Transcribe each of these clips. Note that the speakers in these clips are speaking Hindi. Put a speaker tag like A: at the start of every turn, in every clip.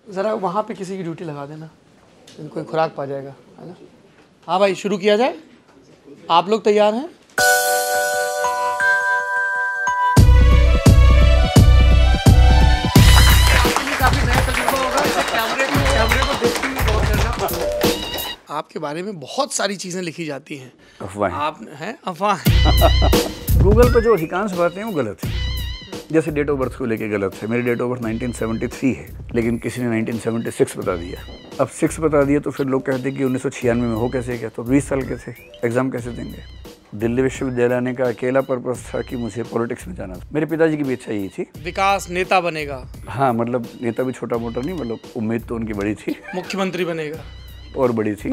A: ज़रा वहाँ पे किसी की ड्यूटी लगा देना, कोई खुराक पा जाएगा, है ना। हाँ भाई, शुरू किया जाए। आप लोग तैयार हैं? काफ़ी नया तजुर्बा होगा, कैमरे को देखते हुए गौर करना। आपके बारे में बहुत सारी चीज़ें लिखी जाती हैं।
B: अफवाहें।
A: आप हैं अफवाह।
B: गूगल पे जो अधिकांश बातें हैं वो गलत है। जैसे डेट ऑफ बर्थ को लेके गलत है। मेरी डेट ऑफ बर्थ 1973 है, लेकिन किसी ने 1976 बता दिया। अब 6 बता दिया तो फिर लोग कहते हैं कि 1996 में हो कैसे गया, तो 20 साल के थे, एग्ज़ाम कैसे देंगे। दिल्ली विश्वविद्यालय आने का अकेला पर्पस था कि मुझे पॉलिटिक्स में जाना था। मेरे पिताजी की भी इच्छा यही थी,
A: विकास नेता बनेगा।
B: हाँ, मतलब नेता भी छोटा मोटा नहीं, मतलब उम्मीद तो उनकी बड़ी थी।
A: मुख्यमंत्री बनेगा
B: और बड़ी थी।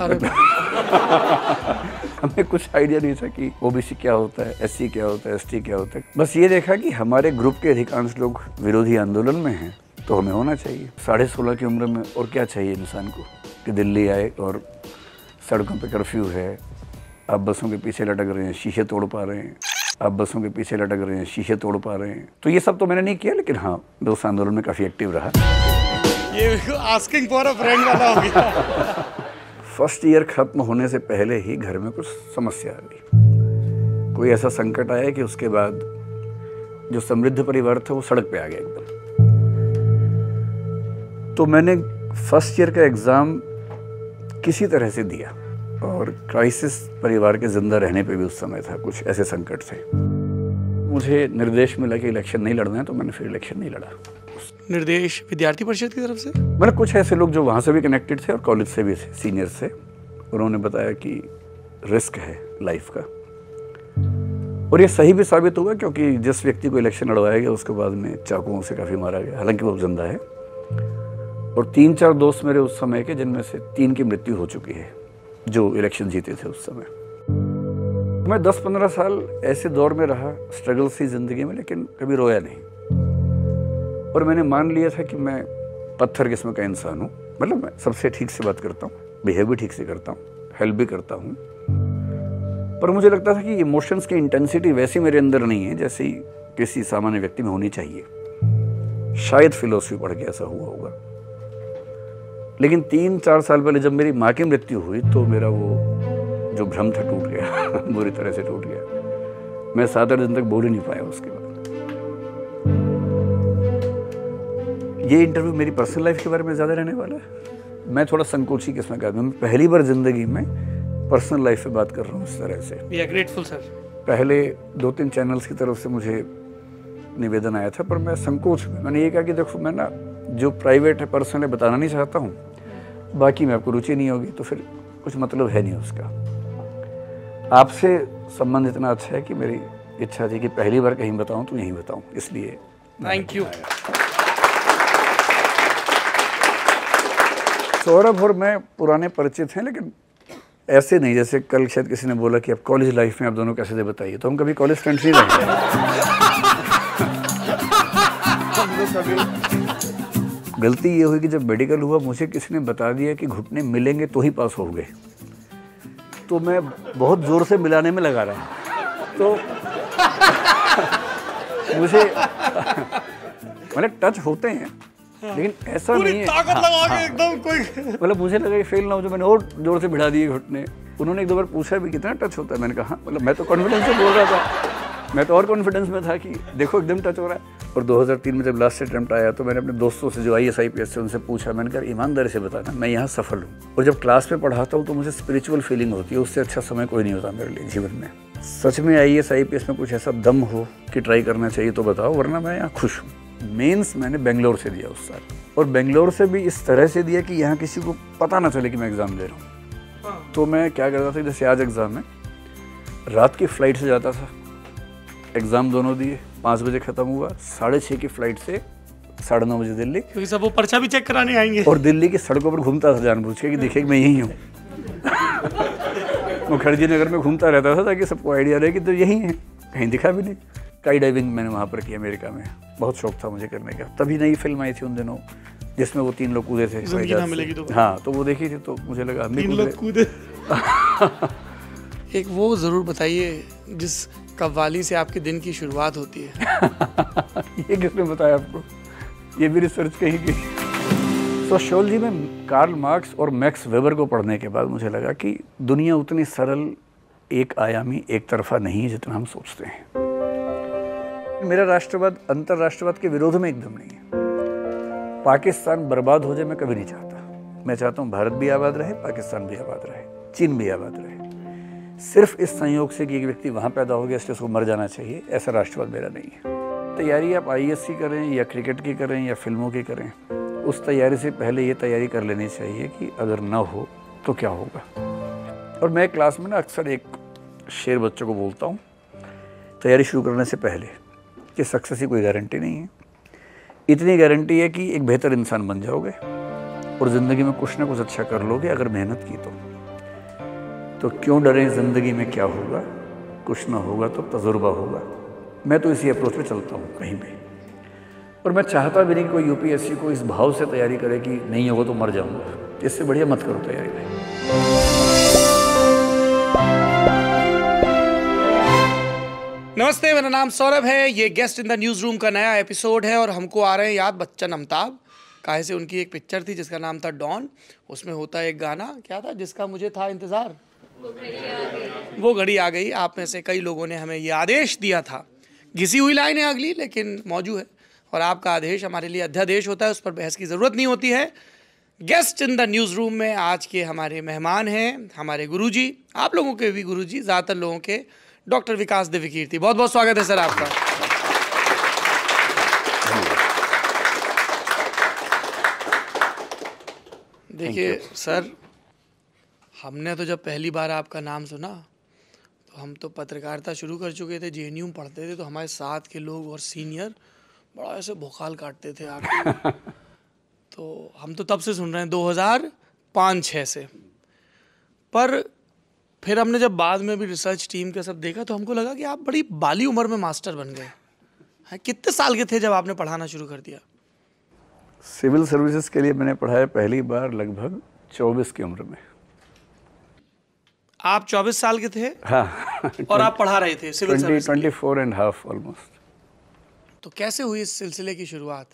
B: हमें कुछ आइडिया नहीं था कि ओबीसी क्या होता है, एससी क्या होता है, एसटी क्या होता है। बस ये देखा कि हमारे ग्रुप के अधिकांश लोग विरोधी आंदोलन में हैं, तो हमें होना चाहिए। 16.5 की उम्र में और क्या चाहिए इंसान को कि दिल्ली आए और सड़कों पे कर्फ्यू है, आप बसों के पीछे लटक रहे हैं, शीशे तोड़ पा रहे हैं, आप बसों के पीछे लटक रहे हैं, शीशे तोड़ पा रहे हैं। तो ये सब तो मैंने नहीं किया, लेकिन हाँ, मैं उस आंदोलन में काफ़ी एक्टिव रहा।
A: ये आस्किंग फॉर अ फ्रेंड वाला हो गया।
B: फर्स्ट ईयर खत्म होने से पहले ही घर में कुछ समस्या आ गई। कोई ऐसा संकट आया कि उसके बाद जो समृद्ध परिवार था वो सड़क पे आ गया एकदम। तो मैंने फर्स्ट ईयर का एग्ज़ाम किसी तरह से दिया, और क्राइसिस परिवार के जिंदा रहने पे भी उस समय था, कुछ ऐसे संकट थे। मुझे निर्देश मिला कि इलेक्शन नहीं लड़ना है, तो मैंने फिर इलेक्शन नहीं लड़ा।
A: निर्देश विद्यार्थी परिषद की तरफ से?
B: मतलब कुछ ऐसे लोग जो वहाँ से भी कनेक्टेड थे और कॉलेज से भी थे, सीनियर से, उन्होंने बताया कि रिस्क है लाइफ का। और ये सही भी साबित हुआ, क्योंकि जिस व्यक्ति को इलेक्शन लड़वाया गया उसके बाद में चाकुओं से काफ़ी मारा गया, हालांकि वो जिंदा है। और 3-4 दोस्त मेरे उस समय के, जिनमें से 3 की मृत्यु हो चुकी है, जो इलेक्शन जीते थे उस समय। मैं 10-15 साल ऐसे दौर में रहा, स्ट्रगल सी जिंदगी में, लेकिन कभी रोया नहीं। और मैंने मान लिया था कि मैं पत्थर किस्म का इंसान हूँ। मतलब मैं सबसे ठीक से बात करता हूँ, बिहेव भी ठीक से करता हूँ, हेल्प भी करता हूँ, पर मुझे लगता था कि इमोशंस की इंटेंसिटी वैसी मेरे अंदर नहीं है जैसी किसी सामान्य व्यक्ति में होनी चाहिए। शायद फिलोसफी पढ़ के ऐसा हुआ होगा। लेकिन 3-4 साल पहले जब मेरी माँ की मृत्यु हुई, तो मेरा वो जो भ्रम था टूट गया। बुरी तरह से टूट गया। मैं 7-8 दिन तक बोल ही नहीं पाया उसके बाद। ये इंटरव्यू मेरी पर्सनल लाइफ के बारे में ज़्यादा रहने वाला है। मैं थोड़ा संकोची किस्म का आदमी, मैं पहली बार जिंदगी में पर्सनल लाइफ पे बात कर रहा हूँ इस तरह से।
A: We are grateful sir. पहले
B: 2-3 चैनल्स की तरफ से मुझे निवेदन आया था, पर मैं संकोच में, मैंने ये कहा कि देखो, मैं ना जो प्राइवेट है, पर्सनल है, बताना नहीं चाहता हूँ। बाकी में आपको रुचि नहीं होगी तो फिर कुछ मतलब है नहीं उसका। आपसे संबंध इतना अच्छा है कि मेरी इच्छा थी कि पहली बार कहीं बताऊँ तो यहीं बताऊँ, इसलिए
A: थैंक यू।
B: सौरभ और मैं पुराने परिचित हैं, लेकिन ऐसे नहीं जैसे कल शायद किसी ने बोला कि अब कॉलेज लाइफ में आप दोनों कैसे थे बताइए, तो हम कभी कॉलेज फ्रेंड्स नहीं रहे। गलती ये हुई कि जब मेडिकल हुआ, मुझे किसी ने बता दिया कि घुटने मिलेंगे तो ही पास होंगे, तो मैं बहुत जोर से मिलाने में लगा रहा, तो मुझे मतलब टच होते हैं, लेकिन ऐसा नहीं है
A: ताकत लगा के एकदम कोई,
B: मतलब मुझे लगा कि फेल ना हो, जो मैंने और जोर से भिड़ा दिए घुटने। उन्होंने 1-2 बार पूछा भी कितना टच होता है, मैंने कहा मतलब मैं तो कॉन्फिडेंस से बोल रहा था, मैं तो और कॉन्फिडेंस में था कि देखो एकदम टच हो रहा है। और 2003 में जब लास्ट अटेम्प्ट आया, तो मैंने अपने दोस्तों से जो IAS IPS से उनसे पूछा, मैंने कहा ईमानदारी से बताना मैं यहाँ सफल हूँ। और जब क्लास में पढ़ाता हूँ तो मुझे स्पिरिचुअल फीलिंग होती है, उससे अच्छा समय कोई नहीं होता मेरे लिए जीवन में। सच में IAS IPS में कुछ ऐसा दम हो कि ट्राई करना चाहिए तो बताओ, वरना मैं यहाँ खुश हूँ। मेंस मैंने बेंगलोर से दिया उस साल, और बेंगलोर से भी इस तरह से दिया कि यहाँ किसी को पता ना चले कि मैं एग्ज़ाम दे रहा हूँ। तो मैं क्या करता था, जैसे आज एग्ज़ाम है, रात की फ़्लाइट से जाता था, एग्ज़ाम दोनों दिए, 5 बजे ख़त्म हुआ, 6:30 की फ़्लाइट से 9:30 बजे दिल्ली,
A: क्योंकि सब वो पर्चा भी चेक कराने आएंगे।
B: और दिल्ली की सड़कों पर घूमता था जानबूझ के कि देखिए कि मैं यही हूँ। मुखर्जी नगर में घूमता रहता था ताकि सबको आइडिया रहे कि तो यही है, कहीं दिखा भी नहीं। स्काई डाइविंग मैंने वहाँ पर किया अमेरिका में, बहुत शौक था मुझे करने का। तभी नई फिल्म आई थी उन दिनों जिसमें वो 3 लोग कूदे थे,
A: जिंदगी ना मिलेगी तो।
B: हाँ, तो वो देखी थी, तो मुझे लगा हम
A: 3 लोग कूदे। एक वो ज़रूर बताइए जिस कव्वाली से आपके दिन की शुरुआत होती है।
B: ये किसने बताया आपको? ये भी रिसर्च कहीं की। सोशियोलॉजी में कार्ल मार्क्स और मैक्स वेबर को पढ़ने के बाद मुझे लगा कि दुनिया उतनी सरल, एक आयामी, एक तरफा नहीं है जितना हम सोचते हैं। मेरा राष्ट्रवाद अंतर्राष्ट्रवाद के विरोध में एकदम नहीं है। पाकिस्तान बर्बाद हो जाए मैं कभी नहीं चाहता। मैं चाहता हूँ भारत भी आबाद रहे, पाकिस्तान भी आबाद रहे, चीन भी आबाद रहे। सिर्फ इस संयोग से कि एक व्यक्ति वहाँ पैदा हो गया इसलिए उसको मर जाना चाहिए, ऐसा राष्ट्रवाद मेरा नहीं है। तैयारी आप IAS की करें या क्रिकेट की करें या फिल्मों की करें, उस तैयारी से पहले ये तैयारी कर लेनी चाहिए कि अगर ना हो तो क्या होगा। और मैं क्लास में ना अक्सर एक शेर बच्चों को बोलता हूँ तैयारी शुरू करने से पहले कि सक्सेस की कोई गारंटी नहीं है। इतनी गारंटी है कि एक बेहतर इंसान बन जाओगे और ज़िंदगी में कुछ ना कुछ अच्छा कर लोगे अगर मेहनत की तो क्यों डरें ज़िंदगी में क्या होगा, कुछ ना होगा तो तजुर्बा होगा। मैं तो इसी अप्रोच पे चलता हूँ कहीं भी। और मैं चाहता भी नहीं कि कोई UPSC को इस भाव से तैयारी करे कि नहीं होगा तो मर जाऊँगा। इससे बढ़िया मत करो तैयारी भाई।
A: नमस्ते, मेरा नाम सौरभ है। ये guest in the news room का नया एपिसोड है और हमको आ रहे हैं याद बच्चन अमिताभ। काहे से उनकी एक पिक्चर थी जिसका नाम था डॉन। उसमें होता एक गाना, क्या था, जिसका मुझे था इंतज़ार, वो घड़ी आ गई। आप में से कई लोगों ने हमें ये आदेश दिया था। घिसी हुई लाइन है अगली, लेकिन मौजूद है। और आपका आदेश हमारे लिए अध्यादेश होता है, उस पर बहस की ज़रूरत नहीं होती है। Guest in the news room में आज के हमारे मेहमान हैं हमारे गुरुजी, आप लोगों के भी गुरुजी, ज़्यादातर लोगों के, डॉक्टर विकास दिव्यकीर्ति। बहुत बहुत स्वागत है सर आपका। देखिए सर, हमने तो जब पहली बार आपका नाम सुना तो हम तो पत्रकारिता शुरू कर चुके थे, JNU में पढ़ते थे, तो हमारे साथ के लोग और सीनियर बड़ा ऐसे भोकाल काटते थे आपके। तो हम तो तब से सुन रहे हैं 2005-06 से। पर फिर हमने जब बाद में भी रिसर्च टीम के सब देखा तो हमको लगा कि आप बड़ी बाली उम्र में मास्टर बन गए हैं। कितने साल के थे जब आपने पढ़ाना शुरू कर दिया?
B: सिविल सर्विसेज के लिए मैंने पढ़ाया पहली बार लगभग 24 की उम्र में।
A: आप 24 साल के थे?
B: हाँ।
A: और आप पढ़ा रहे थे civil service?
B: 24 and half almost.
A: तो कैसे हुई इस सिलसिले की शुरुआत?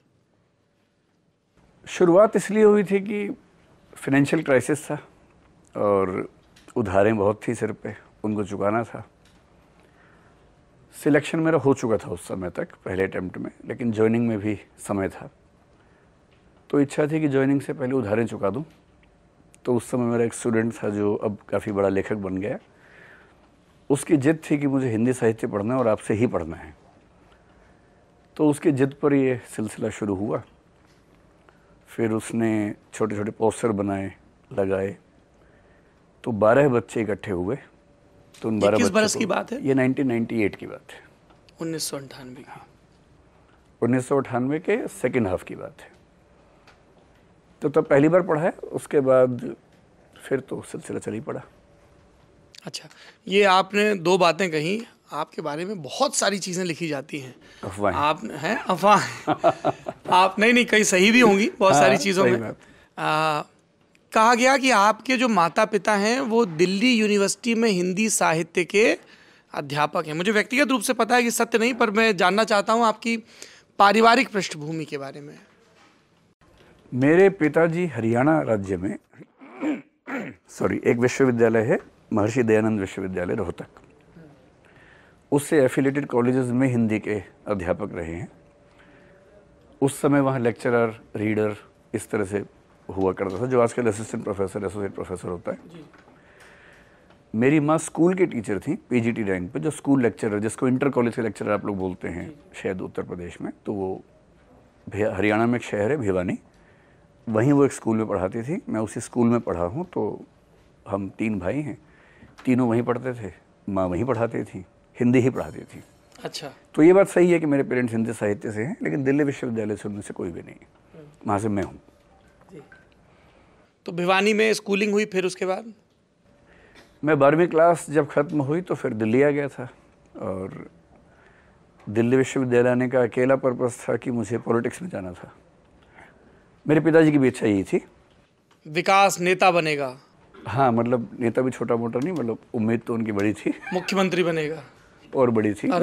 B: शुरुआत इसलिए हुई थी कि फाइनेंशियल क्राइसिस था और उधारें बहुत थी सिर पे, उनको चुकाना था। सिलेक्शन मेरा हो चुका था उस समय तक पहले अटेम्प्ट में, लेकिन ज्वाइनिंग में भी समय था। तो इच्छा थी कि ज्वाइनिंग से पहले उधारें चुका दूं। तो उस समय मेरा एक स्टूडेंट था जो अब काफ़ी बड़ा लेखक बन गया। उसकी जिद थी कि मुझे हिंदी साहित्य पढ़ना है और आपसे ही पढ़ना है। तो उसकी जिद पर ये सिलसिला शुरू हुआ। फिर उसने छोटे छोटे पोस्टर बनाए, लगाए, तो 12 बच्चे इकट्ठे हुए। तो उन 12
A: किस बरस की बात है?
B: ये 1998 की बात है।
A: 1998 की।
B: 1998 के सेकेंड हाफ की बात है। तो तब पहली बार पढ़ा है, उसके बाद फिर तो सिलसिला चल ही पड़ा।
A: अच्छा, ये आपने दो बातें कही, आपके बारे में बहुत सारी चीज़ें लिखी जाती हैं।
B: अफवाहें।
A: आप हैं अफवाह आप नहीं, कहीं सही भी होंगी बहुत सारी चीज़ों में। कहा गया कि आपके जो माता पिता हैं वो दिल्ली यूनिवर्सिटी में हिंदी साहित्य के अध्यापक हैं। मुझे व्यक्तिगत रूप से पता है कि सत्य नहीं, पर मैं जानना चाहता हूँ आपकी पारिवारिक पृष्ठभूमि के बारे में।
B: मेरे पिताजी हरियाणा राज्य में एक विश्वविद्यालय है, महर्षि दयानंद विश्वविद्यालय रोहतक, उससे एफिलेटेड कॉलेजेस में हिंदी के अध्यापक रहे हैं। उस समय वहाँ लेक्चरर, रीडर इस तरह से हुआ करता था, जो आजकल असिस्टेंट प्रोफेसर, एसोसिएट प्रोफेसर होता है। मेरी माँ स्कूल की टीचर थी, PGT रैंक पे, जो स्कूल लेक्चरर, जिसको इंटर कॉलेज के लेक्चरर आप लोग बोलते हैं शायद उत्तर प्रदेश में, तो वो हरियाणा में एक शहर है भिवानी, वहीं वो एक स्कूल में पढ़ाती थी। मैं उसी स्कूल में पढ़ा हूँ। तो हम 3 भाई हैं, तीनों वहीं पढ़ते थे, माँ वहीं पढ़ाती थी, हिंदी ही पढ़ाती थी।
A: अच्छा,
B: तो ये बात सही है कि मेरे पेरेंट्स हिंदी साहित्य से हैं, लेकिन दिल्ली विश्वविद्यालय से उनमें से कोई भी नहीं है, वहाँ से मैं हूँ।
A: तो भिवानी में स्कूलिंग हुई, फिर उसके बाद?
B: मैं 12वीं क्लास जब ख़त्म हुई तो फिर दिल्ली आ गया था। और दिल्ली विश्वविद्यालय आने का अकेला पर्पस था कि मुझे पॉलिटिक्स में जाना था। मेरे पिताजी की भी इच्छा यही थी।
A: विकास नेता बनेगा?
B: हाँ, मतलब नेता भी छोटा मोटा नहीं, मतलब उम्मीद तो उनकी बड़ी थी।
A: मुख्यमंत्री बनेगा?
B: और बड़ी थी।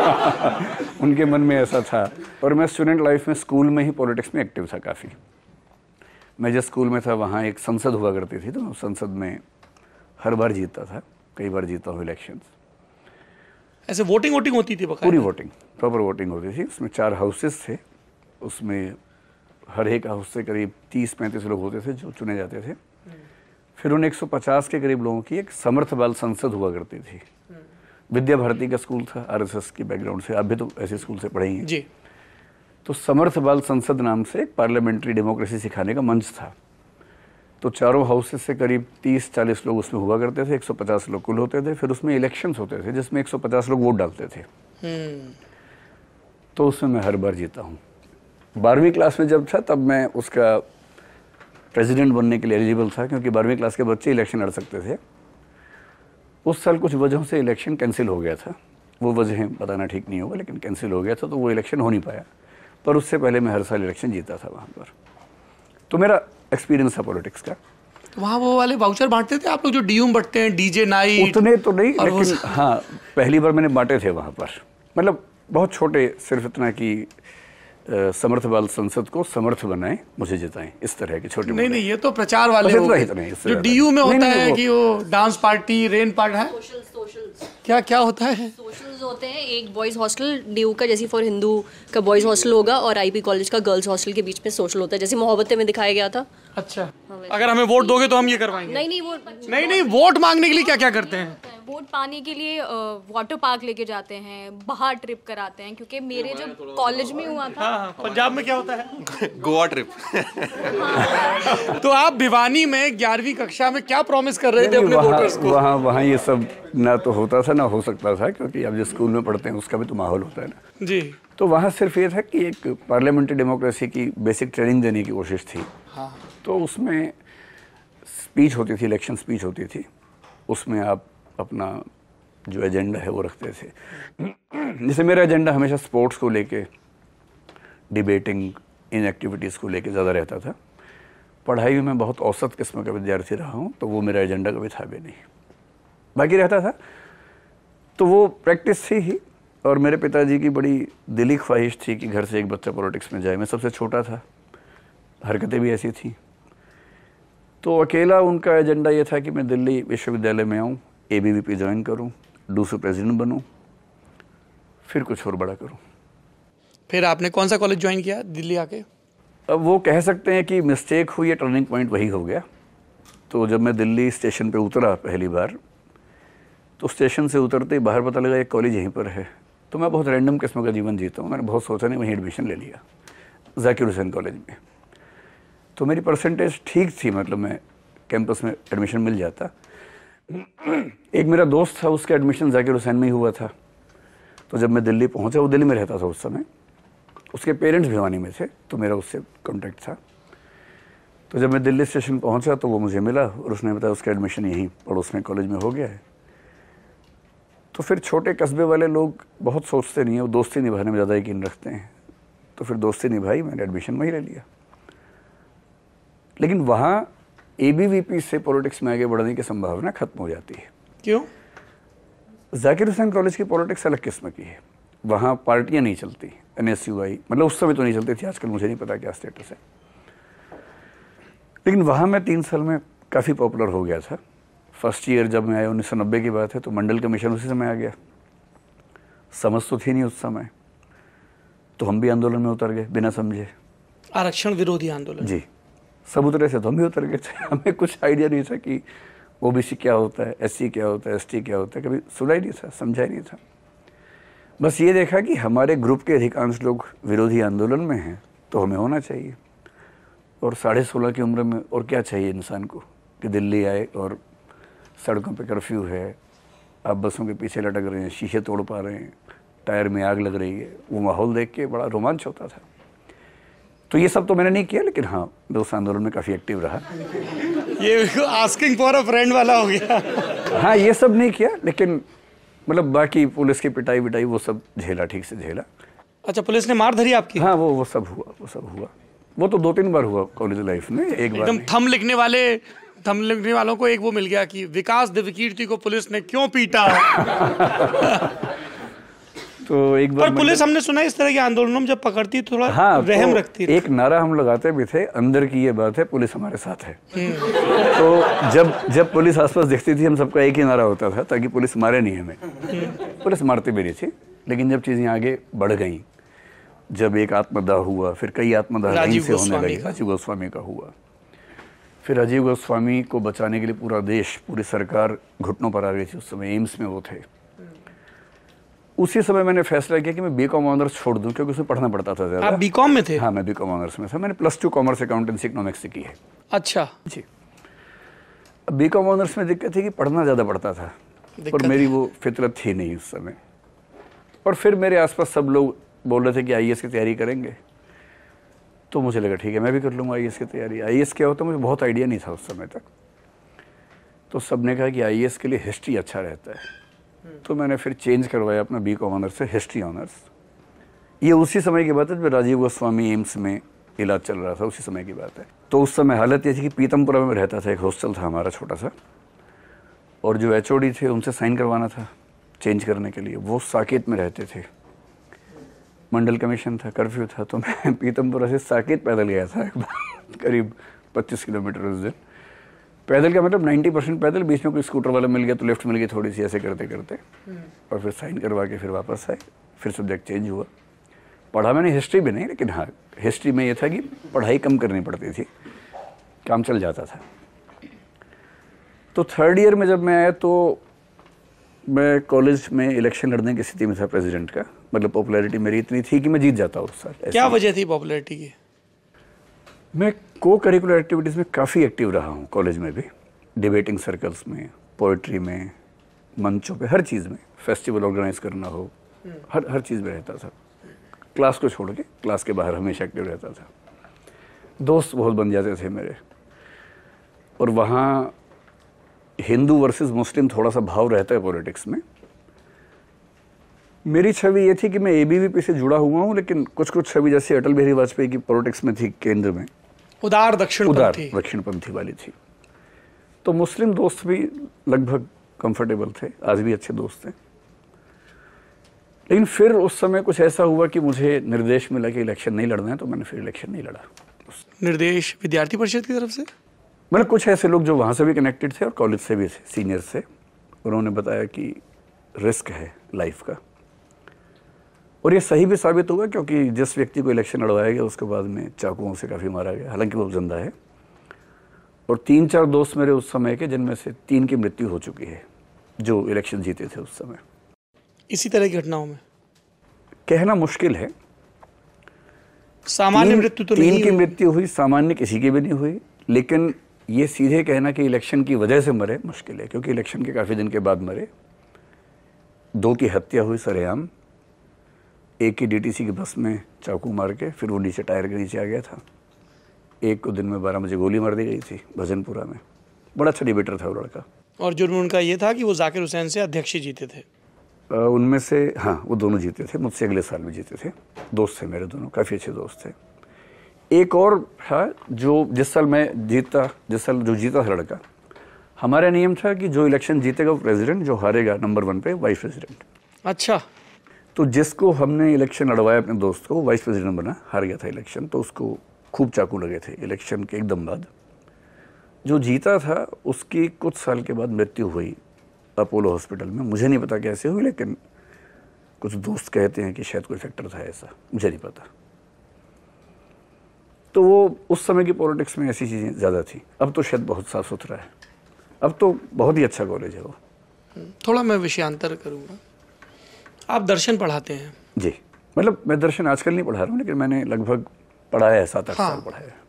B: उनके मन में ऐसा था। और मैं स्टूडेंट लाइफ में स्कूल में ही पॉलिटिक्स में एक्टिव था काफ़ी। मैं जिस स्कूल में था वहाँ एक संसद हुआ करती थी, तो संसद में हर बार जीतता था, कई बार जीता हूँ इलेक्शंस।
A: ऐसे वोटिंग होती थी?
B: पूरी वोटिंग, प्रॉपर वोटिंग होती थी। उसमें 4 हाउसेस थे, उसमें हर एक हाउस से करीब 30-35 लोग होते थे जो चुने जाते थे। फिर उन 150 के करीब लोगों की एक समर्थ बाल संसद हुआ करती थी। विद्या भारती का स्कूल था, आरएसएस की बैकग्राउंड से, आप भी तो ऐसे स्कूल से पढ़े ही हैं
A: जी।
B: तो समर्थ बाल संसद नाम से एक पार्लियामेंट्री डेमोक्रेसी सिखाने का मंच था। तो चारों हाउसेस से करीब 30-40 लोग उसमें हुआ करते थे, 150 लोग कुल होते थे। फिर उसमें इलेक्शंस होते थे जिसमें 150 लोग वोट डालते थे। तो उसमें मैं हर बार जीता हूँ। 12वीं क्लास में जब था तब मैं उसका प्रेसिडेंट बनने के लिए एलिजिबल था, क्योंकि 12वीं क्लास के बच्चे इलेक्शन लड़ सकते थे। उस साल कुछ वजहों से इलेक्शन कैंसिल हो गया था, वो वजहें बताना ठीक नहीं होगा, लेकिन कैंसिल हो गया था, तो वो इलेक्शन हो नहीं पाया। पर उससे पहले मैं हर साल इलेक्शन जीता था वहाँ पर। तो मेरा एक्सपीरियंस था पॉलिटिक्स का।
A: तो वहाँ वो वाले वाउचर बांटते थे आप लोग जो डीयूम बंटते हैं, डीजे नाइट?
B: उतने तो नहीं, लेकिन हाँ पहली बार मैंने बांटे थे वहाँ पर। मतलब बहुत छोटे, सिर्फ इतना कि समर्थ बाल संसद को समर्थ बनाएं, मुझे जिताएं, इस तरह के छोटे।
A: नहीं, ये तो प्रचार वाले हो गए। जो डीयू में होता है कि वो डांस पार्टी, रेन पार्टी है, क्या होता है?
C: सोशल्स होते हैं। एक बॉयज हॉस्टल डीयू का, जैसे फॉर हिंदू का बॉयज हॉस्टल होगा, और आईपी कॉलेज का गर्ल्स हॉस्टल के बीच में सोशल होता है, जैसे मोहब्बतें में दिखाया गया था।
A: अच्छा, अगर हमें वोट दोगे तो हम ये करवाएंगे? नहीं, वोट मांगने के लिए क्या क्या करते हैं?
C: वोट पाने के लिए वाटर पार्क लेके जाते हैं, बाहर ट्रिप कराते हैं, क्योंकि मेरे जब कॉलेज में हुआ था।
A: हाँ, पंजाब में क्या होता है?
D: गोवा ट्रिप।
A: तो आप भिवानी में 11वीं कक्षा में क्या प्रॉमिस कर रहे थे अपने वोटर्स को?
B: वहाँ ये सब ना तो होता था ना हो सकता था, क्योंकि अब जिस स्कूल में पढ़ते हैं उसका भी तो माहौल होता है ना
A: जी।
B: तो वहाँ सिर्फ ये था कि एक पार्लियामेंट्री डेमोक्रेसी की बेसिक ट्रेनिंग देने की कोशिश थी।
A: हाँ। तो
B: उसमें स्पीच होती थी, इलेक्शन स्पीच होती थी, उसमें आप अपना जो एजेंडा है वो रखते थे। जैसे मेरा एजेंडा हमेशा स्पोर्ट्स को लेके, डिबेटिंग, इन एक्टिविटीज़ को लेके ज़्यादा रहता था। पढ़ाई में मैं बहुत औसत किस्म का विद्यार्थी रहा हूँ, तो वो मेरा एजेंडा कभी था भी नहीं, बाकी रहता था। तो वो प्रैक्टिस थी ही। और मेरे पिताजी की बड़ी दिली ख्वाहिश थी कि घर से एक बच्चा पॉलिटिक्स में जाए। मैं सबसे छोटा था, हरकतें भी ऐसी थी। तो अकेला उनका एजेंडा ये था कि मैं दिल्ली विश्वविद्यालय में आऊँ, ABVP ज्वाइन करूँ, दूसरे प्रेसिडेंट बनूँ, फिर कुछ और बड़ा करूँ।
A: फिर आपने कौन सा कॉलेज ज्वाइन किया दिल्ली आके?
B: अब वो कह सकते हैं कि मिस्टेक हुई, टर्निंग पॉइंट वही हो गया। तो जब मैं दिल्ली स्टेशन पे उतरा पहली बार, तो स्टेशन से उतरते ही बाहर पता लगा एक कॉलेज यहीं पर है। तो मैं बहुत रैंडम किस्म का जीवन जीता हूँ, मैंने बहुत सोचा नहीं, वहीं एडमिशन ले लिया जाकिर हुसैन कॉलेज में। तो मेरी परसेंटेज ठीक थी, मतलब मैं कैंपस में एडमिशन मिल जाता। एक मेरा दोस्त था, उसका एडमिशन जाकिर हुसैन में ही हुआ था। तो जब मैं दिल्ली पहुँचा, वो दिल्ली में रहता था उस समय, उसके पेरेंट्स भिवानी में थे, तो मेरा उससे कॉन्टैक्ट था। तो जब मैं दिल्ली स्टेशन पहुँचा तो वो मुझे मिला और उसने बताया उसका एडमिशन यहीं पड़ोस में कॉलेज में हो गया है। तो फिर छोटे कस्बे वाले लोग बहुत सोचते नहीं है, वो दोस्ती निभाने में ज़्यादा यकीन रखते हैं। तो फिर दोस्ती निभाई, मैंने एडमिशन वहीं ले लिया। लेकिन वहाँ ABVP से पॉलिटिक्स में आगे बढ़ने की संभावना खत्म हो जाती है।
A: क्यों?
B: जाकिर हुसैन कॉलेज की पॉलिटिक्स अलग किस्म की है। वहाँ पार्टियाँ नहीं चलती, NSUI, मतलब उस समय तो नहीं चलती थी, आजकल मुझे नहीं पता क्या स्टेटस है। लेकिन वहाँ मैं 3 साल में काफ़ी पॉपुलर हो गया था। फर्स्ट ईयर जब मैं आया, 1990 की बात है, तो मंडल कमीशन उसी समय आ गया। समझ तो थी नहीं उस समय, तो हम भी आंदोलन में उतर गए बिना समझे।
A: आरक्षण विरोधी आंदोलन? जी।
B: सब उतरे से तो हम भी उतर गए थे। हमें कुछ आइडिया नहीं था कि OBC क्या होता है, SC क्या होता है, ST क्या होता है, कभी सुना ही नहीं था, समझा ही नहीं था। बस ये देखा कि हमारे ग्रुप के अधिकांश लोग विरोधी आंदोलन में हैं, तो हमें होना चाहिए। और 16.5 की उम्र में और क्या चाहिए इंसान को कि दिल्ली आए और सड़कों पे कर्फ्यू है, आप बसों के पीछे लटक रहे हैं, शीशे तोड़ पा रहे हैं, टायर में आग लग रही है। वो माहौल देख के बड़ा रोमांच होता था। तो ये सब तो मैंने नहीं किया, लेकिन हाँ, मैं उस आंदोलन में काफ़ी एक्टिव रहा।
A: ये आस्किंग फॉर अ फ्रेंड वाला हो गया।
B: हाँ, ये सब नहीं किया, लेकिन मतलब बाकी पुलिस की पिटाई विटाई वो सब झेला, ठीक से झेला।
A: अच्छा, पुलिस ने मार धरी आपकी?
B: हाँ, वो सब हुआ। वो तो 2-3 बार हुआ कॉलेज लाइफ में, एक बार
A: एकदम थम लिखने वालों को एक वो मिल गया कि विकास दिव्यकीर्ति को पुलिस ने क्यों पीटा।
B: तो एक बार
A: पर पुलिस हमने सुना है इस तरह के आंदोलनों में जब पकड़ती है थोड़ा रहम रखती है।
B: एक नारा हम लगाते भी थे, अंदर की ये बात है, पुलिस हमारे साथ है। तो जब पुलिस आसपास दिखती थी, हम सबका एक ही नारा होता था, ताकि पुलिस मारे नहीं हमें। पुलिस मारती भी नहीं थी, लेकिन जब चीजें आगे बढ़ गई, जब एक आत्मदाह हुआ, फिर कई आत्मदाह यहीं से होने लगे, राजीव गोस्वामी का हुआ, फिर राजीव गोस्वामी को बचाने के लिए पूरा देश, पूरी सरकार घुटनों पर आ गई थी। उस समय एम्स में वो थे। उसी समय मैंने फैसला किया कि मैं बीकॉम ऑनर्स छोड़ दूं, क्योंकि उसमें पढ़ना पड़ता था ज़्यादा।
A: आप बीकॉम में थे?
B: हाँ, मैं बीकॉम ऑनर्स में था। मैंने +2 कॉमर्स अकाउंटेंसी इकोनॉमिक्स से की है।
A: अच्छा
B: जी। अब बीकॉम ऑनर्स में दिक्कत थी कि पढ़ना ज़्यादा पड़ता था, और मेरी वो फितरत थी नहीं उस समय। और फिर मेरे आसपास सब लोग बोल रहे थे कि IAS की तैयारी करेंगे, तो मुझे लगा ठीक है, मैं भी कर लूँगा IAS की तैयारी। IAS क्या होता है मुझे बहुत आइडिया नहीं था उस समय तक। तो सबने कहा कि IAS के लिए हिस्ट्री अच्छा रहता है, तो मैंने फिर चेंज करवाया अपना बीकॉम ऑनर्स से हिस्ट्री ऑनर्स। ये उसी समय की बात है जब राजीव गोस्वामी एम्स में इलाज चल रहा था, उसी समय की बात है। तो उस समय हालत ये थी कि पीतमपुरा में रहता था, एक हॉस्टल था हमारा छोटा सा, और जो HOD थे उनसे साइन करवाना था चेंज करने के लिए, वो साकेत में रहते थे। मंडल कमीशन था, कर्फ्यू था, तो मैं पीतमपुरा से साकेत पैदल गया था एक बार, करीब 25 किलोमीटर उस दिन। पैदल का मतलब 90% पैदल, बीच में कोई स्कूटर वाला मिल गया तो लिफ्ट मिल गई थोड़ी सी, ऐसे करते करते, और फिर साइन करवा के फिर वापस आए। फिर सब्जेक्ट चेंज हुआ। पढ़ा मैंने हिस्ट्री भी नहीं, लेकिन हाँ, हिस्ट्री में ये था कि पढ़ाई कम करनी पड़ती थी, काम चल जाता था। तो 3rd ईयर में जब मैं आया तो मैं कॉलेज में इलेक्शन लड़ने की स्थिति में था प्रेसिडेंट का। मतलब पॉपुलैरिटी मेरी इतनी थी कि मैं जीत जाता उस साल।
A: क्या वजह थी पॉपुलैरिटी की?
B: मैं को करिकुलर एक्टिविटीज़ में काफ़ी एक्टिव रहा हूँ कॉलेज में भी, डिबेटिंग सर्कल्स में, पोइट्री में, मंचों पे, हर चीज़ में। फेस्टिवल ऑर्गेनाइज करना हो, हर चीज़ में रहता था। क्लास को छोड़ के, क्लास के बाहर हमेशा एक्टिव रहता था। दोस्त बहुत बन जाते थे मेरे। और वहाँ हिंदू वर्सेस मुस्लिम थोड़ा सा भाव रहता है पॉलिटिक्स में। मेरी छवि ये थी कि मैं ABVP से जुड़ा हुआ हूँ, लेकिन कुछ छवि जैसे अटल बिहारी वाजपेयी की पॉलिटिक्स में थी, केंद्र में
A: उदार दक्षिणपंथी
B: वाली थी। तो मुस्लिम दोस्त भी लगभग कंफर्टेबल थे, आज भी अच्छे दोस्त हैं। लेकिन फिर उस समय कुछ ऐसा हुआ कि मुझे निर्देश मिला कि इलेक्शन नहीं लड़ना है, तो मैंने फिर इलेक्शन नहीं लड़ा।
A: निर्देश विद्यार्थी परिषद की तरफ से?
B: मतलब कुछ ऐसे लोग जो वहाँ से भी कनेक्टेड थे और कॉलेज से भी थे, सीनियर से, उन्होंने बताया कि रिस्क है लाइफ का। और ये सही भी साबित हुआ, क्योंकि जिस व्यक्ति को इलेक्शन लड़वाया गया उसके बाद में चाकुओं से काफ़ी मारा गया, हालांकि वो जिंदा है। और 3-4 दोस्त मेरे उस समय के, जिनमें से 3 की मृत्यु हो चुकी है, जो इलेक्शन जीते थे उस समय।
A: इसी तरह की घटनाओं में
B: कहना मुश्किल है।
A: सामान्य मृत्यु तो नहीं
B: 3 की मृत्यु हुई, सामान्य किसी की भी नहीं हुई। लेकिन ये सीधे कहना कि इलेक्शन की वजह से मरे मुश्किल है, क्योंकि इलेक्शन के काफ़ी दिन के बाद मरे। 2 की हत्या हुई सरेआम, एक की DTC की बस में चाकू मार के, फिर वो नीचे टायर के नीचे आ गया था। एक को दिन में 12 बजे गोली मार दी गई थी भजनपुरा में। बड़ा अच्छा डिबेटर था वो लड़का।
A: और जुर्म उनका ये था कि वो जाकिर हुसैन से अध्यक्ष ही जीते थे।
B: उनमें से हाँ, वो दोनों जीते थे, मुझसे अगले साल भी जीते थे। दोस्त थे मेरे दोनों, काफ़ी अच्छे दोस्त थे। एक और था जो जिस साल जो जीता था लड़का, हमारा नियम था कि जो इलेक्शन जीतेगा वो प्रेसिडेंट, जो हारेगा नंबर 1 पे वाइस प्रेसिडेंट।
A: अच्छा।
B: तो जिसको हमने इलेक्शन लड़वाया अपने दोस्त को, वाइस प्रेसिडेंट बना, हार गया था इलेक्शन, तो उसको खूब चाकू लगे थे इलेक्शन के एकदम बाद। जो जीता था उसकी कुछ साल के बाद मृत्यु हुई अपोलो हॉस्पिटल में। मुझे नहीं पता कैसे हुई, लेकिन कुछ दोस्त कहते हैं कि शायद कोई फैक्टर था ऐसा, मुझे नहीं पता। तो वो उस समय की पॉलिटिक्स में ऐसी चीज़ें ज़्यादा थी। अब तो शायद बहुत साफ सुथरा है, अब तो बहुत ही अच्छा कॉलेज है वो।
A: थोड़ा मैं विषयांतर करूँगा। आप दर्शन पढ़ाते हैं?
B: जी, मतलब मैं दर्शन आजकल नहीं पढ़ा रहा हूँ, लेकिन मैंने लगभग पढ़ाया है, 7-8 साल पढ़ाया है।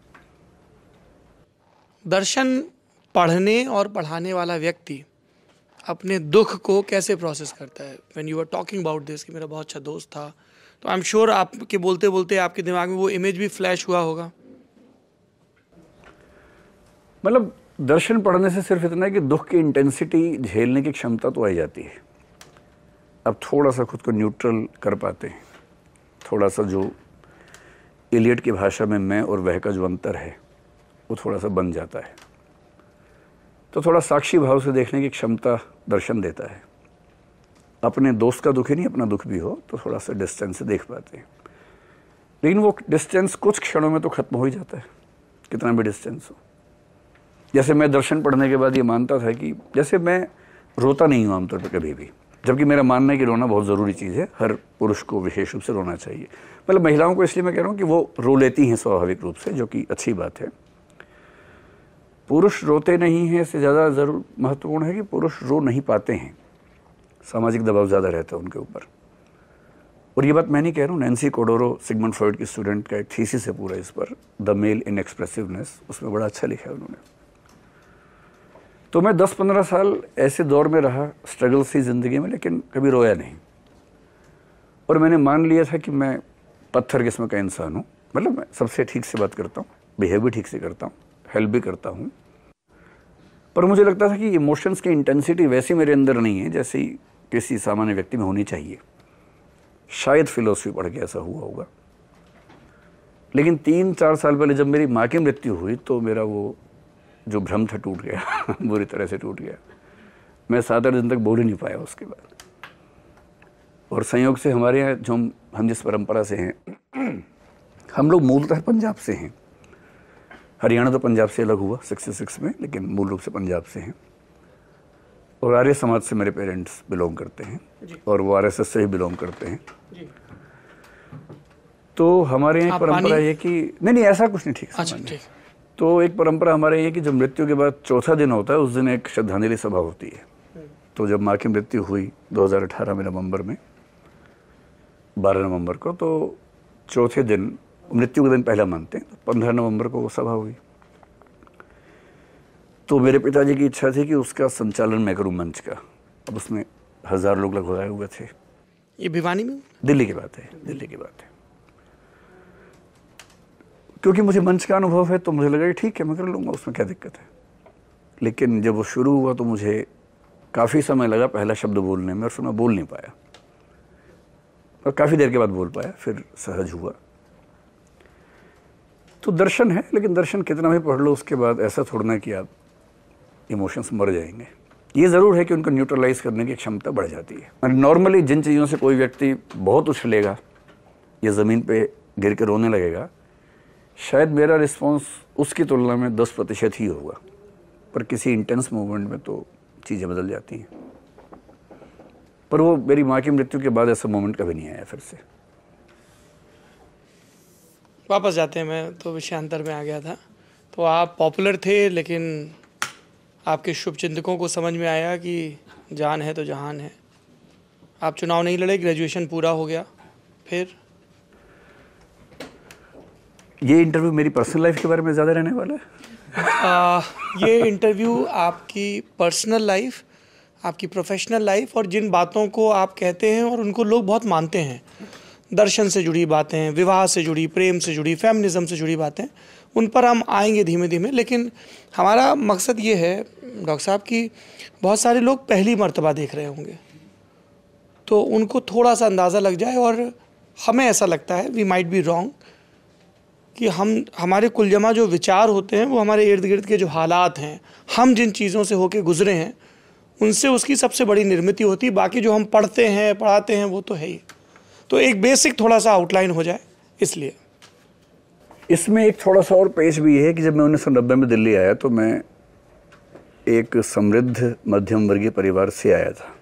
A: दर्शन पढ़ने और पढ़ाने वाला व्यक्ति अपने दुख को कैसे प्रोसेस करता है? When you are talking about this कि मेरा बहुत अच्छा दोस्त था, तो आई एम श्योर आपके बोलते बोलते आपके दिमाग में वो इमेज भी फ्लैश हुआ होगा।
B: मतलब दर्शन पढ़ने से सिर्फ इतना है कि दुख की इंटेंसिटी झेलने की क्षमता तो आ जाती है। अब थोड़ा सा खुद को न्यूट्रल कर पाते हैं, थोड़ा सा जो इलियट की भाषा में मैं और वह का जो अंतर है वो थोड़ा सा बन जाता है। तो थोड़ा साक्षी भाव से देखने की क्षमता दर्शन देता है। अपने दोस्त का दुख ही नहीं अपना दुख भी हो तो थोड़ा सा डिस्टेंस से देख पाते हैं। लेकिन वो डिस्टेंस कुछ क्षणों में तो खत्म हो ही जाता है, कितना भी डिस्टेंस हो। जैसे मैं दर्शन पढ़ने के बाद ये मानता था कि जैसे मैं रोता नहीं हूँ आमतौर पर कभी भी, जबकि मेरा मानना है कि रोना बहुत ज़रूरी चीज़ है, हर पुरुष को विशेष रूप से रोना चाहिए। मतलब महिलाओं को इसलिए मैं कह रहा हूँ कि वो रो लेती हैं स्वाभाविक रूप से, जो कि अच्छी बात है। पुरुष रोते नहीं हैं इससे ज़्यादा ज़रूर महत्वपूर्ण है कि पुरुष रो नहीं पाते हैं, सामाजिक दबाव ज़्यादा रहता है उनके ऊपर। और ये बात मैं नहीं कह रहा हूँ, नैन्सी कोडोरो सिगमंड फ्रॉइड की स्टूडेंट का एक थीसिस है पूरा इस पर, द मेल इन एक्सप्रेसिवनेस, उसमें बड़ा अच्छा लिखा है उन्होंने। तो मैं 10-15 साल ऐसे दौर में रहा, स्ट्रगल सी ज़िंदगी में, लेकिन कभी रोया नहीं। और मैंने मान लिया था कि मैं पत्थर किस्म का इंसान हूँ, मतलब मैं सबसे ठीक से बात करता हूँ, बिहेव भी ठीक से करता हूँ, हेल्प भी करता हूँ, पर मुझे लगता था कि इमोशंस की इंटेंसिटी वैसी मेरे अंदर नहीं है जैसी किसी सामान्य व्यक्ति में होनी चाहिए। शायद फिलोसफी पढ़ के ऐसा हुआ होगा। लेकिन 3-4 साल पहले जब मेरी माँ की मृत्यु हुई तो मेरा वो जो भ्रम था टूट गया बुरी तरह से टूट गया। मैं 7-8 दिन तक बोल ही नहीं पाया उसके बाद। और संयोग से हमारे यहाँ जो हम जिस परंपरा से हैं, हम लोग मूलतः पंजाब से हैं। हरियाणा तो पंजाब से अलग हुआ 66 में, लेकिन मूल रूप से पंजाब से हैं। और आर्य समाज से मेरे पेरेंट्स बिलोंग करते हैं और वो आरएसएस से ही बिलोंग करते हैं जी। तो हमारे यहाँ परंपरा ये कि नहीं ऐसा कुछ नहीं, ठीक
A: अच्छा, ठीक।
B: तो एक परंपरा हमारे ये कि जब मृत्यु के बाद चौथा दिन होता है उस दिन एक श्रद्धांजलि सभा होती है। तो जब माँ की मृत्यु हुई 2018 में नवंबर में 12 नवंबर को, तो चौथे दिन मृत्यु के दिन पहला मानते हैं, तो 15 नवंबर को वो सभा हुई। तो मेरे पिताजी की इच्छा थी कि उसका संचालन मैं करूं मंच का। अब उसमें 1000 लोग लगभग आए हुए थे।
A: ये भिवानी में?
B: दिल्ली की बात है, दिल्ली की बात है। क्योंकि मुझे मंच का अनुभव है तो मुझे लगा कि ठीक है मैं कर लूँगा, उसमें क्या दिक्कत है। लेकिन जब वो शुरू हुआ तो मुझे काफ़ी समय लगा पहला शब्द बोलने में, और फिर मैं बोल नहीं पाया, और काफ़ी देर के बाद बोल पाया, फिर सहज हुआ। तो दर्शन है, लेकिन दर्शन कितना भी पढ़ लो उसके बाद ऐसा थोड़ा कि आप इमोशंस मर जाएंगे। ये ज़रूर है कि उनको न्यूट्रलाइज करने की क्षमता बढ़ जाती है। नॉर्मली जिन चीज़ों से कोई व्यक्ति बहुत उछलेगा या ज़मीन पे गिर के रोने लगेगा, शायद मेरा रिस्पॉन्स उसकी तुलना में 10% ही होगा, पर किसी इंटेंस मूवमेंट में तो चीज़ें बदल जाती हैं। पर वो मेरी माँ की मृत्यु के बाद ऐसा मोमेंट कभी नहीं आया फिर से।
A: वापस जाते हैं, मैं तो विषयांतर में आ गया था। तो आप पॉपुलर थे, लेकिन आपके शुभचिंतकों को समझ में आया कि जान है तो जहान है। आप चुनाव नहीं लड़े, ग्रेजुएशन पूरा हो गया, फिर
B: ये इंटरव्यू मेरी पर्सनल लाइफ के बारे में ज़्यादा रहने वाला है।
A: ये इंटरव्यू आपकी पर्सनल लाइफ, आपकी प्रोफेशनल लाइफ और जिन बातों को आप कहते हैं और उनको लोग बहुत मानते हैं, दर्शन से जुड़ी बातें, विवाह से जुड़ी, प्रेम से जुड़ी, फेमिनिज्म से जुड़ी बातें, उन पर हम आएंगे धीमे धीमे। लेकिन हमारा मकसद ये है डॉक्टर साहब कि बहुत सारे लोग पहली मर्तबा देख रहे होंगे, तो उनको थोड़ा सा अंदाज़ा लग जाए। और हमें ऐसा लगता है, वी माइट बी रॉन्ग, कि हमारे कुलजमा जो विचार होते हैं वो हमारे इर्द गिर्द के जो हालात हैं, हम जिन चीज़ों से होके गुजरे हैं, उनसे उसकी सबसे बड़ी निर्मित होती है। बाकी जो हम पढ़ते हैं, पढ़ाते हैं, वो तो है ही। तो एक बेसिक थोड़ा सा आउटलाइन हो जाए इसलिए।
B: इसमें एक थोड़ा सा और पेश भी है कि जब मैं 1990 में दिल्ली आया तो मैं एक समृद्ध मध्यम वर्गीय परिवार से आया था।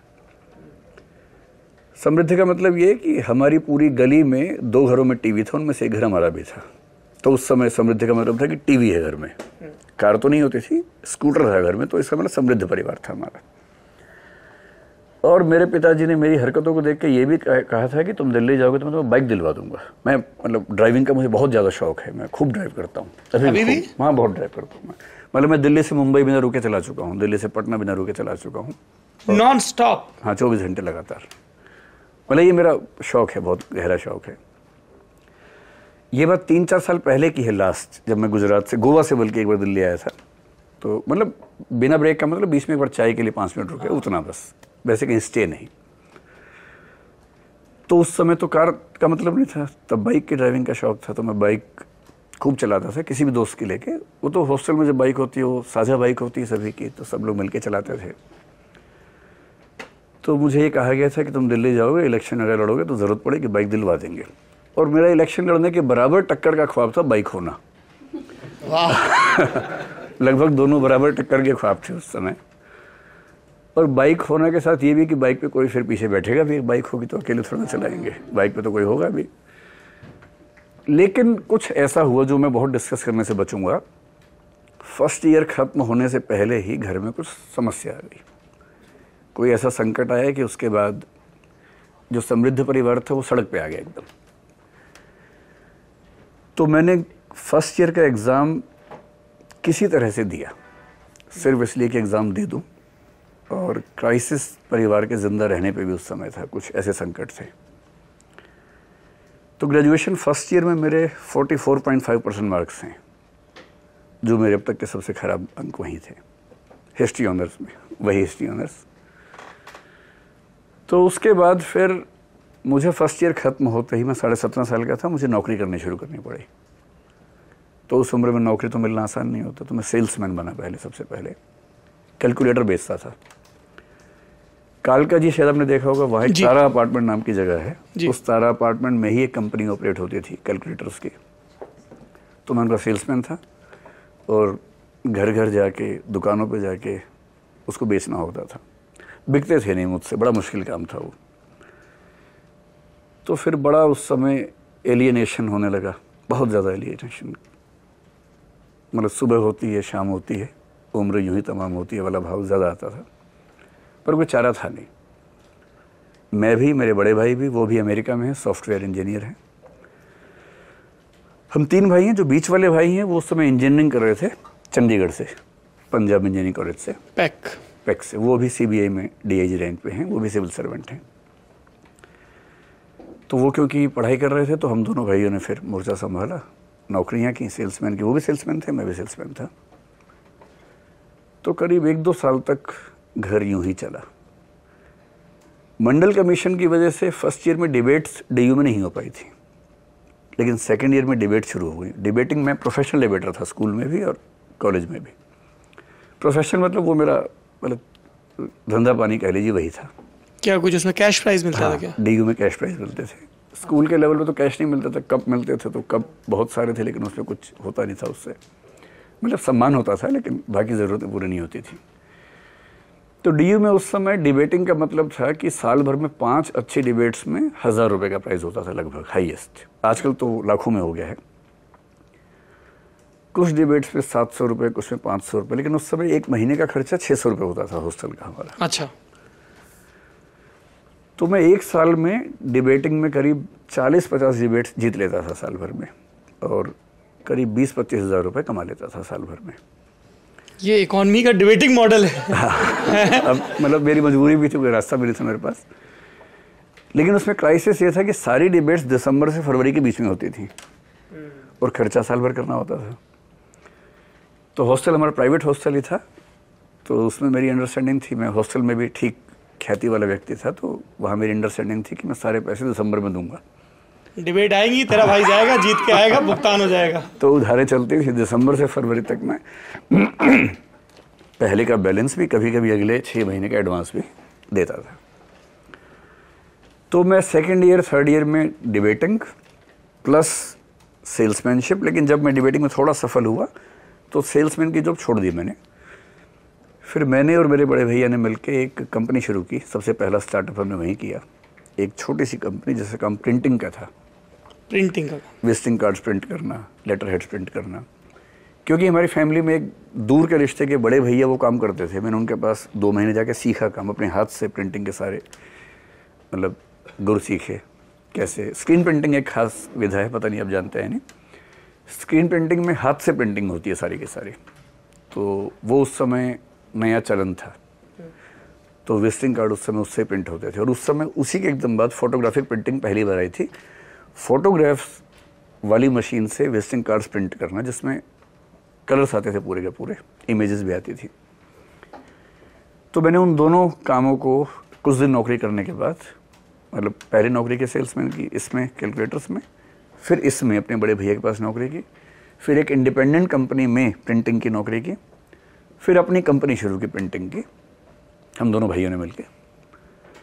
B: समृद्ध का मतलब ये कि हमारी पूरी गली में 2 घरों में टीवी था, उनमें से एक घर हमारा भी था। तो उस समय समृद्ध का मतलब था कि टीवी है घर में, कार तो नहीं होती थी, स्कूटर था घर में, तो इसका मतलब समृद्ध परिवार था हमारा। और मेरे पिताजी ने मेरी हरकतों को देख के ये भी कहा था कि तुम दिल्ली जाओगे तो मैं तुम्हें बाइक दिलवा दूंगा। मैं मतलब ड्राइविंग का मुझे बहुत ज़्यादा शौक है, मैं खूब ड्राइव करता हूँ अभी भी। हाँ, बहुत ड्राइव करता हूँ मैं। मतलब मैं दिल्ली से मुंबई बिना रुके चला चुका हूँ, दिल्ली से पटना बिना रुके चला चुका हूँ,
A: नॉन स्टॉप।
B: हाँ, 24 घंटे लगातार। मतलब ये मेरा शौक है, बहुत गहरा शौक है। ये बात 3-4 साल पहले की है लास्ट, जब मैं गुजरात से, गोवा से बल्कि एक बार दिल्ली आया था। तो मतलब बिना ब्रेक का मतलब बीच में एक बार चाय के लिए 5 मिनट रुके, उतना बस, वैसे कहीं स्टे नहीं। तो उस समय तो कार का मतलब नहीं था, तब बाइक की ड्राइविंग का शौक था। तो मैं बाइक खूब चलाता था, किसी भी दोस्त की लेके। वो तो हॉस्टल में जब बाइक होती है वो साझा बाइक होती है सभी की, तो सब लोग मिलके चलाते थे। तो मुझे ये कहा गया था कि तुम दिल्ली जाओगे, इलेक्शन अगर लड़ोगे तो ज़रूरत पड़ेगी बाइक दिलवा देंगे। और मेरा इलेक्शन लड़ने के बराबर टक्कर का ख्वाब था बाइक होना। लगभग दोनों बराबर टक्कर के ख्वाब थे उस समय। और बाइक होने के साथ ये भी कि बाइक पे कोई फिर पीछे बैठेगा भी, बाइक होगी तो अकेले थोड़ा चलाएंगे, बाइक पे तो कोई होगा भी। लेकिन कुछ ऐसा हुआ जो मैं बहुत डिस्कस करने से बचूंगा। फर्स्ट ईयर खत्म होने से पहले ही घर में कुछ समस्या आ गई, कोई ऐसा संकट आया कि उसके बाद जो समृद्ध परिवार था वो सड़क पे आ गया एकदम। तो मैंने फर्स्ट ईयर का एग्ज़ाम किसी तरह से दिया, सिर्फ इसलिए कि एग्ज़ाम दे दूं। और क्राइसिस परिवार के ज़िंदा रहने पे भी उस समय था, कुछ ऐसे संकट थे। तो ग्रेजुएशन फर्स्ट ईयर में मेरे 44.5% मार्क्स हैं, जो मेरे अब तक के सबसे ख़राब अंक वहीं थे, हिस्ट्री ऑनर्स में, वही हिस्ट्री ऑनर्स। तो उसके बाद फिर मुझे फर्स्ट ईयर ख़त्म होते ही, मैं 17.5 साल का था, मुझे नौकरी करनी शुरू करनी पड़ी। तो उस उम्र में नौकरी तो मिलना आसान नहीं होता, तो मैं सेल्समैन बना पहले, सबसे पहले कैलकुलेटर बेचता था। कालका जी शायद आपने देखा होगा, वहाँ एक तारा अपार्टमेंट नाम की जगह है, उस तारा अपार्टमेंट में ही एक कंपनी ऑपरेट होती थी कैलकुलेटर्स की। तो मैं उनका सेल्समैन था और घर घर जाके, दुकानों पे जाके उसको बेचना होता था। बिकते थे नहीं मुझसे, बड़ा मुश्किल काम था वो। तो फिर बड़ा उस समय एलियनेशन होने लगा, बहुत ज़्यादा एलियनेशन। मतलब सुबह होती है, शाम होती है, उम्र यूं ही तमाम होती है वाला भाव ज़्यादा आता था, पर कोई चारा था नहीं। मैं भी, मेरे बड़े भाई भी, वो भी अमेरिका में है, सॉफ्टवेयर इंजीनियर हैं। हम 3 भाई हैं। जो बीच वाले भाई हैं वो उस समय इंजीनियरिंग कर रहे थे चंडीगढ़ से, पंजाब इंजीनियरिंग कॉलेज से, पैक से। वो भी CBI में DIG रैंक पे हैं, वो भी सिविल सर्वेंट हैं। तो वो क्योंकि पढ़ाई कर रहे थे तो हम दोनों भाइयों ने फिर मोर्चा संभाला, नौकरियां की सेल्समैन की। वो भी सेल्समैन थे, मैं भी सेल्समैन था। तो करीब 1-2 साल तक घर यूं ही चला। मंडल कमीशन की वजह से फर्स्ट ईयर में डिबेट्स DU में नहीं हो पाई थी, लेकिन सेकेंड ईयर में डिबेट शुरू हो गई। डिबेटिंग में प्रोफेशनल डिबेटर था, स्कूल में भी और कॉलेज में भी। प्रोफेशनल मतलब वो मेरा धंधा पानी कह लीजिए, वही था।
A: क्या कुछ उसमें कैश प्राइज मिलता था क्या?
B: DU में कैश प्राइज मिलते थे। स्कूल के लेवल पे तो कैश नहीं मिलता था, कप मिलते थे। तो कप बहुत सारे थे, लेकिन उसमें कुछ होता नहीं था उससे, मतलब सम्मान होता था, लेकिन बाकी ज़रूरतें पूरी नहीं होती थी। तो DU में उस समय डिबेटिंग का मतलब था कि साल भर में 5 अच्छी डिबेट्स में 1000 रुपये का प्राइस होता था लगभग, हाईएस्ट। आजकल तो लाखों में हो गया है। कुछ डिबेट्स पे 700 रुपये, कुछ में 500 रुपये, लेकिन उस समय एक महीने का खर्चा 600 रुपये होता था हॉस्टल का हमारा।
A: अच्छा।
B: तो मैं एक साल में डिबेटिंग में करीब 40-50 डिबेट्स जीत लेता था साल भर में, और करीब 20-25 हज़ार रुपये कमा लेता था साल भर में।
A: ये इकोनॉमी का डिबेटिंग मॉडल है।
B: अब मतलब मेरी मजबूरी भी थी, कोई रास्ता भी नहीं था मेरे पास। लेकिन उसमें क्राइसिस ये था कि सारी डिबेट्स दिसंबर से फरवरी के बीच में होती थी, और खर्चा साल भर करना होता था। तो हॉस्टल हमारा प्राइवेट हॉस्टल ही था, तो उसमें मेरी अंडरस्टैंडिंग थी, मैं हॉस्टल में भी ठीक ख्याति वाला व्यक्ति था, तो वहाँ मेरी अंडरस्टैंडिंग थी कि मैं सारे पैसे दिसंबर में दूंगा।
A: डिबेट आएंगी, तेरा भाई जाएगा, जीत के आएगा, भुगतान हो जाएगा।
B: तो उधारे चलती थी। दिसंबर से फरवरी तक मैं पहले का बैलेंस भी, कभी कभी अगले 6 महीने का एडवांस भी देता था। तो मैं सेकेंड ईयर, थर्ड ईयर में डिबेटिंग प्लस सेल्समैनशिप। लेकिन जब मैं डिबेटिंग में थोड़ा सफल हुआ तो सेल्समैन की जॉब छोड़ दी मैंने। फिर मैंने और मेरे बड़े भैया ने मिलकर एक कंपनी शुरू की। सबसे पहला स्टार्टअप हमने वहीं किया, एक छोटी सी कंपनी जिसका काम प्रिंटिंग का था।
A: प्रिंटिंग का?
B: विजिटिंग कार्ड्स प्रिंट करना, लेटर हेड्स प्रिंट करना। क्योंकि हमारी फैमिली में एक दूर के रिश्ते के बड़े भैया वो काम करते थे, मैंने उनके पास 2 महीने जाके सीखा काम, अपने हाथ से प्रिंटिंग के सारे मतलब गुर सीखे। कैसे स्क्रीन प्रिंटिंग एक खास विधा है, पता नहीं आप जानते हैं नहीं। स्क्रीन प्रिंटिंग में हाथ से प्रिंटिंग होती है सारी की सारी, तो वो उस समय नया चलन था। तो विजिटिंग कार्ड उस समय उससे प्रिंट होते थे। और उस समय उसी के एकदम बाद फोटोग्राफिक प्रिंटिंग पहली बार आई थी। फोटोग्राफ्स वाली मशीन से विजिटिंग कार्ड्स प्रिंट करना, जिसमें कलर्स आते थे पूरे के पूरे, इमेजेस भी आती थी। तो मैंने उन दोनों कामों को कुछ दिन नौकरी करने के बाद, मतलब पहले नौकरी के सेल्समैन की, इसमें कैलकुलेटर्स में, फिर इसमें अपने बड़े भैया के पास नौकरी की, फिर एक इंडिपेंडेंट कंपनी में प्रिंटिंग की नौकरी की, फिर अपनी कंपनी शुरू की प्रिंटिंग की, हम दोनों भाइयों ने मिलकर।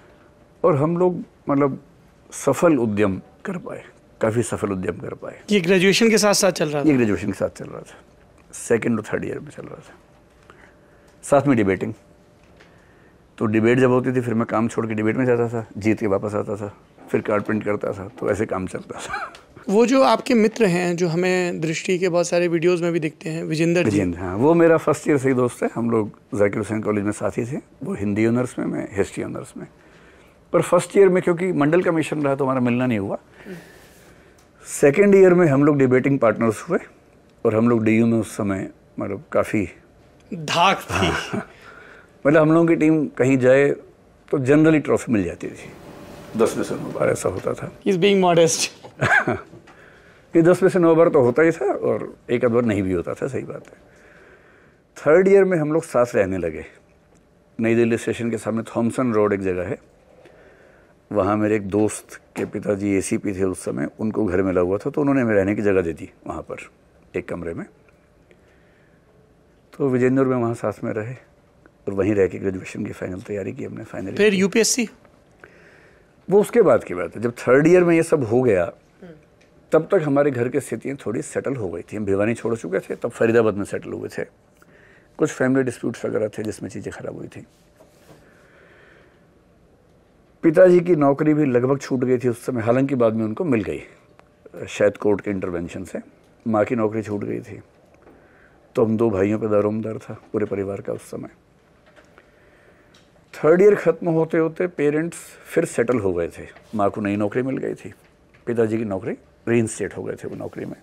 B: और हम लोग मतलब सफल उद्यम कर पाए, काफ़ी सफल उद्यम कर पाए।
A: ये ग्रेजुएशन के साथ साथ चल रहा था?
B: ये ग्रेजुएशन के साथ चल रहा था, सेकेंड और थर्ड ईयर में चल रहा था। साथ में डिबेटिंग, तो डिबेट जब होती थी फिर मैं काम छोड़ के डिबेट में जाता था, जीत के वापस आता था, फिर कार्ड प्रिंट करता था, तो ऐसे काम चलता था।
A: वो जो आपके मित्र हैं जो हमें दृष्टि के बहुत सारे वीडियोस में भी दिखते हैं, विजेंद्र जी।
B: हाँ, वो मेरा फर्स्ट ईयर से ही दोस्त है। हम लोग जाकिर हुसैन कॉलेज में साथी थे। वो हिंदी ऑनर्स में, मैं हिस्ट्री ऑनर्स में। पर फर्स्ट ईयर में क्योंकि मंडल का मिशन रहा तो हमारा मिलना नहीं हुआ। सेकेंड ईयर में हम लोग डिबेटिंग पार्टनर्स हुए और हम लोग DU में उस समय मतलब काफ़ी
A: धाक थी।
B: मतलब हम लोगों की टीम कहीं जाए तो जनरली ट्रॉफी मिल जाती थी। 10 में से 9 बार ऐसा होता था।
A: He's being modest.
B: ये 10 में से 9 बार तो होता ही था और एक आध बार नहीं भी होता था, सही बात है। थर्ड ईयर में हम लोग साथ रहने लगे। नई दिल्ली स्टेशन के सामने थॉमसन रोड एक जगह है, वहाँ मेरे एक दोस्त के पिताजी ACP थे उस समय, उनको घर मिला हुआ था तो उन्होंने हमें रहने की जगह दे दी वहाँ पर एक कमरे में। तो विजेंद्र में वहाँ साथ में रहे और वहीं रह के ग्रेजुएशन की फाइनल तैयारी की हमने। फाइनल
A: फिर UPSC?
B: वो उसके बाद की बात है। जब थर्ड ईयर में ये सब हो गया तब तक हमारे घर की स्थितियाँ थोड़ी सेटल हो गई थी। हम भिवानी छोड़ चुके थे, तब फरीदाबाद में सेटल हुए थे। कुछ फैमिली डिस्प्यूट्स वगैरह थे जिसमें चीज़ें खराब हुई थी। पिताजी की नौकरी भी लगभग छूट गई थी उस समय, हालांकि बाद में उनको मिल गई शायद कोर्ट के इंटरवेंशन से। माँ की नौकरी छूट गई थी तो हम 2 भाइयों पे दारोमदार था पूरे परिवार का उस समय। थर्ड ईयर ख़त्म होते होते पेरेंट्स फिर सेटल हो गए थे। माँ को नई नौकरी मिल गई थी, पिताजी की नौकरी रीइंस्टेट हो गए थे वो नौकरी में।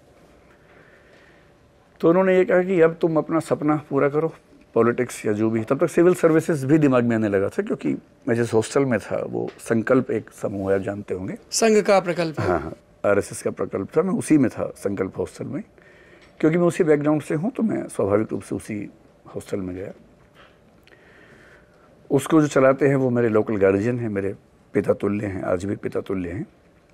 B: तो उन्होंने ये कहा कि अब तुम अपना सपना पूरा करो, पॉलिटिक्स या जो भी। तब तक सिविल सर्विसेज भी दिमाग में आने लगा था क्योंकि मैं जिस हॉस्टल में था वो संकल्प एक समूह है, आप जानते होंगे,
A: संघ का प्रकल्प।
B: हाँ, RSS का प्रकल्प था। मैं उसी में था, संकल्प हॉस्टल में। क्योंकि मैं उसी बैकग्राउंड से हूँ तो मैं स्वाभाविक रूप से उसी हॉस्टल में गया। उसको जो चलाते हैं वो मेरे लोकल गार्जियन हैं, मेरे पिता तुल्य हैं, आज भी पिता तुल्य हैं।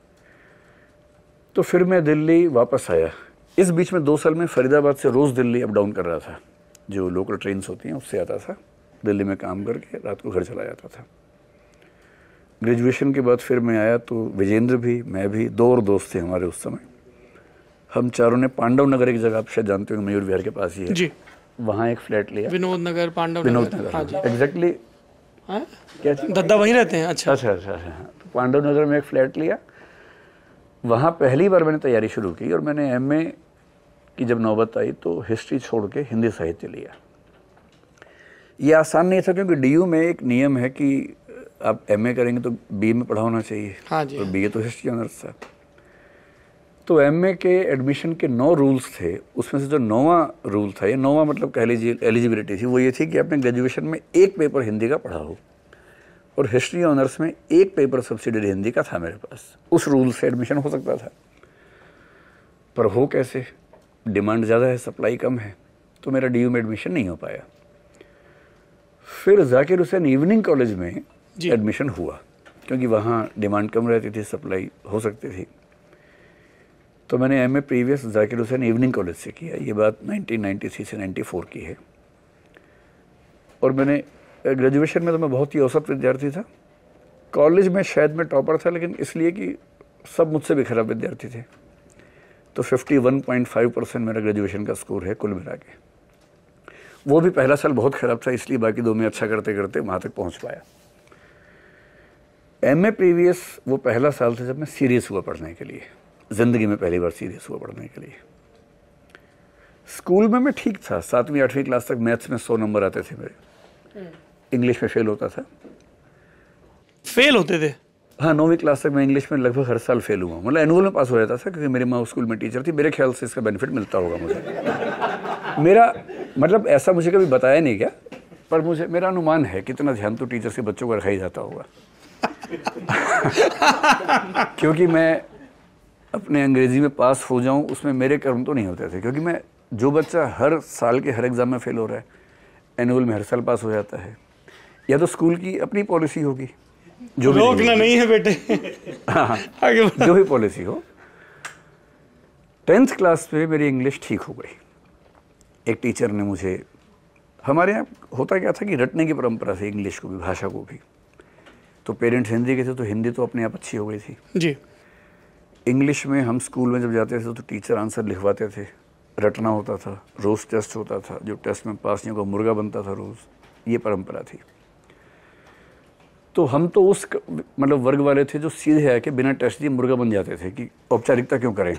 B: तो फिर मैं दिल्ली वापस आया। इस बीच में 2 साल में फरीदाबाद से रोज़ दिल्ली अप डाउन कर रहा था, जो लोकल ट्रेन्स होती हैं उससे आता था। दिल्ली में काम करके रात को घर चला जाता था। ग्रेजुएशन के बाद फिर मैं आया तो विजेंद्र भी, मैं भी, 2 और दोस्त थे हमारे उस समय। हम चारों ने पांडव नगर, एक जगह आप शायद जानते हो, मयूर विहार के पास ही है
A: जी,
B: वहाँ एक फ्लैट लिया।
A: विनोद नगर, पांडव
B: विनोद
A: नगर। हाँ जी,
B: नगर, एग्जैक्टली।
A: हाँ?
B: क्या चीज़?
A: दद्दा वहीं रहते हैं? अच्छा।
B: तो पांडव नगर में एक फ्लैट लिया। वहाँ पहली बार मैंने तैयारी शुरू की और मैंने MA की जब नौबत आई तो हिस्ट्री छोड़ के हिंदी साहित्य लिया। ये आसान नहीं था क्योंकि DU में एक नियम है कि आप MA करेंगे तो BA में पढ़ा होना चाहिए।
A: हाँ जी।
B: और BA तो हिस्ट्री ऑनर्स था। तो MA के एडमिशन के 9 रूल्स थे, उसमें से जो 9वां रूल था, ये 9वां मतलब कह लीजिए एलिजिबिलिटी थी, वो ये थी कि आपने ग्रेजुएशन में 1 पेपर हिंदी का पढ़ा हो। और हिस्ट्री ऑनर्स में 1 पेपर सब्सिडियरी हिंदी का था मेरे पास। उस रूल से एडमिशन हो सकता था, पर हो कैसे, डिमांड ज़्यादा है, सप्लाई कम है, तो मेरा DU में एडमिशन नहीं हो पाया। फिर जाकिर हुसैन इवनिंग कॉलेज में एडमिशन हुआ क्योंकि वहाँ डिमांड कम रहती थी, सप्लाई हो सकती थी। तो मैंने MA previous Zakir Hussain evening college से किया। ये बात 1993 से 94 की है। और मैंने ग्रेजुएशन में तो मैं बहुत ही औसत विद्यार्थी था। कॉलेज में शायद मैं टॉपर था, लेकिन इसलिए कि सब मुझसे भी खराब विद्यार्थी थे। तो 51.5% मेरा ग्रेजुएशन का स्कोर है कुल मिला के। वो भी पहला साल बहुत ख़राब था, इसलिए बाकी 2 में अच्छा करते करते वहाँ तक पहुँच पाया। MA प्रीवियस वो पहला साल था जब मैं सीरियस हुआ पढ़ने के लिए, ज़िंदगी में पहली बार सीरियस हुआ पढ़ने के लिए। स्कूल में मैं ठीक था, 7वीं 8वीं क्लास तक मैथ्स में 100 नंबर आते थे मेरे। इंग्लिश में फेल होता था।
A: फेल होते थे?
B: हाँ, 9वीं क्लास तक मैं इंग्लिश में लगभग हर साल फेल हुआ। मतलब एनुअल में पास हो जाता था क्योंकि मेरी माँ स्कूल में टीचर थी। मेरे ख्याल से इसका बेनिफिट मिलता होगा मुझे। मेरा मतलब ऐसा मुझे कभी बताया नहीं गया, पर मुझे मेरा अनुमान है कितना ध्यान तो टीचर से बच्चों का रखा ही जाता होगा। क्योंकि मैं अपने अंग्रेजी में पास हो जाऊं उसमें मेरे कर्म तो नहीं होते थे। क्योंकि मैं, जो बच्चा हर साल के हर एग्ज़ाम में फेल हो रहा है, एनुअल में हर साल पास हो जाता है, या तो स्कूल की अपनी पॉलिसी होगी, जो भी
A: रोकना नहीं है बेटे।
B: हाँ, जो भी पॉलिसी हो। 10th क्लास में मेरी इंग्लिश ठीक हो गई। एक टीचर ने मुझे, हमारे यहाँ होता क्या था कि रटने की परंपरा थी इंग्लिश को भी, भाषा को भी। तो पेरेंट्स हिंदी के थे तो हिंदी तो अपने आप अच्छी हो गई थी
A: जी।
B: इंग्लिश में हम स्कूल में जब जाते थे तो टीचर आंसर लिखवाते थे, रटना होता था, रोज़ टेस्ट होता था, जो टेस्ट में पास नहीं होगा मुर्गा बनता था रोज़, ये परंपरा थी। तो हम तो उस मतलब वर्ग वाले थे जो सीधे आके बिना टेस्ट दिए मुर्गा बन जाते थे कि औपचारिकता क्यों करें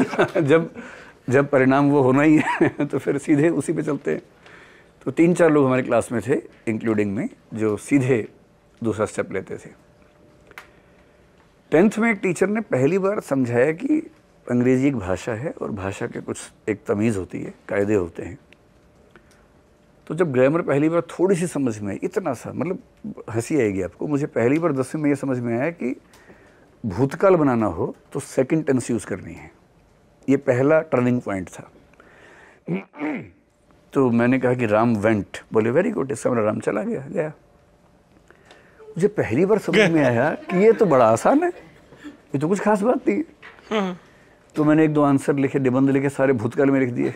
B: जब परिणाम वो होना ही है तो फिर सीधे उसी पे चलते हैं। तो 3-4 लोग हमारे क्लास में थे इंक्लूडिंग में जो सीधे दूसरा स्टेप लेते थे। 10th में एक टीचर ने पहली बार समझाया कि अंग्रेजी एक भाषा है और भाषा के कुछ एक तमीज़ होती है, कायदे होते हैं। तो जब ग्रामर पहली बार थोड़ी सी समझ में आई, इतना सा, मतलब हंसी आएगी आपको, मुझे पहली बार 10वीं में ये समझ में आया कि भूतकाल बनाना हो तो सेकंड टेंस यूज़ करनी है। ये पहला टर्निंग पॉइंट था। तो मैंने कहा कि राम वेंट, बोले वेरी गुड, इसका मेरा राम चला गया। मुझे पहली बार समझ में आया कि ये तो बड़ा आसान है, ये तो कुछ खास बात नहीं है। तो मैंने 1-2 आंसर लिखे, निबंध लिखे, सारे भूतकाल में लिख दिए।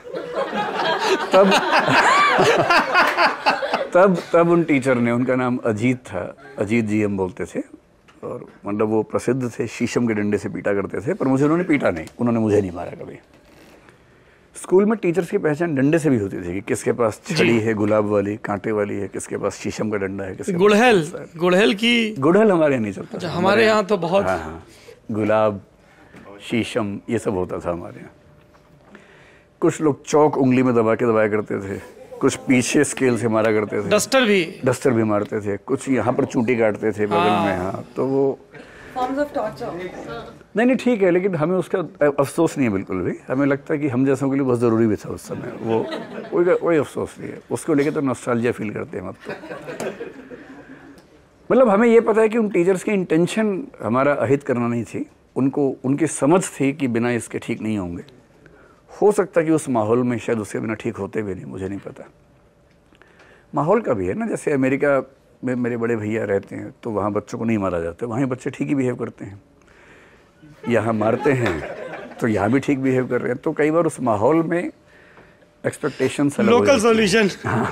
B: तब उन टीचर ने, उनका नाम अजीत था, अजीत जी हम बोलते थे, और मतलब वो प्रसिद्ध थे, शीशम के डंडे से पीटा करते थे, पर मुझे उन्होंने पीटा नहीं, उन्होंने मुझे नहीं मारा कभी। स्कूल में टीचर्स की पहचान डंडे से भी होती थी कि किसके पास छड़ी है गुलाब वाली, कांटे वाली है, किसके पास शीशम का डंडा है, किसके गुड़हल हमारे यहाँ नहीं चलता,
A: हमारे यहाँ तो बहुत।
B: हाँ, गुलाब, शीशम, ये सब होता था हमारे यहाँ। कुछ लोग चौक उंगली में दबाया करते थे, कुछ पीछे स्केल से मारा करते थे, डस्टर भी मारते थे, कुछ यहाँ पर चूंटी काटते थे बगल में। हाँ, तो वो
D: फॉर्म्स ऑफ टॉर्चर।
B: नहीं ठीक है, लेकिन हमें उसका अफसोस नहीं है बिल्कुल भी। हमें लगता है कि हम जैसों के लिए बहुत ज़रूरी भी था उस समय, वो कोई अफसोस नहीं है उसको लेके। तो नॉस्टैल्जिया फील करते हैं हम अब तो। मतलब हमें ये पता है कि उन टीचर्स की इंटेंशन हमारा अहित करना नहीं थी, उनको उनकी समझ थी कि बिना इसके ठीक नहीं होंगे। हो सकता है कि उस माहौल में शायद उसके बिना ठीक होते भी नहीं, मुझे नहीं पता। माहौल का भी है ना, जैसे अमेरिका में मेरे बड़े भैया रहते हैं तो वहाँ बच्चों को नहीं मारा जाता, वहाँ बच्चे ठीक ही बिहेव करते हैं। यहाँ मारते हैं तो यहाँ भी ठीक बिहेव कर रहे हैं। तो कई बार उस माहौल में एक्सपेक्टेशंस
A: लोकल सॉल्यूशन।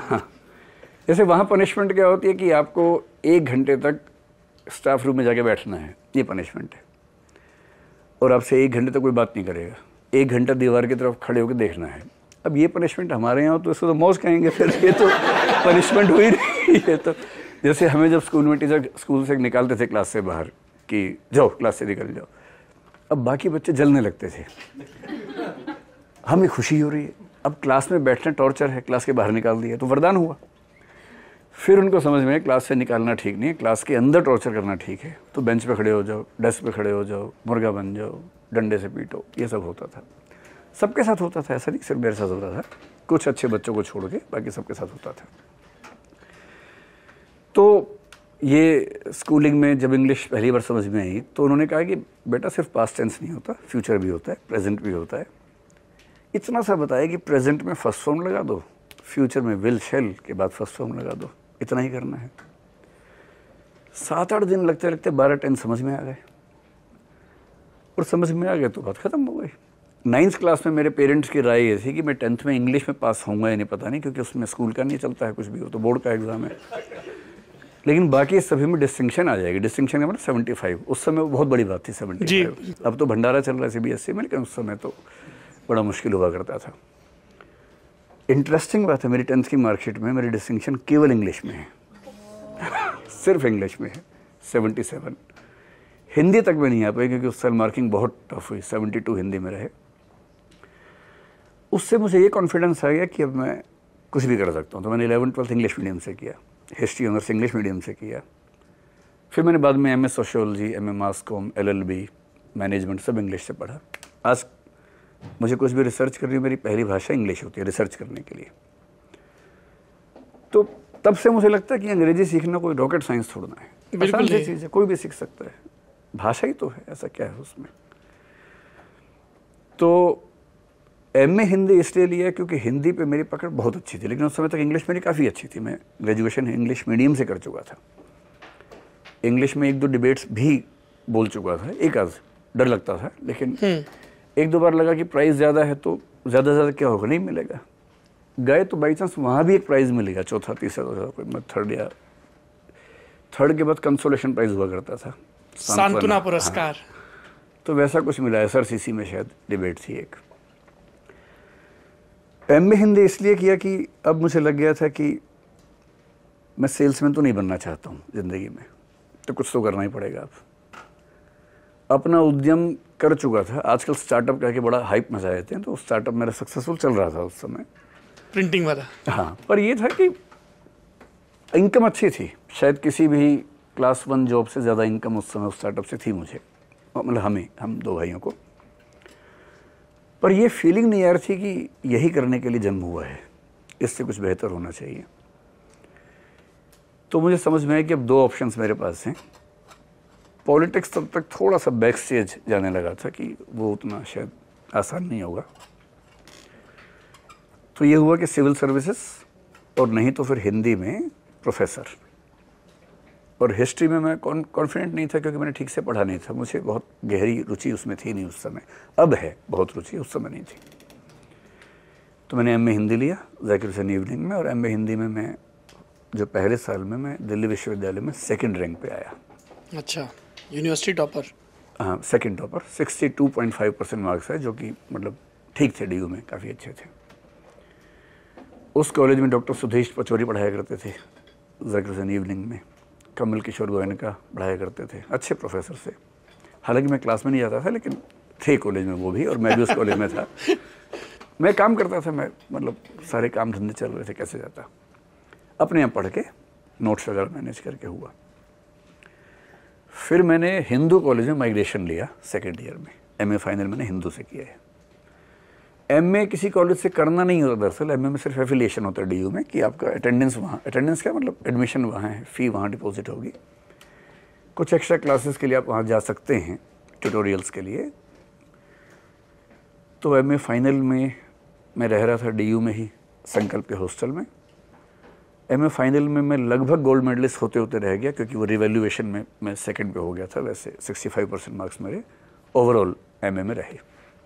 B: जैसे वहाँ पनिशमेंट क्या होती है कि आपको 1 घंटे तक स्टाफ रूम में जाके बैठना है, ये पनिशमेंट है, और आपसे 1 घंटे तक कोई बात नहीं करेगा, 1 घंटा दीवार की तरफ खड़े होकर देखना है। अब ये पनिशमेंट हमारे यहाँ तो इसको तो मौज कहेंगे, फिर ये तो पनिशमेंट हुई नहीं है। तो जैसे हमें जब स्कूल में टीचर स्कूल से निकालते थे क्लास से बाहर कि जाओ क्लास से निकल जाओ, अब बाकी बच्चे जलने लगते थे, हमें खुशी हो रही है, अब क्लास में बैठना टॉर्चर है, क्लास के बाहर निकाल दिया तो वरदान हुआ। फिर उनको समझ में क्लास से निकालना ठीक नहीं है, क्लास के अंदर टॉर्चर करना ठीक है। तो बेंच पे खड़े हो जाओ, डेस्क पे खड़े हो जाओ, मुर्गा बन जाओ, डंडे से पीटो, ये सब होता था। सबके साथ होता था, ऐसा नहीं सिर्फ मेरे साथ होता था, कुछ अच्छे बच्चों को छोड़ के बाकी सबके साथ होता था। तो ये स्कूलिंग में जब इंग्लिश पहली बार समझ में आई तो उन्होंने कहा कि बेटा सिर्फ पास्ट टेंस नहीं होता, फ्यूचर भी होता है, प्रेजेंट भी होता है। इतना सा बताया कि प्रेजेंट में फर्स्ट फॉर्म लगा दो, फ्यूचर में विल शेल के बाद फर्स्ट फॉर्म लगा दो, इतना ही करना है। 7-8 दिन लगते लगते 12 टेंस समझ में आ गए, और समझ में आ गए तो बात खत्म हो गई। 9th क्लास में मेरे पेरेंट्स की राय ये थी कि मैं 10th में इंग्लिश में पास होऊंगा या नहीं पता नहीं, क्योंकि उसमें स्कूल का नहीं चलता है कुछ भी हो, तो बोर्ड का एग्ज़ाम है, लेकिन बाकी सभी में डिस्टिंक्शन आ जाएगी। डिस्टिंक्शन का मतलब 75, उस समय वो बहुत बड़ी बात थी 75। अब तो भंडारा चल रहा है CBSE में, लेकिन उस समय तो बड़ा मुश्किल हुआ करता था। इंटरेस्टिंग बात है, मेरी 10th की मार्कशीट में मेरी डिस्टिंक्शन केवल इंग्लिश में है सिर्फ इंग्लिश में है, 77। हिंदी तक में नहीं आ पाई क्योंकि उस साल मार्किंग बहुत टफ हुई, 72 हिंदी में रहे। उससे मुझे ये कॉन्फिडेंस आ गया कि अब मैं कुछ भी कर सकता हूँ। तो मैंने 11th-12th इंग्लिश मीडियम से किया, हिस्ट्री ऑनर्स इंग्लिश मीडियम से किया। फिर मैंने बाद में MA sociology, MA mass comm, LLB, management सब इंग्लिश से पढ़ा। आज मुझे कुछ भी रिसर्च करनी, मेरी पहली भाषा इंग्लिश होती है रिसर्च करने के लिए। तो तब से मुझे लगता है कि अंग्रेजी सीखना कोई रॉकेट साइंस थोड़ा है, आसान सी चीज़ है, कोई भी सीख सकता है, भाषा ही तो है, ऐसा क्या है उसमें। तो MA हिंदी इसलिए लिया क्योंकि हिंदी पे मेरी पकड़ बहुत अच्छी थी, लेकिन उस समय तक इंग्लिश मेरी काफ़ी अच्छी थी। मैं ग्रेजुएशन इंग्लिश मीडियम से कर चुका था, इंग्लिश में 1-2 डिबेट्स भी बोल चुका था, एक आध डर लगता था, लेकिन 1-2 बार लगा कि प्राइस ज़्यादा है तो ज़्यादा से ज़्यादा क्या होगा, नहीं मिलेगा। गए तो बाई चांस वहाँ भी एक प्राइज़ मिलेगा, चौथा तीसरा कोई थर्ड या थर्ड के बाद कंसोलेशन प्राइज हुआ करता था,
A: सांत्वना पुरस्कार।
B: तो वैसा कुछ मिला, SRCC में शायद डिबेट थी एक। MA हिंदी इसलिए किया कि अब मुझे लग गया था कि मैं सेल्समैन तो नहीं बनना चाहता हूँ ज़िंदगी में, तो कुछ तो करना ही पड़ेगा। अब अपना उद्यम कर चुका था। आजकल स्टार्टअप कह के बड़ा हाइप मचा देते हैं, तो स्टार्टअप मेरा सक्सेसफुल चल रहा था उस समय,
A: प्रिंटिंग वाला।
B: हाँ, पर ये था कि इनकम अच्छी थी, शायद किसी भी क्लास 1 जॉब से ज़्यादा इनकम उस समय स्टार्टअप से थी मुझे, मतलब हम 2 भाइयों को। पर ये फीलिंग नहीं आ रही थी कि यही करने के लिए जन्म हुआ है, इससे कुछ बेहतर होना चाहिए। तो मुझे समझ में आया कि अब 2 ऑप्शंस मेरे पास हैं। पॉलिटिक्स तब तक थोड़ा सा बैक स्टेज जाने लगा था कि वो उतना शायद आसान नहीं होगा। तो ये हुआ कि सिविल सर्विसेज, और नहीं तो फिर हिंदी में प्रोफेसर। और हिस्ट्री में मैं कॉन्फिडेंट नहीं था, क्योंकि मैंने ठीक से पढ़ा नहीं था, मुझे बहुत गहरी रुचि उसमें थी नहीं उस समय। अब है बहुत रुचि, उस समय नहीं थी। तो मैंने MA हिंदी लिया ज़ाकिर हुसैन इवनिंग में, और MA हिंदी में मैं जो पहले साल में मैं दिल्ली विश्वविद्यालय में 2nd रैंक पे आया।
A: अच्छा, यूनिवर्सिटी टॉपर?
B: हाँ, 2nd टॉपर। 62.5% मार्क्स है, जो कि मतलब ठीक थे, DU में काफ़ी अच्छे थे। उस कॉलेज में डॉक्टर सुधीश पचौरी पढ़ाया करते थे ज़ाकिर हुसैन इवनिंग में, कमल किशोर गोयनका पढ़ाया करते थे, अच्छे प्रोफेसर से। हालांकि मैं क्लास में नहीं जाता था, लेकिन थे कॉलेज में वो भी, और मैं भी उस कॉलेज में था। मैं काम करता था, मैं मतलब सारे काम धंधे चल रहे थे, कैसे जाता, अपने यहाँ पढ़ के नोट्स वगैरह मैनेज करके हुआ। फिर मैंने हिंदू कॉलेज में माइग्रेशन लिया 2nd ईयर में। MA फाइनल मैंने हिंदू से किया है। MA किसी कॉलेज से करना नहीं होता दरअसल, MA में सिर्फ एफिलिएशन होता है DU में, कि आपका अटेंडेंस वहाँ, अटेंडेंस क्या मतलब एडमिशन वहाँ है, फ़ी वहाँ डिपॉजिट होगी, कुछ एक्स्ट्रा क्लासेस के लिए आप वहाँ जा सकते हैं, ट्यूटोरियल्स के लिए। तो MA फाइनल में मैं रह रहा था DU में ही, संकल्प के हॉस्टल में। MA फाइनल में मैं लगभग गोल्ड मेडलिस्ट होते होते रह गया, क्योंकि वो रिवैल्यूएशन में मैं 2nd पे हो गया था। वैसे 65% मार्क्स मेरे ओवरऑल MA में रहे।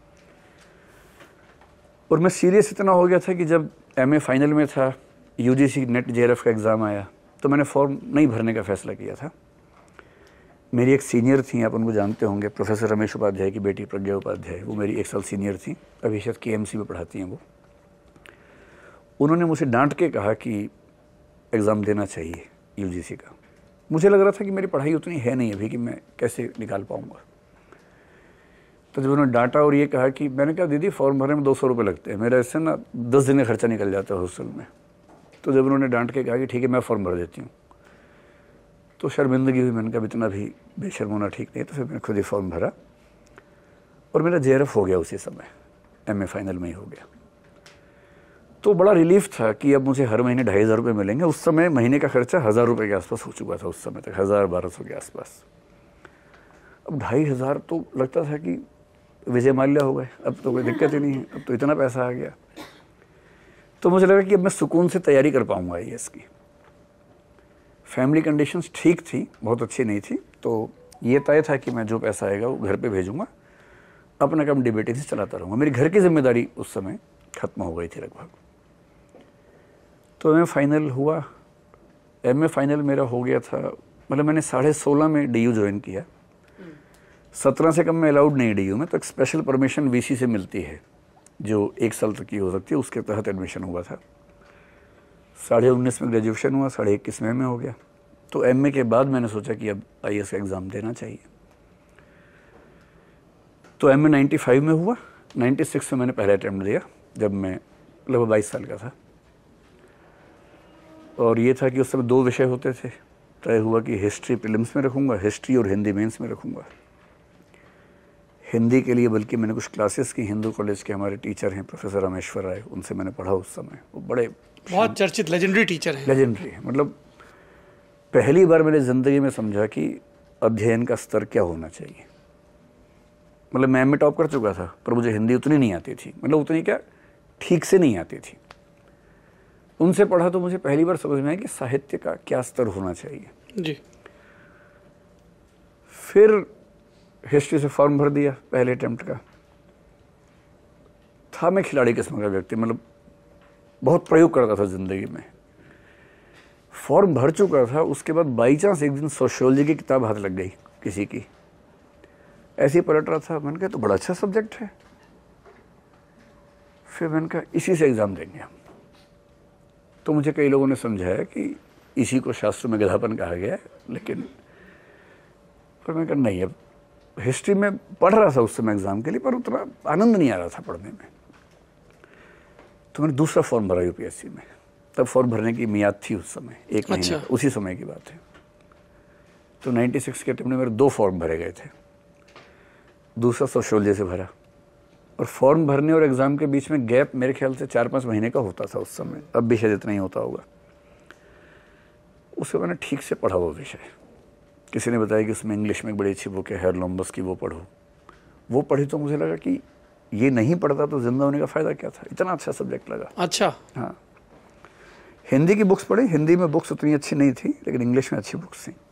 B: और मैं सीरियस इतना हो गया था कि जब MA फाइनल में था, UGC नेट JRF का एग्ज़ाम आया, तो मैंने फॉर्म नहीं भरने का फ़ैसला किया था। मेरी एक सीनियर थी, आप उनको जानते होंगे, प्रोफेसर रमेश उपाध्याय की बेटी प्रज्ञा उपाध्याय, वो मेरी 1 साल सीनियर थी, अभी शायद KMC में पढ़ाती हैं वो। उन्होंने मुझे डांट के कहा कि एग्ज़ाम देना चाहिए UGC का। मुझे लग रहा था कि मेरी पढ़ाई उतनी है नहीं अभी कि मैं कैसे निकाल पाऊँगा। तो जब उन्होंने डांटा और ये कहा कि, मैंने कहा दीदी फॉर्म भरने में 200 रुपये लगते हैं, मेरा इससे ना 10 दिन का खर्चा निकल जाता है हॉस्टल में। तो जब उन्होंने डांट के कहा कि ठीक है मैं फ़ॉर्म भर देती हूँ, तो शर्मिंदगी हुई। मैंने कहा इतना भी बेशर्म होना ठीक नहीं है। तो फिर मैंने खुद ही फॉर्म भरा, और मेरा JRF हो गया उसी समय, MA फाइनल में ही हो गया। तो बड़ा रिलीफ था कि अब मुझे हर महीने 2,500 रुपये मिलेंगे। उस समय महीने का खर्चा 1,000 रुपये के आसपास हो चुका था, उस समय तक 1,000-1,200 के आसपास। अब 2,500 तो लगता था कि विजय माल्या हो गए, अब तो कोई दिक्कत ही नहीं है, अब तो इतना पैसा आ गया। तो मुझे लगा कि अब मैं सुकून से तैयारी कर पाऊंगा IAS की। फैमिली कंडीशंस ठीक थी, बहुत अच्छी नहीं थी, तो ये तय था कि मैं जो पैसा आएगा वो घर पे भेजूंगा, अपना काम डिबेटिंग से चलाता रहूँगा। मेरी घर की जिम्मेदारी उस समय ख़त्म हो गई थी लगभग। तो MA फाइनल हुआ। MA फाइनल मेरा हो गया था, मतलब मैंने 16.5 में DU ज्वाइन किया। 17 से कम में अलाउड नहीं DU में, तो एक स्पेशल परमिशन VC से मिलती है, जो 1 साल तक की हो सकती है, उसके तहत एडमिशन हुआ था। 19.5 में ग्रेजुएशन हुआ, 21.5 में हो गया। तो MA के बाद मैंने सोचा कि अब IAS का एग्ज़ाम देना चाहिए। तो MA 95 में हुआ, 96 में मैंने पहला अटैम्प्ट दिया, जब मैं लगभग 22 साल का था। और ये था कि उस समय 2 विषय होते थे, तय हुआ कि हिस्ट्री प्रीलिम्स में रखूँगा, हिस्ट्री और हिंदी मेंस में रखूँगा। हिंदी के लिए बल्कि मैंने कुछ क्लासेस की, हिंदू कॉलेज के हमारे टीचर हैं प्रोफेसर रामेश्वर राय, उनसे मैंने पढ़ा उस समय। वो बड़े
A: बहुत चर्चित लेजेंडरी टीचर हैं।
B: लेजेंडरी है, मतलब पहली बार मैंने ज़िंदगी में समझा कि अध्ययन का स्तर क्या होना चाहिए। मतलब मैं MA टॉप कर चुका था, पर मुझे हिंदी उतनी नहीं आती थी, मतलब उतनी क्या, ठीक से नहीं आती थी। उनसे पढ़ा तो मुझे पहली बार समझ में आया कि साहित्य का क्या स्तर होना चाहिए
A: जी।
B: फिर हिस्ट्री से फॉर्म भर दिया पहले अटेम्प्ट का। था मैं खिलाड़ी किस्म का व्यक्ति, मतलब बहुत प्रयोग करता था ज़िंदगी में। फॉर्म भर चुका था, उसके बाद बाई चांस एक दिन सोशियोलॉजी की किताब हाथ लग गई किसी की, ऐसे ही पलट रहा था, मैंने कहा तो बड़ा अच्छा सब्जेक्ट है। फिर मैंने कहा इसी से एग्ज़ाम देंगे हम। तो मुझे कई लोगों ने समझाया कि इसी को शास्त्र में गधापन कहा गया है, लेकिन पर मैंने कहा नहीं, अब हिस्ट्री में पढ़ रहा था उस समय एग्ज़ाम के लिए, पर उतना आनंद नहीं आ रहा था पढ़ने में। तो मैंने दूसरा फॉर्म भरा यूपीएससी में। तब फॉर्म भरने की मियाद थी उस समय, 1 महीना, उसी समय की बात है। तो 96 के अटेम्प्ट में मेरे 2 फॉर्म भरे गए थे। दूसरा सोशियोलॉजी से भरा, और फॉर्म भरने और एग्ज़ाम के बीच में गैप मेरे ख्याल से 4-5 महीने का होता था उस समय, अब भी शायद इतना ही होता होगा। उसको मैंने ठीक से पढ़ा वो विषय। किसी ने बताया कि उसमें इंग्लिश में एक बड़ी अच्छी बुक है हेरलोम्बस की, वो पढ़ो। वो पढ़ी तो मुझे लगा कि ये नहीं पढ़ता तो जिंदा होने का फ़ायदा क्या था, इतना अच्छा सब्जेक्ट लगा।
A: अच्छा।
B: हाँ, हिंदी की बुक्स पढ़ी, हिंदी में बुक्स उतनी अच्छी नहीं थी, लेकिन इंग्लिश में अच्छी बुक्स थी।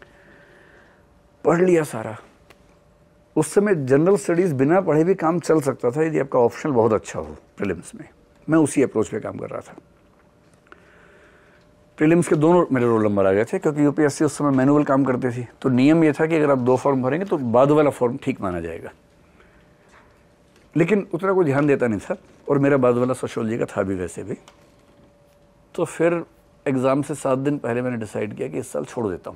B: पढ़ लिया सारा। उस समय जनरल स्टडीज़ बिना पढ़े भी काम चल सकता था यदि आपका ऑप्शनल बहुत अच्छा हो प्रीलिम्स में। मैं उसी अप्रोच पे काम कर रहा था। प्रीलिम्स के दोनों मेरे रोल नंबर आ गए थे, क्योंकि यूपीएससी उस समय मैनुअल काम करती थी। तो नियम ये था कि अगर आप 2 फॉर्म भरेंगे तो बाद वाला फॉर्म ठीक माना जाएगा, लेकिन उतना कोई ध्यान देता नहीं था, और मेरा बाद वाला सोशियोलॉजी का था भी वैसे भी। तो फिर एग्ज़ाम से 7 दिन पहले मैंने डिसाइड किया कि इस साल छोड़ देता हूँ।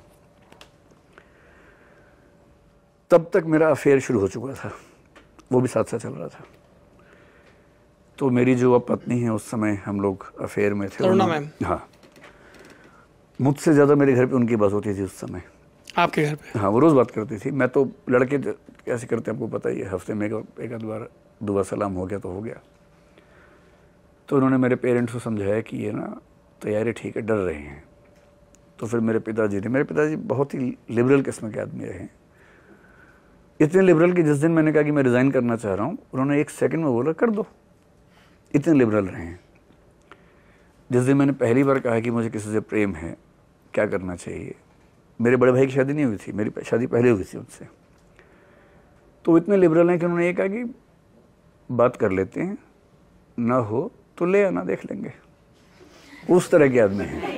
B: तब तक मेरा अफेयर शुरू हो चुका था, वो भी साथ साथ चल रहा था। तो मेरी जो अब पत्नी है, उस समय हम लोग अफेयर में थे।
A: करुणा मैम।
B: हाँ, मुझसे ज़्यादा मेरे घर पे उनकी बात होती थी उस समय।
A: आपके घर पे?
B: हाँ, वो रोज़ बात करती थी। मैं तो लड़के कैसे करते हैं आपको पता ही है, हफ्ते में एक आध बार दुआ सलाम हो गया तो हो गया। तो उन्होंने मेरे पेरेंट्स को समझाया कि ये ना तैयारी ठीक है, डर रहे हैं। तो फिर मेरे पिताजी बहुत ही लिबरल किस्म के आदमी रहे, इतने लिबरल कि जिस दिन मैंने कहा कि मैं रिज़ाइन करना चाह रहा हूँ, उन्होंने 1 सेकंड में बोला कर दो। इतने लिबरल रहे हैं। जिस दिन मैंने पहली बार कहा कि मुझे किसी से प्रेम है, क्या करना चाहिए, मेरे बड़े भाई की शादी नहीं हुई थी, मेरी शादी पहले हुई थी उनसे, तो इतने लिबरल हैं कि उन्होंने ये कहा कि बात कर लेते हैं, ना हो तो ले आना, देख लेंगे। उस तरह के आदमी हैं,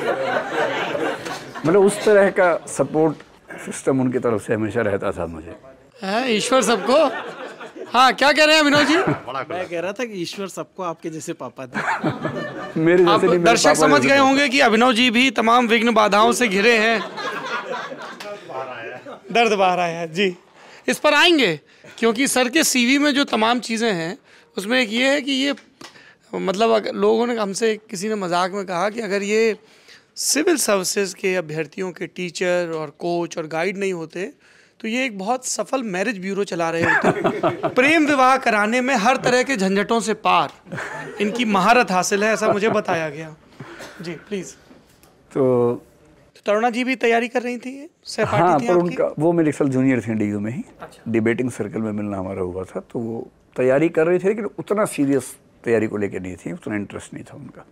B: मतलब उस तरह का सपोर्ट सिस्टम उनकी तरफ से हमेशा रहता था मुझे।
A: ईश्वर सबको। हाँ, क्या कह रहे हैं विनोद जी?
E: मैं कह रहा था कि ईश्वर सबको आपके जैसे पापा थे।
B: मेरे
A: आप
B: जैसे नहीं,
A: दर्शक समझ गए होंगे कि अभिनव जी भी तमाम विघ्न बाधाओं से घिरे हैं। दर्द बाहर आया है जी। इस पर आएंगे, क्योंकि सर के सीवी में जो तमाम चीज़ें हैं उसमें एक ये है कि ये मतलब लोगों ने हमसे, किसी ने मजाक में कहा कि अगर ये सिविल सर्विसेज के अभ्यर्थियों के टीचर और कोच और गाइड नहीं होते तो ये एक बहुत सफल मैरिज ब्यूरो चला रहे होते। प्रेम विवाह कराने में हर तरह के झंझटों से पार इनकी महारत हासिल है, ऐसा मुझे बताया गया। जी प्लीज।
B: तो
A: तरुणा जी भी तैयारी कर रही थी, सहपाठी
B: हाँ,
A: थी
B: पर
A: आपकी?
B: उनका वो मेरे साल जूनियर थे डीयू में ही। डिबेटिंग सर्कल में मिलना हमारा हुआ था, तो वो तैयारी कर रही थी, लेकिन उतना सीरियस तैयारी को लेकर नहीं थी, उतना इंटरेस्ट नहीं था उनका।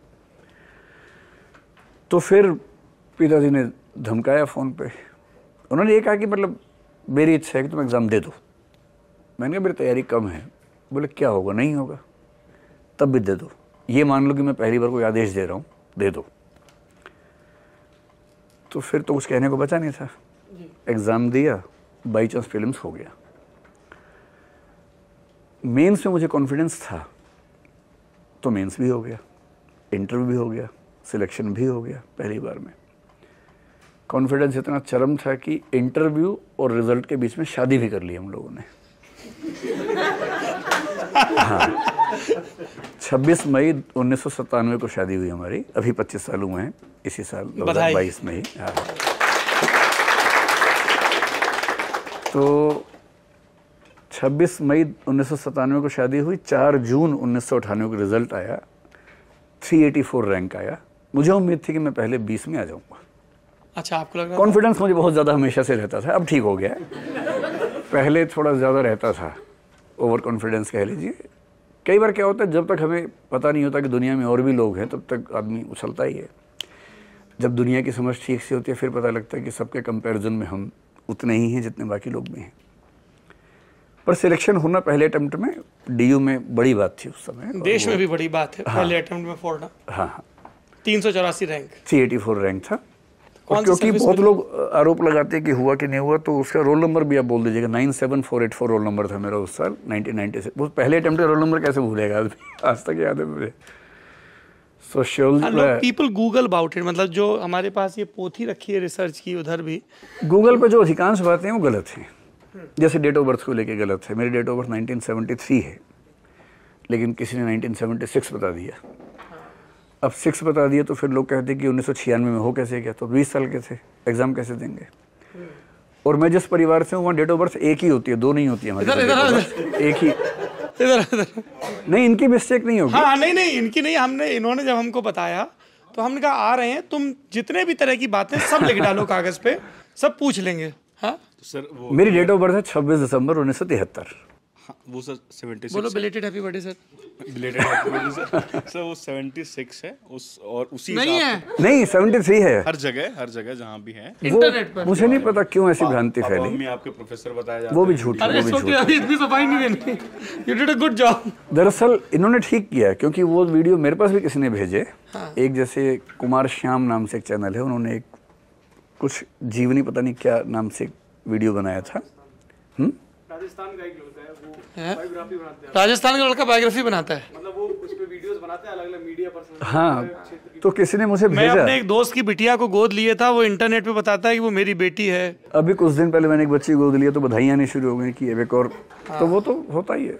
B: तो फिर पिताजी ने धमकाया फ़ोन पे। उन्होंने ये कहा कि मतलब मेरी इच्छा है कि तुम एग्ज़ाम दे दो। मैंने कहा मेरी तैयारी कम है। बोले क्या होगा, नहीं होगा, तब भी दे दो, ये मान लो कि मैं पहली बार कोई आदेश दे रहा हूँ, दे दो। तो फिर तो कुछ कहने को बचा नहीं था। एग्ज़ाम दिया, बाई चांस प्रीलिम्स हो गया। मेंस में मुझे कॉन्फिडेंस था, तो मेंस भी हो गया, इंटरव्यू भी हो गया, सिलेक्शन भी हो गया पहली बार में। कॉन्फिडेंस इतना चरम था कि इंटरव्यू और रिजल्ट के बीच में शादी भी कर ली हम लोगों ने। हाँ, 26 मई 1997 को शादी हुई हमारी। अभी 25 साल हुए हैं इसी साल 2022 में ही। हाँ, तो 26 मई 1997 को शादी हुई। 4 जून 1998 को रिजल्ट आया, 384 रैंक आया। मुझे उम्मीद थी कि मैं पहले 20 में आ जाऊंगा।
A: अच्छा, आपको लग रहा
B: कॉन्फिडेंस मुझे बहुत ज़्यादा हमेशा से रहता था, अब ठीक हो गया। पहले थोड़ा ज़्यादा रहता था, ओवर कॉन्फिडेंस कह लीजिए। कई बार क्या होता है, जब तक हमें पता नहीं होता कि दुनिया में और भी लोग हैं, तब तक आदमी उछलता ही है। जब दुनिया की समझ ठीक से होती है, फिर पता लगता है कि सबके कंपैरिजन में हम उतने ही हैं जितने बाकी लोग भी हैं। पर सिलेक्शन होना पहले अटेम्प्ट में डीयू में बड़ी बात थी उस समय,
A: देश में भी बड़ी बात है। पहले अटेम्प्ट में फोड़ना।
B: हाँ हाँ।
A: 384 रैंक।
B: 384 रैंक था।
A: कौन सी
B: क्योंकि
A: सर्विस
B: बहुत
A: मिली?
B: लोग आरोप लगाते हैं कि हुआ कि नहीं हुआ, तो उसका रोल नंबर भी आप बोल दीजिएगा। 97484 रोल नंबर था मेरा उस साल 1996। वो पहले अटेम्प्ट का रोल नंबर कैसे भूलेगा आदमी, आज तक याद है मुझे। Sociology
A: people Google about it, मतलब जो हमारे पास ये पोथी रखी है रिसर्च की, उधर भी
B: गूगल पे जो अधिकांश बातें हैं वो गलत हैं। जैसे डेट ऑफ बर्थ को लेके गलत है। मेरी डेट ऑफ बर्थ 1973 है, लेकिन किसी ने 1976 बता दिया। अब 6 बता दिया तो फिर लोग कहते हैं कि 1996 में हो कैसे गया, तो 20 साल के थे, एग्जाम कैसे देंगे। और मैं जिस परिवार से हूँ वहाँ डेट ऑफ बर्थ एक ही होती है, 2 नहीं होती है हमारी। एक ही,
A: इधर
B: नहीं इनकी मिस्टेक नहीं होगी।
A: हाँ नहीं इनकी नहीं, इन्होंने जब हमको बताया तो हमने कहा आ रहे हैं, तुम जितने भी तरह की बातें सब लिख डालो कागज पे, सब पूछ लेंगे। हाँ
E: तो सर वो
B: मेरी डेट ऑफ बर्थ है 26 दिसंबर 1973।
E: हाँ, वो सर 76
A: बोलो belated happy birthday sir.
E: Belated sir वो 76 है उस, और उसी
A: नहीं
E: हिसाब
A: है,
B: नहीं 73 है।
E: हर जगह जहाँ भी है।
A: इंटरनेट पर।
B: मुझे नहीं पता क्यों ऐसी भ्रांति
E: पापा
B: फैली।
E: मम्मी आपके प्रोफेसर बताया जाता
B: वो भी
E: है।
B: झूठ,
A: अरे
B: वो भी झूठ।
A: अभी इतनी सफाई नहीं देनी। You did a good job.
B: दरअसल इन्होंने ठीक किया, क्योंकि वो वीडियो मेरे पास भी किसी ने भेजे। एक जैसे कुमार श्याम नाम से एक चैनल है, उन्होंने एक कुछ जीवनी पता नहीं क्या नाम से एक वीडियो बनाया था।
F: राजस्थान का एक लड़का है, वो बायोग्राफी बनाते हैं,
A: राजस्थान का लड़का बायोग्राफी बनाता है।
F: मतलब वो उस पे वीडियोस बनाते हैं, अलग अलग मीडिया पर्सन।
B: हाँ, तो किसी ने मुझे
A: मैं
B: भेजा।
A: अपने एक दोस्त की बिटिया को गोद लिए था, वो इंटरनेट पे बताता है कि वो मेरी बेटी है।
B: अभी कुछ दिन पहले मैंने एक बच्ची गोद लिया तो बधाइयाँ आनी शुरू हो गई कि अब एक और। तो वो तो होता ही है।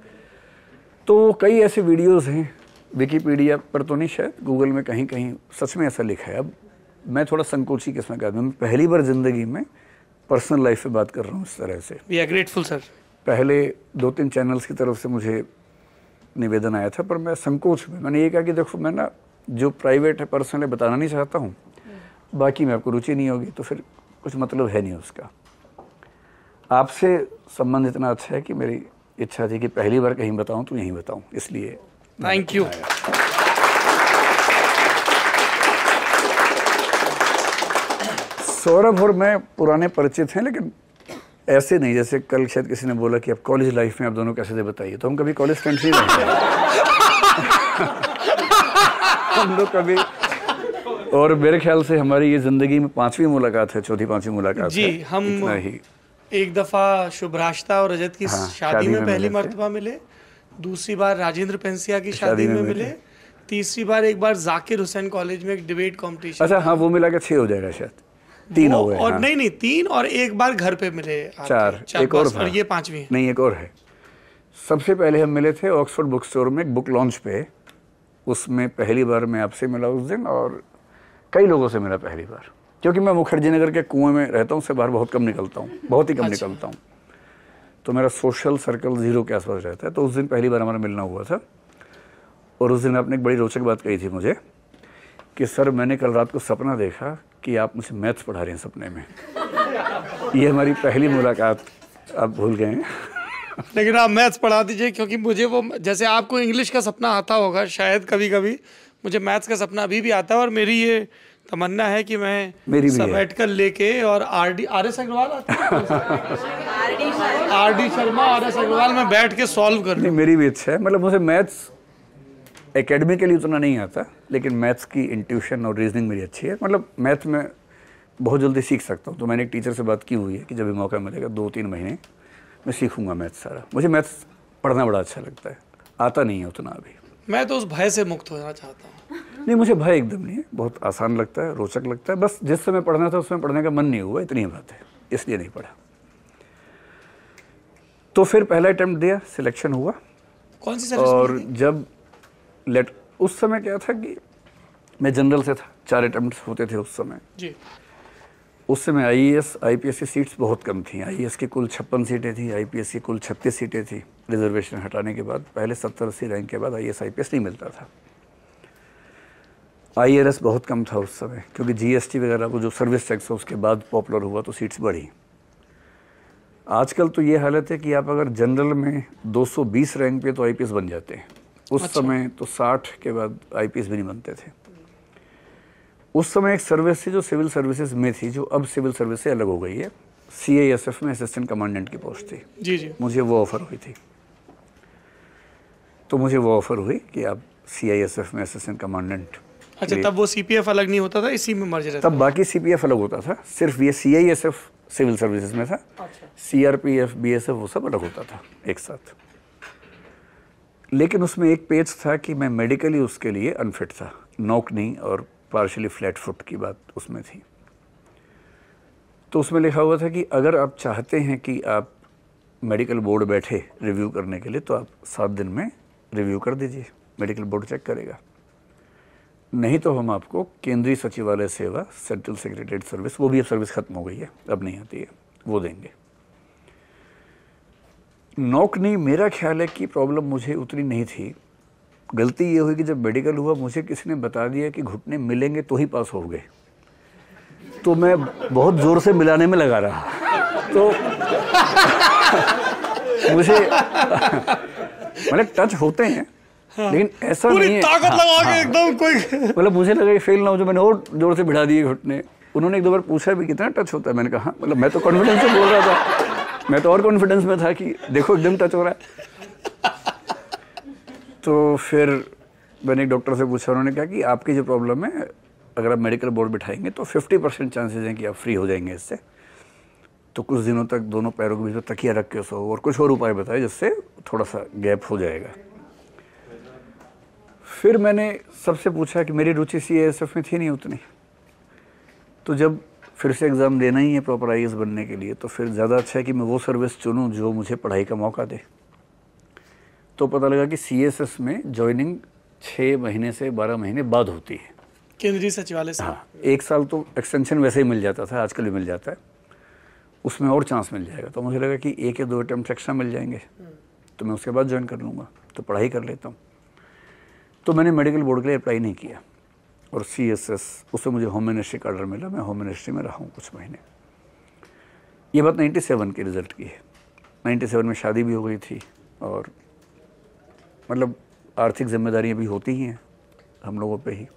B: तो कई ऐसे वीडियोस हैं, विकीपीडिया पर तो नहीं, शायद गूगल में कहीं कहीं सच में ऐसा लिखा है। अब मैं थोड़ा संकोची किस्म का आदमी, मैं पहली बार जिंदगी में पर्सनल लाइफ पे बात कर रहा हूँ इस तरह से।
A: We are grateful sir.
B: पहले 2-3 चैनल्स की तरफ से मुझे निवेदन आया था, पर मैं संकोच में मैंने ये कहा कि देखो मैं ना जो प्राइवेट है पर्सनल बताना नहीं चाहता हूँ, बाकी में आपको रुचि नहीं होगी तो फिर कुछ मतलब है नहीं उसका। आपसे संबंध इतना अच्छा है कि मेरी इच्छा थी कि पहली बार कहीं बताऊँ तो यहीं बताऊँ, इसलिए
A: थैंक यू।
B: सौरभ और मैं पुराने परिचित हैं, लेकिन ऐसे नहीं जैसे कल शायद किसी ने बोला कि अब कॉलेज लाइफ में आप दोनों कैसे थे बताइए, तो हम कभी कॉलेज फ्रेंड्स नहीं रहे हम लोग कभी। और मेरे ख्याल से हमारी ये जिंदगी में 5वीं मुलाकात है, 4-5वीं मुलाकात
A: जी,
B: है।
A: हम
B: इतना ही।
A: एक दफा शुभ्राष्टा और रजत की
B: हाँ,
A: शादी में पहली
B: मिले थे।
A: मर्तबा मिले, दूसरी बार राजेंद्र पेंसिया की शादी में मिले, तीसरी बार एक बार जाकिर हुसैन कॉलेज में एक डिबेट कंपटीशन।
B: अच्छा हाँ, वो मिला के 6 हो जाएगा शायद, 3 हो गए।
A: और
B: हाँ।
A: नहीं 3, और एक बार घर पे मिले
B: 4, एक और
A: बस,
B: था।
A: और ये 5वीं है।
B: नहीं, एक और है। सबसे पहले हम मिले थे ऑक्सफोर्ड बुक स्टोर में एक बुक लॉन्च पे, उसमें पहली बार मैं आपसे मिला उस दिन, और कई लोगों से मिला पहली बार, क्योंकि मैं मुखर्जी नगर के कुएं में रहता हूँ, उससे बाहर बहुत कम निकलता हूँ, बहुत ही कम निकलता हूँ, तो मेरा सोशल सर्कल 0 के आसपास रहता है। तो उस दिन पहली बार हमारा मिलना हुआ था, और उस दिन आपने एक बड़ी रोचक बात कही थी मुझे कि सर मैंने कल रात को सपना देखा कि आप मुझे मैथ्स पढ़ा रहे हैं सपने में। ये हमारी पहली मुलाकात आप भूल गए हैं।
A: लेकिन आप मैथ्स पढ़ा दीजिए, क्योंकि मुझे वो, जैसे आपको इंग्लिश का सपना आता होगा शायद कभी कभी, मुझे मैथ्स का सपना अभी भी आता है। और मेरी ये तमन्ना है कि मैं सबैटिकल लेके और R S. Agrawal R D. Sharma, R S. Agrawal में बैठ के सॉल्व कर लूं।
B: नहीं, मेरी भी इच्छा है। मतलब मुझे मैथ्स एकेडमिकली उतना नहीं आता, लेकिन मैथ्स की इंट्यूशन और रीजनिंग मेरी अच्छी है। मतलब मैथ में बहुत जल्दी सीख सकता हूँ। तो मैंने एक टीचर से बात की हुई है कि जब भी मौका मिलेगा 2-3 महीने मैं सीखूंगा मैथ्स सारा। मुझे मैथ्स पढ़ना बड़ा अच्छा लगता है, आता नहीं है उतना अभी।
A: मैं तो उस भय से मुक्त होना चाहता हूँ।
B: नहीं, मुझे भय एकदम नहीं है, बहुत आसान लगता है, रोचक लगता है। बस जिस समय पढ़ना था उसमें पढ़ने का मन नहीं हुआ, इतनी बात है, इसलिए नहीं पढ़ा। तो फिर पहला अटेम्प्ट दिया, सिलेक्शन हुआ।
A: कौन सी सर्विस?
B: और जब उस समय क्या था कि मैं जनरल से था, 4 अटेम्प्ट होते थे उस समय
A: जी।
B: उस समय आईएएस आईपीएस की सीट्स बहुत कम थी। आईएएस की कुल 56 सीटें थी, आईपीएस की कुल 36 सीटें थी। रिजर्वेशन हटाने के बाद पहले 70-80 रैंक के बाद आईएएस आईपीएस नहीं मिलता था। आईआरएस बहुत कम था उस समय, क्योंकि जीएसटी वगैरह वो जो सर्विस टैक्स है उसके बाद पॉपुलर हुआ तो सीट्स बढ़ी। आजकल तो ये हालत है कि आप अगर जनरल में 220 रैंक पे तो आईपीएस बन जाते हैं। उस समय तो 60 के बाद आईपीएस भी नहीं बनते थे। उस समय एक सर्विस थी जो सिविल सर्विसेज में थी, जो अब सिविल सर्विस से अलग हो गई है। सीआईएसएफ में असिस्टेंट कमांडेंट की पोस्ट थी।
A: जी जी।
B: मुझे वो ऑफर हुई थी, तो मुझे वो ऑफर हुई कि आप सीआईएसएफ में असिस्टेंट कमांडेंट
A: अच्छा, तब वो CPF अलग नहीं होता था, इसी में मर्ज रहता
B: तब बाकी CPF अलग होता था, सिर्फ ये CISF सिविल सर्विसेज में था। CRPF BSF वो सब अलग होता था एक साथ। लेकिन उसमें एक पेज था कि मैं मेडिकली उसके लिए अनफिट था, नॉक नी और पार्शियली फ्लैट फुट की बात उसमें थी। तो उसमें लिखा हुआ था कि अगर आप चाहते हैं कि आप मेडिकल बोर्ड बैठे रिव्यू करने के लिए तो आप 7 दिन में रिव्यू कर दीजिए, मेडिकल बोर्ड चेक करेगा, नहीं तो हम आपको केंद्रीय सचिवालय सेवा सेंट्रल सेक्रेटरीट सर्विस, वो भी अब सर्विस खत्म हो गई है, अब नहीं आती है, वो देंगे। नॉक नहीं, मेरा ख्याल है कि प्रॉब्लम मुझे उतनी नहीं थी। गलती ये हुई कि जब मेडिकल हुआ मुझे किसी ने बता दिया कि घुटने मिलेंगे तो ही पास हो गए, तो मैं बहुत जोर से मिलाने में लगा रहा, तो मुझे मतलब टच होते हैं लेकिन ऐसा नहीं है,
A: ताकत लगा के एकदम कोई
B: मतलब मुझे लगा कि फेल ना हो, जो मैंने और जोर से भिड़ा दिए घुटने। उन्होंने 1-2 बार पूछा भी कितना टच होता है, मैंने कहा मतलब मैं तो कॉन्फिडेंस से बोल रहा था, मैं तो और कॉन्फिडेंस में था कि देखो एकदम टच हो रहा है। तो फिर मैंने एक डॉक्टर से पूछा, उन्होंने कहा कि आपकी जो प्रॉब्लम है अगर आप मेडिकल बोर्ड बिठाएंगे तो 50% चांसेस हैं कि आप फ्री हो जाएंगे इससे, तो कुछ दिनों तक दोनों पैरों के बीच में तकिया रख के सो और कुछ और उपाय बताए जिससे थोड़ा सा गैप हो जाएगा। फिर मैंने सबसे पूछा कि मेरी रुचि CISF में थी नहीं उतनी, तो जब फिर से एग्ज़ाम देना ही है प्रॉपर IAS बनने के लिए तो फिर ज़्यादा अच्छा है कि मैं वो सर्विस चुनूँ जो मुझे पढ़ाई का मौका दे। तो पता लगा कि CSS में ज्वाइनिंग 6 महीने से 12 महीने बाद होती है,
A: केंद्रीय सचिवालय से।
B: हाँ, 1 साल तो एक्सटेंशन वैसे ही मिल जाता था, आजकल भी मिल जाता है, उसमें और चांस मिल जाएगा। तो मुझे लगा कि 1 या 2 अटेम्प्ट एक्स्ट्रा मिल जाएंगे तो मैं उसके बाद ज्वाइन कर लूँगा, तो पढ़ाई कर लेता हूँ। तो मैंने मेडिकल बोर्ड के लिए अप्लाई नहीं किया और CSS उससे मुझे होम मिनिस्ट्री का ऑर्डर मिला, मैं होम मिनिस्ट्री में रहा हूँ कुछ महीने। ये बात 97 के रिज़ल्ट की है। 97 में शादी भी हो गई थी और मतलब आर्थिक जिम्मेदारियाँ भी होती ही हैं हम लोगों पे ही।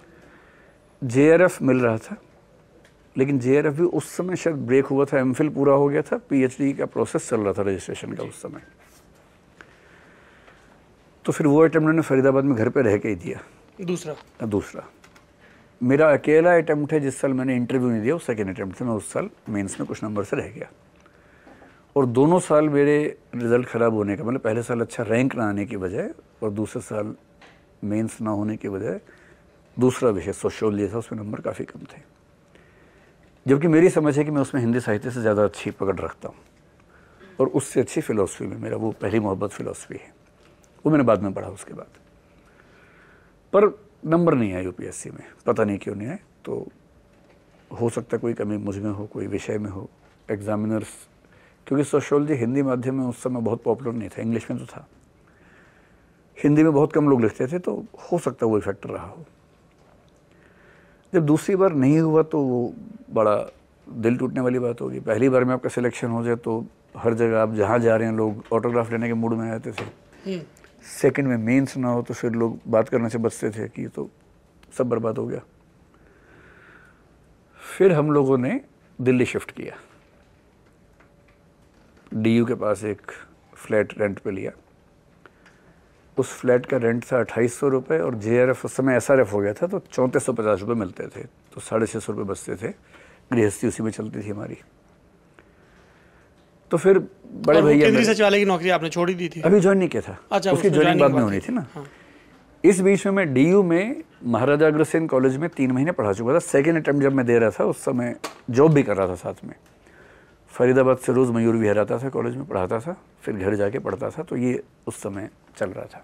B: JRF मिल रहा था, लेकिन JRF भी उस समय शायद ब्रेक हुआ था, MPhil पूरा हो गया था, PhD का प्रोसेस चल रहा था रजिस्ट्रेशन का उस समय। तो फिर वो अटेम्प्ट मैंने फरीदाबाद में घर पे रह के ही दिया। दूसरा मेरा अकेला अटेम्प्ट है जिस साल मैंने इंटरव्यू नहीं दिया, उस सेकेंड अटेम्प्ट से मैं उस साल मेंस में कुछ नंबर से रह गया। और दोनों साल मेरे रिज़ल्ट ख़राब होने का मतलब पहले साल अच्छा रैंक ना आने की बजाय और दूसरे साल मेंस ना होने की बजाय दूसरा विषय सोशियोलॉजी था, उसमें नंबर काफ़ी कम थे। जबकि मेरी समझ है कि मैं उसमें हिंदी साहित्य से ज़्यादा अच्छी पकड़ रखता हूँ और उससे अच्छी फ़िलासफ़ी में मेरा वो पहली मोहब्बत फ़िलासफ़ी है, वो मैंने बाद में पढ़ा उसके बाद। पर नंबर नहीं आए UPSC में, पता नहीं क्यों नहीं आए। तो हो सकता है कोई कमी मुझ में हो, कोई विषय में हो, एग्जामिनर्स, क्योंकि सोशियोलॉजी हिंदी माध्यम में उस समय बहुत पॉपुलर नहीं था, इंग्लिश में तो था, हिंदी में बहुत कम लोग लिखते थे, तो हो सकता है वो फैक्टर रहा हो। जब दूसरी बार नहीं हुआ तो वो बड़ा दिल टूटने वाली बात होगी। पहली बार में आपका सिलेक्शन हो जाए तो हर जगह आप जहाँ जा रहे हैं लोग ऑटोग्राफ लेने के मूड में आते थे। सेकंड में मेंस ना हो तो फिर लोग बात करने से बचते थे कि तो सब बर्बाद हो गया। फिर हम लोगों ने दिल्ली शिफ्ट किया, DU के पास एक फ्लैट रेंट पे लिया। उस फ्लैट का रेंट था 2800 रुपये और JRF उस समय SRF हो गया था तो 3450 रुपये मिलते थे, तो 650 रुपये बचते थे, गृहस्थी उसी में चलती थी हमारी। तो फिर बड़े भैया
A: केंद्रीय सचिवालय की नौकरी आपने छोड़ ही दी थी?
B: अभी ज्वाइन नहीं किया था।
A: अच्छा,
B: उसकी ज्वाइनिंग बाद में होनी थी ना।
A: हाँ।
B: इस बीच में मैं DU में महाराजा अग्रसेन कॉलेज में 3 महीने पढ़ा चुका था। सेकेंड अटेम्प्ट जब मैं दे रहा था उस समय जॉब भी कर रहा था साथ में। फरीदाबाद से रोज़ मयूर विहार आता था, कॉलेज में पढ़ाता था, फिर घर जाके पढ़ता था, तो ये उस समय चल रहा था।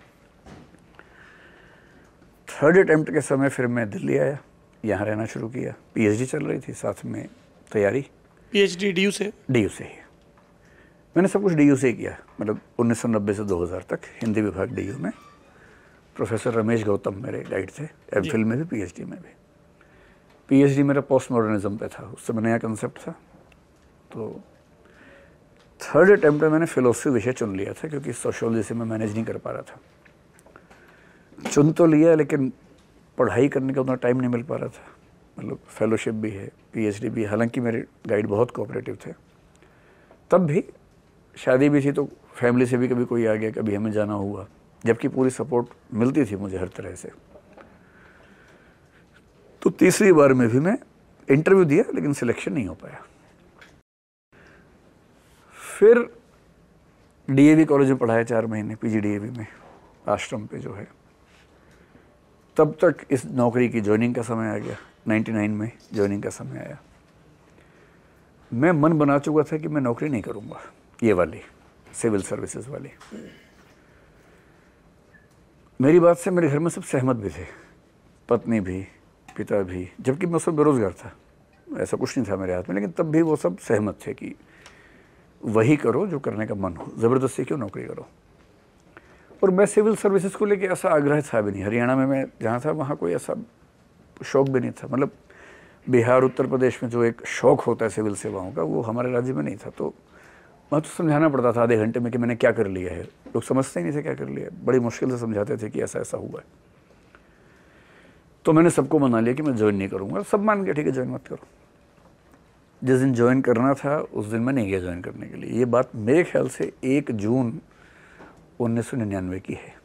B: थर्ड अटेम्प्ट के समय फिर मैं दिल्ली आया, यहाँ रहना शुरू किया। PhD चल रही थी साथ में तैयारी।
A: PhD DU से?
B: DU से ही मैंने सब कुछ DU से ही किया, मतलब 1990 से 2000 तक हिंदी विभाग DU में। प्रोफेसर रमेश गौतम मेरे गाइड थे, MPhil में भी PhD में भी। PhD मेरा पोस्ट मॉडर्निज्म पे था, उस समय नया कंसेप्ट था। तो थर्ड अटेम्प्ट में मैंने फिलोसफी विषय चुन लिया था क्योंकि सोशियोलॉजी से मैं मैनेज नहीं कर पा रहा था। चुन तो लिया लेकिन पढ़ाई करने का उतना टाइम नहीं मिल पा रहा था, मतलब फेलोशिप भी है, PhD भी। हालांकि मेरे गाइड बहुत कोऑपरेटिव थे। तब भी शादी भी थी तो फैमिली से भी कभी कोई आ गया, कभी हमें जाना हुआ, जबकि पूरी सपोर्ट मिलती थी मुझे हर तरह से। तो तीसरी बार में भी मैं इंटरव्यू दिया लेकिन सिलेक्शन नहीं हो पाया। फिर डीएवी कॉलेज में पढ़ाया 4 महीने, पीजी डीएवी में आश्रम पे जो है। तब तक इस नौकरी की ज्वाइनिंग का समय आ गया, 99 में ज्वाइनिंग का समय आया। मैं मन बना चुका था कि मैं नौकरी नहीं करूँगा ये वाली, सिविल सर्विसेज वाली। मेरी बात से मेरे घर में सब सहमत भी थे, पत्नी भी, पिता भी, जबकि मैं उस समय बेरोजगार था, ऐसा कुछ नहीं था मेरे हाथ में, लेकिन तब भी वो सब सहमत थे कि वही करो जो करने का मन हो, ज़बरदस्ती क्यों नौकरी करो। और मैं सिविल सर्विसेज को लेके ऐसा आग्रह था भी नहीं। हरियाणा में मैं जहाँ था वहाँ कोई ऐसा शौक भी नहीं था। मतलब बिहार, उत्तर प्रदेश में जो एक शौक होता है सिविल सेवाओं का, वो हमारे राज्य में नहीं था। तो मैं तो समझाना पड़ता था आधे घंटे में कि मैंने क्या कर लिया है। लोग समझते ही नहीं थे क्या कर लिया है, बड़ी मुश्किल से समझाते थे कि ऐसा ऐसा हुआ है। तो मैंने सबको मना लिया कि मैं ज्वाइन नहीं करूँगा। सब मान गया, ठीक है ज्वाइन मत करो। जिस दिन ज्वाइन करना था उस दिन मैं नहीं गया ज्वाइन करने के लिए। ये बात मेरे ख्याल से 1 जून 1999 की है।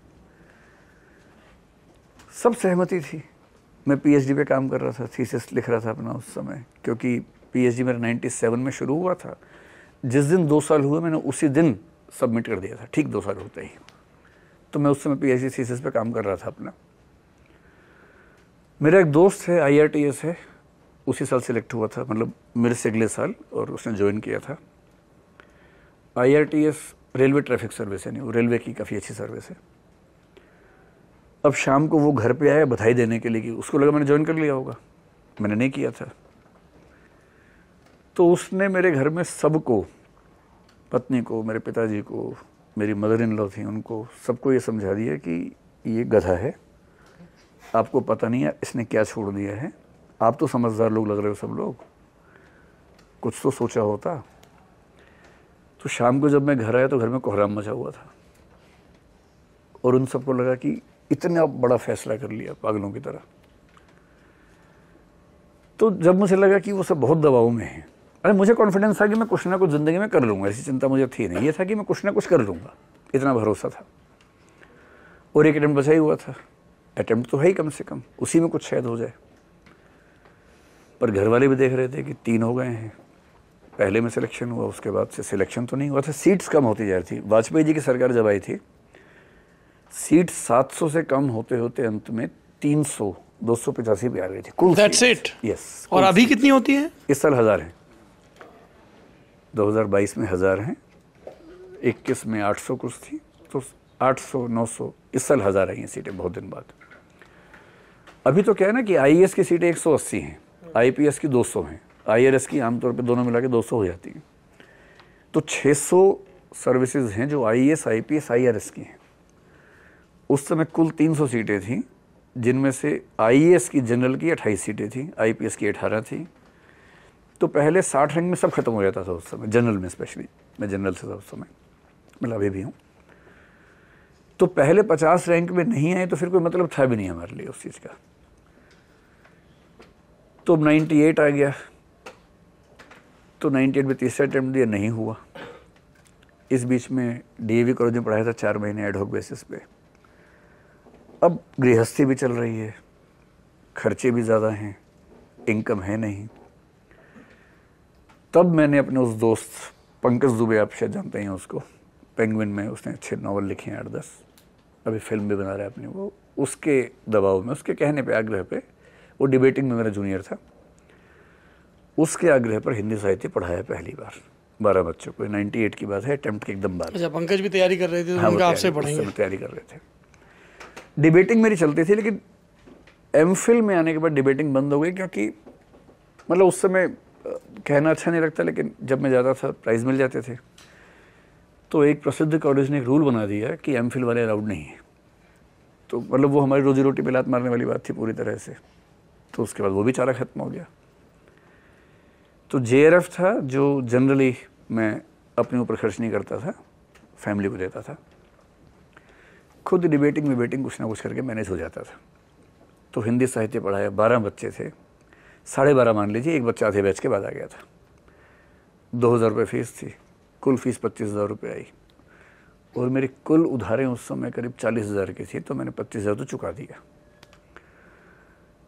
B: सब सहमति थी। मैं पीएचडी पे काम कर रहा था, थीसिस लिख रहा था अपना उस समय, क्योंकि पीएचडी मेरा 97 में शुरू हुआ था। जिस दिन 2 साल हुए मैंने उसी दिन सबमिट कर दिया था, ठीक 2 साल होते ही। तो मैं उस समय पीएचडी थीसिस पे काम कर रहा था अपना। मेरा एक दोस्त है, IRTS है, उसी साल सिलेक्ट हुआ था, मतलब मेरे से अगले साल, और उसने ज्वाइन किया था। IRTS रेलवे ट्रैफिक सर्विस है, नहीं वो रेलवे की काफ़ी अच्छी सर्विस है। अब शाम को वो घर पे आया बधाई देने के लिए कि उसको लगा मैंने ज्वाइन कर लिया होगा, मैंने नहीं किया था। तो उसने मेरे घर में सबको, पत्नी को, मेरे पिताजी को, मेरी मदर इन लॉ थी, उनको सबको ये समझा दिया कि ये गधा है, आपको पता नहीं है इसने क्या छोड़ दिया है। आप तो समझदार लोग लग रहे हो सब लोग, कुछ तो सोचा होता। तो शाम को जब मैं घर आया तो घर में कोहराम मचा हुआ था, और उन सबको लगा कि इतना बड़ा फैसला कर लिया पागलों की तरह। तो जब मुझे लगा कि वो सब बहुत दबाव में है, अरे मुझे कॉन्फिडेंस था कि मैं कुछ ना कुछ ज़िंदगी में कर लूँगा, ऐसी चिंता मुझे थी नहीं। ये था कि मैं कुछ ना कुछ कर लूँगा, इतना भरोसा था। और एक अटेम्प्ट बचा ही हुआ था, अटेम्प्ट तो है ही कम से कम, उसी में कुछ शायद हो जाए। पर घर वाले भी देख रहे थे कि 3 हो गए हैं, पहले में सिलेक्शन हुआ, उसके बाद से सिलेक्शन तो नहीं हुआ था, सीट्स कम होती जा रही थी। वाजपेयी जी की सरकार जब आई थी, सीट 700 से कम होते होते अंत में 300, 285 पे आ गई थी कुल।
A: That's it?
B: Yes,
A: और अभी कितनी होती है?
B: इस साल 1000 है, 2022 में 1000 हैं, 21 में 800 कुछ थी, तो 800, 900, इस साल 1000 आई हैं सीटें बहुत दिन बाद। अभी तो क्या है ना कि IAS की सीटें 180 हैं, IPS की 200 हैं, IRS की आमतौर पे दोनों मिला के 200 हो जाती हैं। तो 600 सर्विसेज हैं जो IAS, IPS, IRS की हैं। उस समय कुल 300 सीटें थीं, जिनमें से IAS की जनरल की 28 सीटें थीं, IPS की 18 थी। तो पहले 60 रैंक में सब खत्म हो जाता था उस समय, जनरल में स्पेशली। मैं जनरल से था उस समय, मतलब अभी भी हूँ। तो पहले 50 रैंक में नहीं आए तो फिर कोई मतलब था भी नहीं हमारे लिए उस चीज़ का। तो 98 आ गया, तो 98 में तीसरा अटेम्प्ट दिया, नहीं हुआ। इस बीच में DAV कॉलेज में पढ़ाया था 4 महीने एडहॉक बेसिस पे। अब गृहस्थी भी चल रही है, खर्चे भी ज़्यादा हैं, इनकम है नहीं। तब मैंने अपने उस दोस्त पंकज दुबे, आप शायद जानते हैं उसको, पेंगुइन में उसने अच्छे नावल लिखे हैं 8-10, अभी फिल्म भी बना रहा है अपनी, वो उसके दबाव में, उसके कहने पे, आग्रह पे, वो डिबेटिंग में मेरा जूनियर था, उसके आग्रह पर हिंदी साहित्य पढ़ाया पहली बार 12 बच्चों को। 98 की बात है, अटेम्प्ट के एकदम बाद।
A: अच्छा, पंकज भी तैयारी कर रहे थे तो
B: हाँ,
A: उनका आपसे पढ़ेंगे।
B: तैयारी कर रहे थे। डिबेटिंग मेरी चलती थी, लेकिन MPhil में आने के बाद डिबेटिंग बंद हो गई, क्योंकि मतलब उस समय कहना अच्छा नहीं लगता, लेकिन जब मैं जाता था प्राइज़ मिल जाते थे। तो एक प्रसिद्ध कॉलेज ने एक रूल बना दिया कि MPhil वाले अलाउड नहीं है। तो मतलब वो हमारी रोजी रोटी पे लात मारने वाली बात थी पूरी तरह से। तो उसके बाद वो भी चारा ख़त्म हो गया। तो JRF था, जो जनरली मैं अपने ऊपर खर्च नहीं करता था, फैमिली को देता था। खुद डिबेटिंग विबेटिंग कुछ ना कुछ करके मैनेज हो जाता था। तो हिंदी साहित्य पढ़ाया, 12 बच्चे थे, 12.5 मान लीजिए, एक बच्चा आधे बैच के बाद आ गया था। 2000 रुपये फीस थी, कुल फीस 25,000 रुपये आई, और मेरी कुल उधारें उस समय करीब 40,000 की थी, तो मैंने 25,000 तो चुका दिया।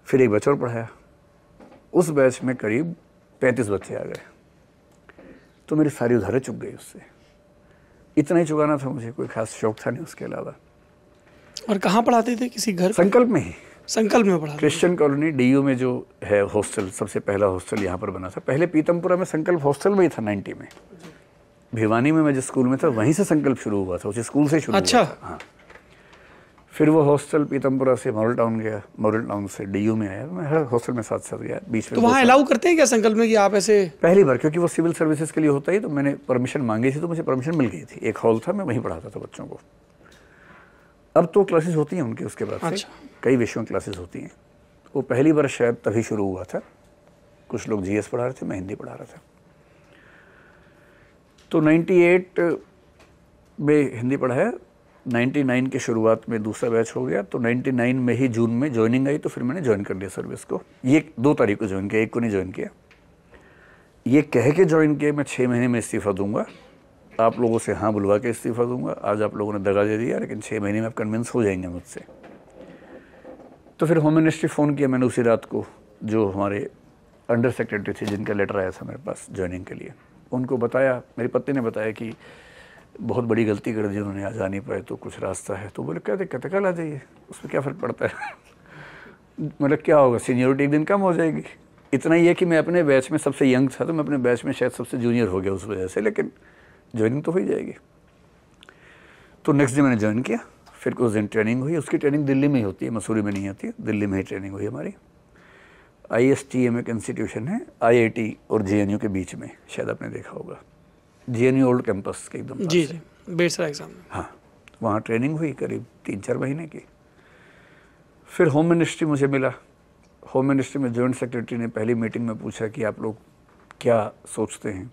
B: फिर एक बैच और पढ़ाया, उस बैच में करीब 35 बच्चे आ गए, तो मेरी सारी उधारें चुक गई उससे। इतना ही चुकाना था मुझे, कोई खास शौक था नहीं उसके अलावा।
A: और कहाँ पढ़ाते थे? किसी घर?
B: संकल्प में ही,
A: संकल्प में पढ़ाते?
B: क्रिश्चियन कॉलोनी DU में जो है हॉस्टल, सबसे पहला हॉस्टल यहाँ पर बना था। पहले पीतमपुरा में संकल्प हॉस्टल में ही था 90 में। भिवानी में मैं जिस स्कूल में था वहीं से संकल्प शुरू हुआ था, उसी स्कूल से शुरू
A: अच्छा।
B: हुआ था। हाँ, फिर वो हॉस्टल पीतमपुरा से मॉडल टाउन गया, मॉडल टाउन से DU में आया। मैं हर हॉस्टल में साथ साथ गया, बीच में।
A: तो वहाँ अलाउ करते हैं क्या संकल्प में कि आप ऐसे?
B: पहली बार, क्योंकि वो सिविल सर्विसेज के लिए होता ही, तो मैंने परमिशन मांगी थी, तो मुझे परमिशन मिल गई थी। एक हॉल था, मैं वहीं पढ़ाता था बच्चों को। अब तो क्लासेस होती हैं उनकी उसके बाद से।
A: अच्छा।
B: कई विषयों की क्लासेस होती हैं। वो पहली बार शायद तभी शुरू हुआ था। कुछ लोग GS पढ़ा रहे थे, मैं हिंदी पढ़ा रहा था। तो 98 में हिंदी पढ़ाया, 99 के शुरुआत में दूसरा बैच हो गया। तो 99 में ही जून में ज्वाइनिंग आई, तो फिर मैंने ज्वाइन कर लिया सर्विस को। ये 2 तारीख को ज्वाइन किया, 1 को नहीं ज्वाइन किया। ये कह के ज्वाइन किया मैं 6 महीने में इस्तीफा दूंगा, आप लोगों से हाँ बुलवा के इस्तीफा दूंगा। आज आप लोगों ने दगा दे दिया, लेकिन 6 महीने में आप कन्विंस हो जाएंगे मुझसे। तो फिर होम मिनिस्ट्री फ़ोन किया मैंने उसी रात को, जो हमारे अंडर सेक्रेटरी थे जिनका लेटर आया था मेरे पास ज्वाइनिंग के लिए। उनको बताया, मेरी पत्नी ने बताया कि बहुत बड़ी गलती कर दी उन्होंने, आज आ नहीं पाए, तो कुछ रास्ता है। तो बोले क्या दिक्कत है, कल आ जाइए, उसमें क्या फ़र्क पड़ता है। मतलब क्या होगा, सीनियरिटी एक दिन कम हो जाएगी। इतना ही है कि मैं अपने बैच में सबसे यंग था, तो मैं अपने बैच में शायद सबसे जूनियर हो गया उस वजह से, लेकिन ज्वाइनिंग तो हो ही जाएगी। तो नेक्स्ट डे मैंने ज्वाइन किया। फिर कुछ दिन ट्रेनिंग हुई। उसकी ट्रेनिंग दिल्ली में ही होती है, मसूरी में नहीं होती है, दिल्ली में ही ट्रेनिंग हुई हमारी। ISTM एक इंस्टीट्यूशन है IIT और JNU के बीच में, शायद आपने देखा होगा। JNU ओल्ड कैंपस के एकदम पास।
A: जी जी, बेसरा एग्जाम।
B: हाँ, वहाँ ट्रेनिंग हुई करीब 3-4 महीने की। फिर होम मिनिस्ट्री मुझे मिला। होम मिनिस्ट्री में जॉइंट सेक्रेटरी ने पहली मीटिंग में पूछा कि आप लोग क्या सोचते हैं।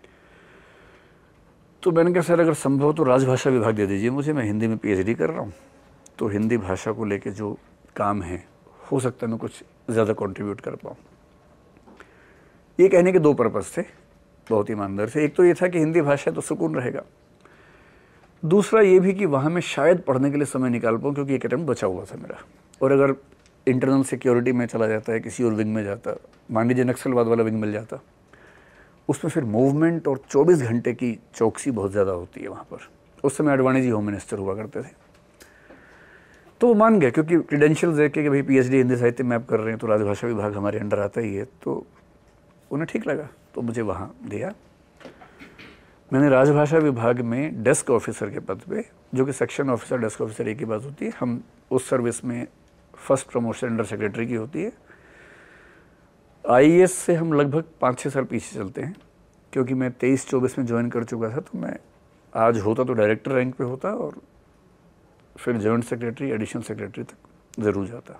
B: तो मैंने कहा सर अगर संभव तो राजभाषा विभाग दे दीजिए मुझे, मैं हिंदी में PhD कर रहा हूँ, तो हिंदी भाषा को लेके जो काम है हो सकता है मैं कुछ ज़्यादा कंट्रीब्यूट कर पाऊँ। ये कहने के 2 पर्पस थे, बहुत ईमानदार से। एक तो ये था कि हिंदी भाषा तो सुकून रहेगा, दूसरा ये भी कि वहाँ मैं शायद पढ़ने के लिए समय निकाल पाऊँ, क्योंकि एक अटेम्प्ट बचा हुआ था मेरा। और अगर इंटरनल सिक्योरिटी में चला जाता है, किसी और विंग में जाता, मान लीजिए नक्सलवाद वाला विंग मिल जाता, उसमें फिर मूवमेंट और 24 घंटे की चौकसी बहुत ज़्यादा होती है वहाँ पर। उस समय अडवाणी जी होम मिनिस्टर हुआ करते थे। तो वो मान गए, क्योंकि क्रीडेंशियल्स देख के कि भाई PhD हिंदी साहित्य में आप कर रहे हैं, तो राजभाषा विभाग हमारे अंडर आता ही है, तो उन्हें ठीक लगा, तो मुझे वहाँ दिया। मैंने राजभाषा विभाग में डेस्क ऑफिसर के पद पे, जो कि सेक्शन ऑफिसर डेस्क ऑफिसर एक ही बात होती है, हम उस सर्विस में फर्स्ट प्रमोशन अंडर सेक्रेटरी की होती है। IAS से हम लगभग 5-6 साल पीछे चलते हैं, क्योंकि मैं 23-24 में ज्वाइन कर चुका था, तो मैं आज होता तो डायरेक्टर रैंक पे होता और फिर जॉइंट सेक्रेटरी एडिशनल सेक्रेटरी तक ज़रूर जाता।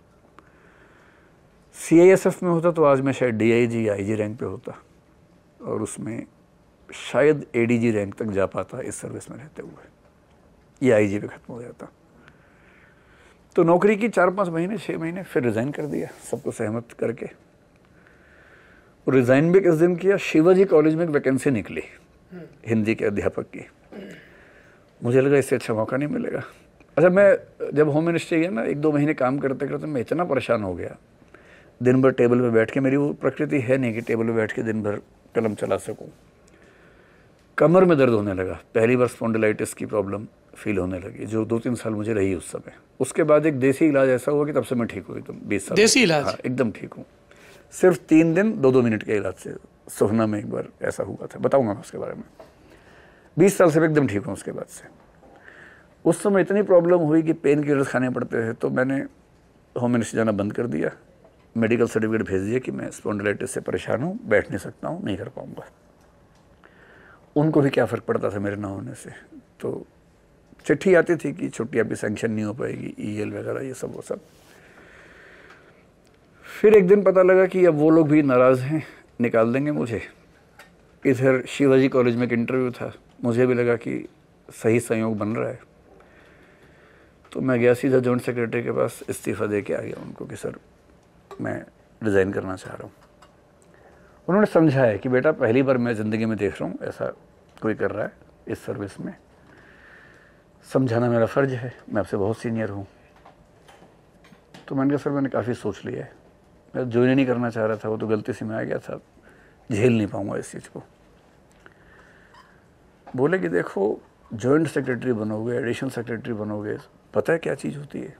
B: CISF में होता तो आज मैं शायद DIG या IG रैंक पे होता, और उसमें शायद ADG रैंक तक जा पाता इस सर्विस में रहते हुए, या IG पे ख़त्म हो जाता। तो नौकरी की 4-5 महीने 6 महीने, फिर रिज़ाइन कर दिया सबको सहमत करके। और रिज़ाइन भी किस दिन किया, शिवाजी कॉलेज में एक वैकेंसी निकली हिंदी के अध्यापक की। मुझे लगा इससे अच्छा मौका नहीं मिलेगा। अच्छा, मैं जब होम मिनिस्ट्री गया ना, 1-2 महीने काम करते करते मैं इतना परेशान हो गया, दिन भर टेबल पे बैठ के, मेरी वो प्रकृति है नहीं कि टेबल पे बैठ के दिन भर कलम चला सकूं। कमर में दर्द होने लगा, पहली बार स्पॉन्डिलाइटिस की प्रॉब्लम फील होने लगी, जो 2-3 साल मुझे रही उस समय। उसके बाद एक देसी इलाज ऐसा हुआ कि तब से मैं ठीक हूँ एकदम, 20 साल।
A: देसी इलाज?
B: हाँ, एकदम ठीक हूँ। सिर्फ 3 दिन 2-2 मिनट के इलाज से। सोहना में एक बार ऐसा हुआ था, बताऊंगा मैं उसके बारे में। 20 साल से एकदम ठीक हूँ उसके बाद से। उस समय इतनी प्रॉब्लम हुई कि पेन किलर्स खाने पड़ते थे, तो मैंने होम मिनिस्ट्री जाना बंद कर दिया। मेडिकल सर्टिफिकेट भेज दिया कि मैं स्पॉन्डिलाइटिस से परेशान हूँ, बैठ नहीं सकता हूँ, नहीं कर पाऊँगा। उनको भी क्या फ़र्क पड़ता था मेरे ना होने से। तो चिट्ठी आती थी कि छुट्टी अभी सैंक्शन नहीं हो पाएगी, EL वगैरह ये सब वो सब। फिर एक दिन पता लगा कि अब वो लोग भी नाराज़ हैं, निकाल देंगे मुझे। इधर शिवाजी कॉलेज में एक इंटरव्यू था, मुझे भी लगा कि सही संयोग बन रहा है, तो मैं गया सीधा जॉइंट सेक्रेटरी के पास, इस्तीफ़ा दे के आ गया उनको कि सर मैं रिज़ाइन करना चाह रहा हूँ। उन्होंने समझाया कि बेटा पहली बार मैं ज़िंदगी में देख रहा हूँ ऐसा कोई कर रहा है इस सर्विस में, समझाना मेरा फ़र्ज़ है, मैं आपसे बहुत सीनियर हूँ। तो मैंने कहा सर मैंने काफ़ी सोच लिया है, मैं ज्वाइन ही नहीं करना चाह रहा था, वो तो गलती से मैं आ गया था, झेल नहीं पाऊंगा इस चीज़ को। बोले कि देखो जॉइंट सेक्रेटरी बनोगे, एडिशनल सेक्रेटरी बनोगे, पता है क्या चीज़ होती है।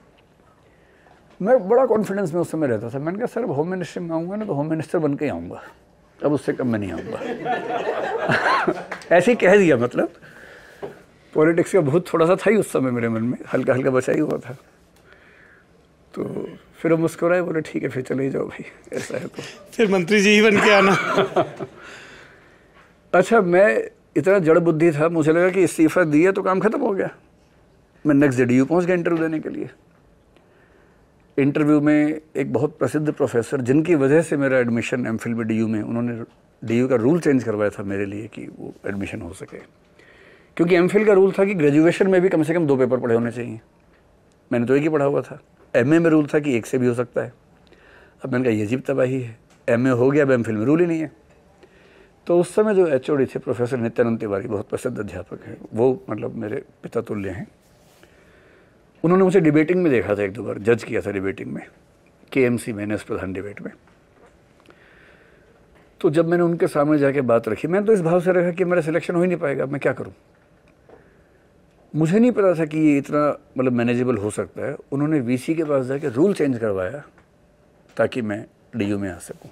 B: मैं बड़ा कॉन्फिडेंस में उस समय रहता था। मैंने कहा सर अब होम मिनिस्टर में आऊँगा ना तो होम मिनिस्टर बन के ही आऊँगा, अब उससे कम मैं नहीं आऊँगा। ऐसे ही कह दिया, मतलब पॉलिटिक्स का बहुत थोड़ा सा था ही उस समय मेरे मन में, हल्का हल्का बचा ही हुआ था। तो फिर वो मुस्कुराए, बोले ठीक है फिर चले ही जाओ भाई, ऐसा है तो
A: फिर मंत्री जी ही बन के आना।
B: अच्छा, मैं इतना जड़ बुद्धि था, मुझे लगा कि इस्तीफा दिया तो काम खत्म हो गया। मैं नेक्स्ट डे DU पहुँच गया इंटरव्यू देने के लिए। इंटरव्यू में एक बहुत प्रसिद्ध प्रोफेसर, जिनकी वजह से मेरा एडमिशन MPhil में DU में, उन्होंने DU का रूल चेंज करवाया था मेरे लिए कि वो एडमिशन हो सके, क्योंकि MPhil का रूल था कि ग्रेजुएशन में भी कम से कम 2 पेपर पढ़े होने चाहिए। मैंने तो एक ही पढ़ा हुआ था। MA में रूल था कि 1 से भी हो सकता है। अब मैंने कहा ये अजीब तबाही है, MA हो गया, अब MPhil में रूल ही नहीं है। तो उस समय जो HOD थे प्रोफेसर नित्यानंद तिवारी, बहुत प्रसिद्ध अध्यापक हैं, वो मतलब मेरे पिता तुल्य हैं। उन्होंने मुझे डिबेटिंग में देखा था, 1-2 बार जज किया था डिबेटिंग में, KMC में, NS प्रधान डिबेट में। तो जब मैंने उनके सामने जाके बात रखी, मैंने तो इस भाव से रखा कि मेरा सिलेक्शन हो ही नहीं पाएगा, मैं क्या करूं। मुझे नहीं पता था कि ये इतना मतलब मैनेजेबल हो सकता है। उन्होंने VC के पास जाके रूल चेंज करवाया ताकि मैं DU में आ सकूं।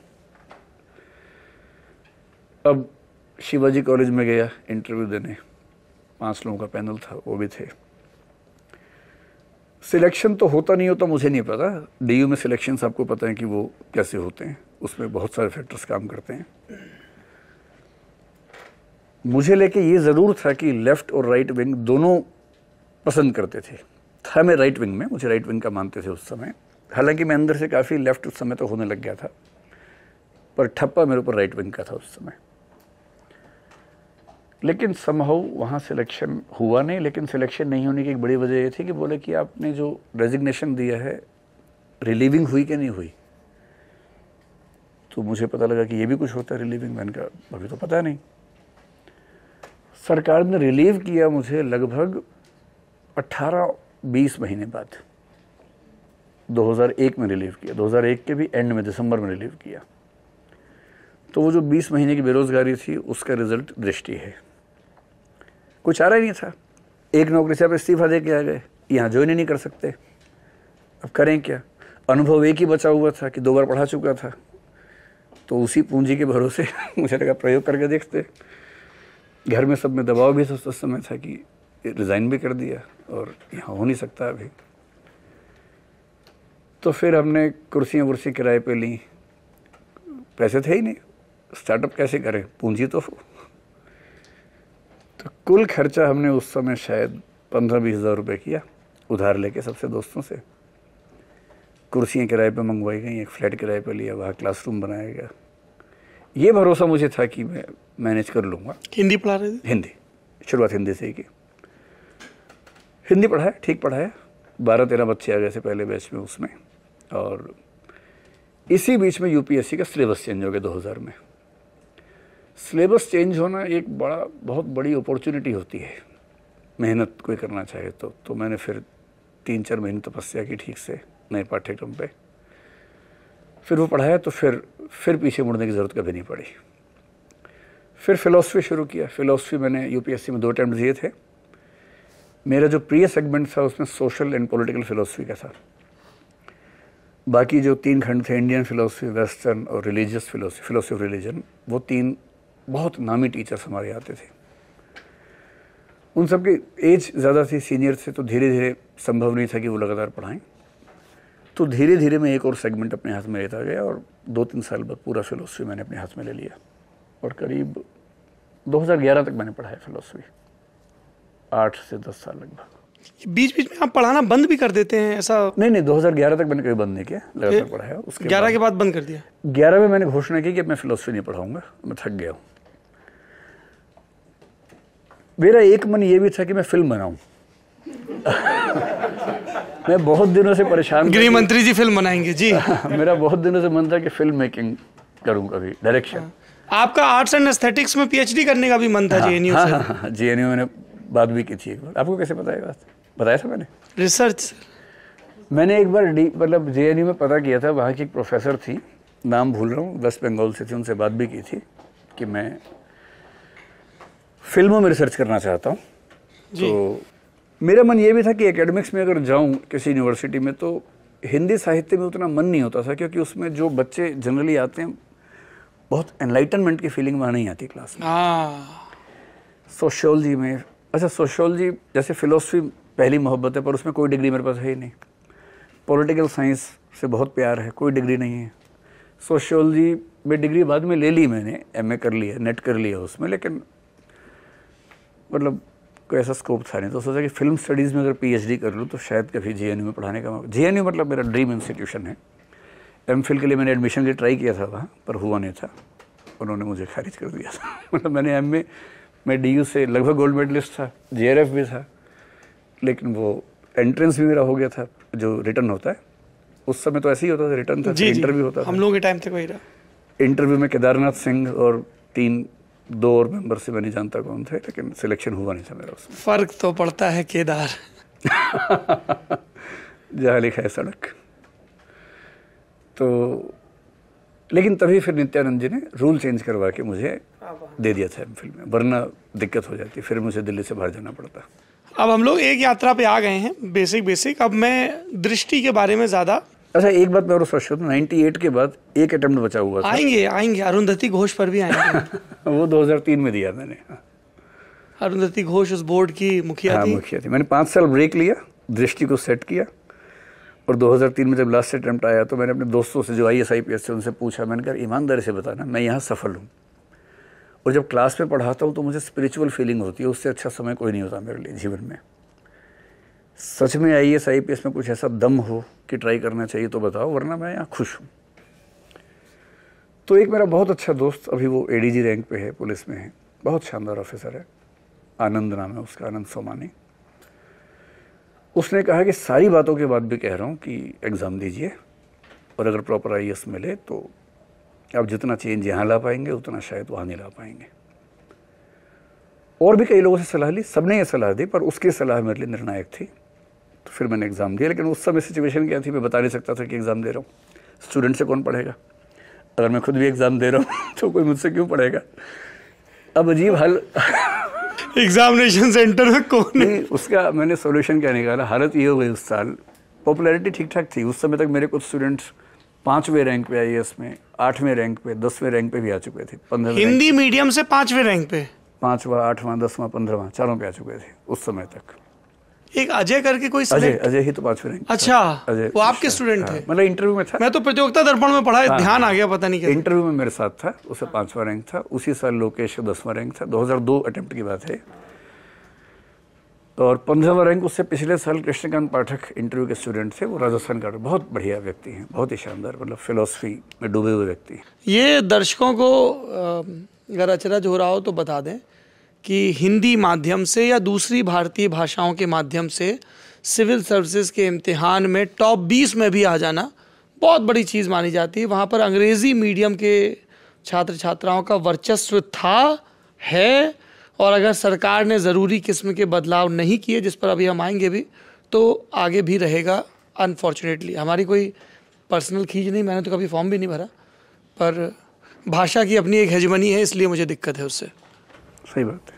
B: अब शिवाजी कॉलेज में गया इंटरव्यू देने, 5 लोगों का पैनल था, वो भी थे। सिलेक्शन तो होता नहीं होता मुझे नहीं पता। DU में सिलेक्शंस आपको पता है कि वो कैसे होते हैं, उसमें बहुत सारे फैक्टर्स काम करते हैं। मुझे लेके ये ज़रूर था कि लेफ्ट और राइट विंग दोनों पसंद करते थे। था मैं राइट विंग में, मुझे राइट विंग का मानते थे उस समय। हालांकि मैं अंदर से काफ़ी लेफ्ट उस समय तो होने लग गया था, पर ठप्पा मेरे ऊपर राइट विंग का था उस समय। लेकिन समहाउ वहाँ सिलेक्शन हुआ नहीं। लेकिन सिलेक्शन नहीं होने की एक बड़ी वजह ये थी कि बोले कि आपने जो रेजिग्नेशन दिया है, रिलीविंग हुई कि नहीं हुई। तो मुझे पता लगा कि ये भी कुछ होता है रिलीविंग। मैंने कहा अभी तो पता नहीं। सरकार ने रिलीव किया मुझे लगभग 18-20 महीने बाद। 2001 में रिलीव किया, 2001 के भी एंड में, दिसंबर में रिलीव किया। तो वो जो 20 महीने की बेरोजगारी थी उसका रिजल्ट दृष्टि है। कुछ आ रहा ही नहीं था। एक नौकरी से आप इस्तीफा दे के आ गए, यहाँ ज्वाइन ही नहीं कर सकते, अब करें क्या। अनुभव एक ही बचा हुआ था कि 2 बार पढ़ा चुका था, तो उसी पूंजी के भरोसे मुझे लगा प्रयोग करके देखते। घर में सब में दबाव भी उस समय था कि रिज़ाइन भी कर दिया और यहाँ हो नहीं सकता अभी। तो फिर हमने कुर्सियाँ वुर्सी किराए पे ली, पैसे थे ही नहीं, स्टार्टअप कैसे करें, पूंजी तो हो। तो कुल खर्चा हमने उस समय शायद 15-20 हज़ार रुपये किया उधार लेके सबसे दोस्तों से। कुर्सियाँ किराए पे मंगवाई गई, एक फ्लैट किराए पे लिया, वहाँ क्लासरूम बनाया गया। ये भरोसा मुझे था कि मैं मैनेज कर लूँगा।
A: हिंदी पढ़ा रहे थे?
B: हिंदी, शुरुआत हिंदी से ही की। हिंदी पढ़ाया, ठीक पढ़ाया। 12-13 बच्चे आ गए थे पहले बैच में उसमें। और इसी बीच में UPSC का सिलेबस चेंज हो गया 2000 में। सिलेबस चेंज होना एक बहुत बड़ी अपॉर्चुनिटी होती है, मेहनत कोई करना चाहे तो मैंने फिर 3-4 महीने तपस्या की ठीक से नए पाठ्यक्रम पे। फिर वो पढ़ाया तो फिर पीछे मुड़ने की ज़रूरत कभी नहीं पड़ी। फिर फ़िलासफ़ी शुरू किया। फ़िलासफ़ी मैंने UPSC में 2 अटेम्प्ट दिए थे। मेरा जो प्रिय सेगमेंट था उसमें सोशल एंड पॉलिटिकल फ़िलासफ़ी का था। बाकी जो 3 खंड थे, इंडियन फ़िलासफ़ी, वेस्टर्न और religious philosophy, philosophy of religion, वो 3 बहुत नामी टीचर्स हमारे आते थे। उन सब की एज ज़्यादा थी, सीनियर थे, तो धीरे धीरे संभव नहीं था कि वो लगातार पढ़ाएं। तो धीरे धीरे मैं एक और सेगमेंट अपने हाथ में लेता गया और 2-3 साल बाद पूरा फ़िलासफ़ी मैंने अपने हाथ में ले लिया। और करीब 2011 तक मैंने पढ़ाया फ़िलासफ़ी, 8 से 10 साल लगभग।
A: बीच बीच में आप पढ़ाना बंद भी कर देते हैं ऐसा?
B: नहीं, 2011 तक मैंने कभी बंद नहीं किया, लगातार पढ़ाया। उसके
A: 11 के बाद बंद कर दिया?
B: 11 में मैंने घोषणा की कि मैं फ़िलासफ़ी नहीं पढ़ाऊँगा, मैं थक गया हूँ। मेरा एक मन ये भी था कि मैं फिल्म बनाऊँ। मैं बहुत दिनों से परेशान,
A: गृह मंत्री जी फिल्म बनाएंगे जी।
B: मेरा बहुत दिनों से मन था कि फिल्म मेकिंग करूँ, कभी डायरेक्शन।
A: आपका आर्ट्स एंड एस्थेटिक्स में PhD करने का भी मन था JNU से?
B: हाँ, JNU मैंने बात भी की थी एक बार। आपको कैसे पता है बात? बताया था मैंने?
A: रिसर्च।
B: मैंने एक बार मतलब JNU में पता किया था, वहाँ की एक प्रोफेसर थी, नाम भूल रहा हूँ, वेस्ट बंगाल से थी, उनसे बात भी की थी कि मैं फिल्मों में रिसर्च करना चाहता हूँ। तो मेरा मन ये भी था कि एकेडमिक्स में अगर जाऊँ किसी यूनिवर्सिटी में तो हिंदी साहित्य में उतना मन नहीं होता था, क्योंकि उसमें जो बच्चे जनरली आते हैं बहुत एनलाइटनमेंट की फीलिंग वहाँ नहीं आती क्लास में। सोशियोलॉजी में, अच्छा सोशियोलॉजी जैसे फिलोसफी पहली मोहब्बत है, पर उसमें कोई डिग्री मेरे पास है ही नहीं। पॉलिटिकल साइंस से बहुत प्यार है, कोई डिग्री नहीं है। सोशियोलॉजी में डिग्री बाद में ले ली मैंने, MA कर लिया, नेट कर लिया उसमें, लेकिन मतलब कोई ऐसा स्कोप था नहीं। तो सोचा कि फिल्म स्टडीज़ में अगर PhD कर लूँ तो शायद कभी JNU में पढ़ाने का मौका। JNU मतलब मेरा ड्रीम इंस्टीट्यूशन है। MPhil के लिए मैंने एडमिशन के लिए ट्राई किया था वहाँ, पर हुआ नहीं था, उन्होंने मुझे खारिज कर दिया था। मतलब मैंने MA में DU से लगभग गोल्ड मेडलिस्ट था, JRF भी था, लेकिन वो एंट्रेंस भी मेरा हो गया था, जो रिटर्न होता है उस समय तो ऐसे ही होता था, रिटर्न था, इंटरव्यू होता था।
A: हम लोग के टाइम तक वही रहा।
B: इंटरव्यू में केदारनाथ सिंह और 2 और मेंबर से मैं नहीं जानता कौन थे, लेकिन सिलेक्शन हुआ नहीं था मेरा उसमें।
A: फर्क तो पड़ता है केदार।
B: जहाँ लिखा है सड़क। तो लेकिन तभी फिर नित्यानंद जी ने रूल चेंज करवा के मुझे दे दिया था MPhil में, वरना दिक्कत हो जाती, फिर मुझे दिल्ली से बाहर जाना पड़ता।
A: अब हम लोग एक यात्रा पे आ गए हैं, बेसिक। अब मैं दृष्टि के बारे में ज़्यादा।
B: अच्छा एक बात मैं और सोच रहा हूँ, 98 के बाद एक अटेम्प्ट बचा हुआ था।
A: आएंगे अरुंधति घोष पर भी आएंगे।
B: वो 2003 में दिया मैंने।
A: अरुंधति घोष उस बोर्ड की मुखिया थी।
B: मुखिया थी। मैंने 5 साल ब्रेक लिया, दृष्टि को सेट किया, और 2003 में जब लास्ट अटेम्प्ट आया तो मैंने अपने दोस्तों से जो IAS IPS से उनसे पूछा, मैंने कहा ईमानदारी से बताना मैं यहाँ सफल हूँ। और जब क्लास में पढ़ाता हूँ तो मुझे स्पिरिचुअल फीलिंग होती है, उससे अच्छा समय कोई नहीं होता मेरे लिए जीवन में। सच में IAS IPS में कुछ ऐसा दम हो कि ट्राई करना चाहिए तो बताओ, वरना मैं यहाँ खुश हूँ। तो एक मेरा बहुत अच्छा दोस्त, अभी वो ADG रैंक पे है, पुलिस में है, बहुत शानदार ऑफिसर है, आनंद नाम है उसका, आनंद सोमानी। उसने कहा कि सारी बातों के बाद भी कह रहा हूँ कि एग्ज़ाम दीजिए, और अगर प्रॉपर IAS मिले तो आप जितना चेंज यहाँ ला पाएंगे उतना शायद वहाँ नहीं ला पाएंगे। और भी कई लोगों से सलाह ली, सबने ये सलाह दी, पर उसकी सलाह मेरे लिए निर्णायक थी। तो फिर मैंने एग्ज़ाम दिया, लेकिन उस समय सिचुएशन क्या थी मैं बता नहीं सकता था कि एग्ज़ाम दे रहा हूँ। स्टूडेंट से कौन पढ़ेगा? अगर मैं खुद भी एग्ज़ाम दे रहा हूँ तो कोई मुझसे क्यों पढ़ेगा? अब अजीब हाल।
A: एग्जामिनेशन सेंटर में कौन
B: नहीं, उसका मैंने सॉल्यूशन क्या निकाला। हालत ये हो गई, उस साल पॉपुलैरिटी ठीक ठाक थी। उस समय तक मेरे कुछ स्टूडेंट्स 5वें रैंक पे IAS में, 8वें रैंक पे, 10वें रैंक पे भी आ चुके थे। 15
A: हिंदी मीडियम से 5वें रैंक पे,
B: 5वां, 8वां, 10वां, 15वां, चारों पे आ चुके थे उस समय तक।
A: एक अजय करके कोई
B: अजय ही तो 5वें रैंक।
A: अच्छा, वो आपके स्टूडेंट थे?
B: मतलब इंटरव्यू में था।
A: मैं तो प्रतियोगिता दर्पण में पढ़ा, ध्यान आ गया पता नहीं कैसे।
B: इंटरव्यू में मेरे साथ था, उसे 5वां रैंक था। उसी साल लोकेश का 10वां रैंक था। 2002 अटेम्प्ट की बात है। और 15वां रैंक उससे पिछले साल कृष्णकांत पाठक इंटरव्यू के स्टूडेंट थे, वो राजस्थान का, बहुत बढ़िया व्यक्ति हैं, बहुत ही शानदार, मतलब फिलोसफी में डूबे हुए व्यक्ति।
A: ये दर्शकों को अगर अचरज हो रहा हो तो बता दें कि हिंदी माध्यम से या दूसरी भारतीय भाषाओं के माध्यम से सिविल सर्विसेज के इम्तिहान में टॉप 20 में भी आ जाना बहुत बड़ी चीज़ मानी जाती है। वहाँ पर अंग्रेज़ी मीडियम के छात्र छात्राओं का वर्चस्व था, है, और अगर सरकार ने ज़रूरी किस्म के बदलाव नहीं किए, जिस पर अभी हम आएंगे भी, तो आगे भी रहेगा। अनफॉर्चुनेटली हमारी कोई पर्सनल खींच नहीं, मैंने तो कभी फॉर्म भी नहीं भरा, पर भाषा की अपनी एक हेजमनी है, इसलिए मुझे दिक्कत है उससे।
B: सही बात है।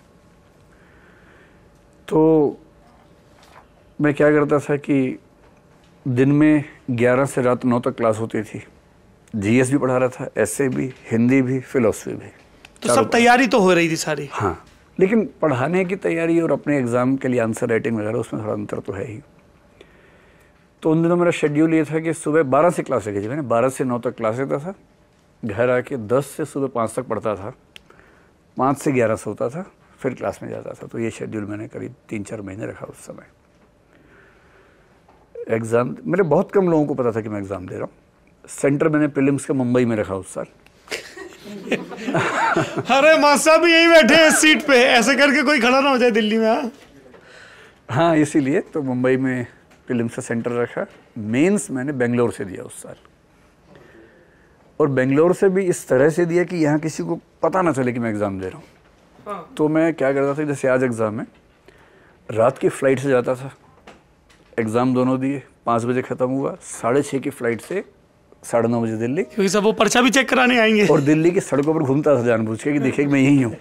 B: तो मैं क्या करता था कि दिन में 11 से रात 9 तक क्लास होती थी। GS भी पढ़ा रहा था, ऐसे भी, हिंदी भी, फिलोसफी भी।
A: तो सब तैयारी तो हो रही थी सारी?
B: हाँ, लेकिन पढ़ाने की तैयारी और अपने एग्ज़ाम के लिए आंसर राइटिंग वगैरह, उसमें थोड़ा अंतर तो है ही। तो उन दिनों मेरा शेड्यूल ये था कि सुबह 12 से क्लास रखी थी मैंने, 12 से 9 तक क्लास लेता था, घर आके 10 से सुबह 5 तक पढ़ता था, 5 से 11 सोता था, फिर क्लास में जाता था। तो ये शेड्यूल मैंने करीब 3-4 महीने रखा उस समय। एग्ज़ाम मेरे बहुत कम लोगों को पता था कि मैं एग्ज़ाम दे रहा हूँ। सेंटर मैंने प्रीलिम्स का मुंबई में रखा उस साल।
A: अरे मासा भी यही बैठे हैं सीट पे, ऐसे करके कोई खड़ा ना हो जाए दिल्ली में।
B: हाँ, इसीलिए तो मुंबई में प्रीलिम्स का सेंटर रखा। मेंस मैंने बेंगलोर से दिया उस साल, और बेंगलोर से भी इस तरह से दिया कि यहाँ किसी को पता ना चले कि मैं एग्ज़ाम दे रहा हूँ। तो मैं क्या करता था, जैसे आज एग्ज़ाम है, रात की फ़्लाइट से जाता था, एग्ज़ाम दोनों दिए, 5 बजे ख़त्म हुआ, 6:30 की फ़्लाइट से 9:30 बजे दिल्ली।
A: क्योंकि सब वो पर्चा भी चेक कराने आएंगे।
B: और दिल्ली की सड़कों पर घूमता था जानबूझ के कि देखिए मैं यही हूँ।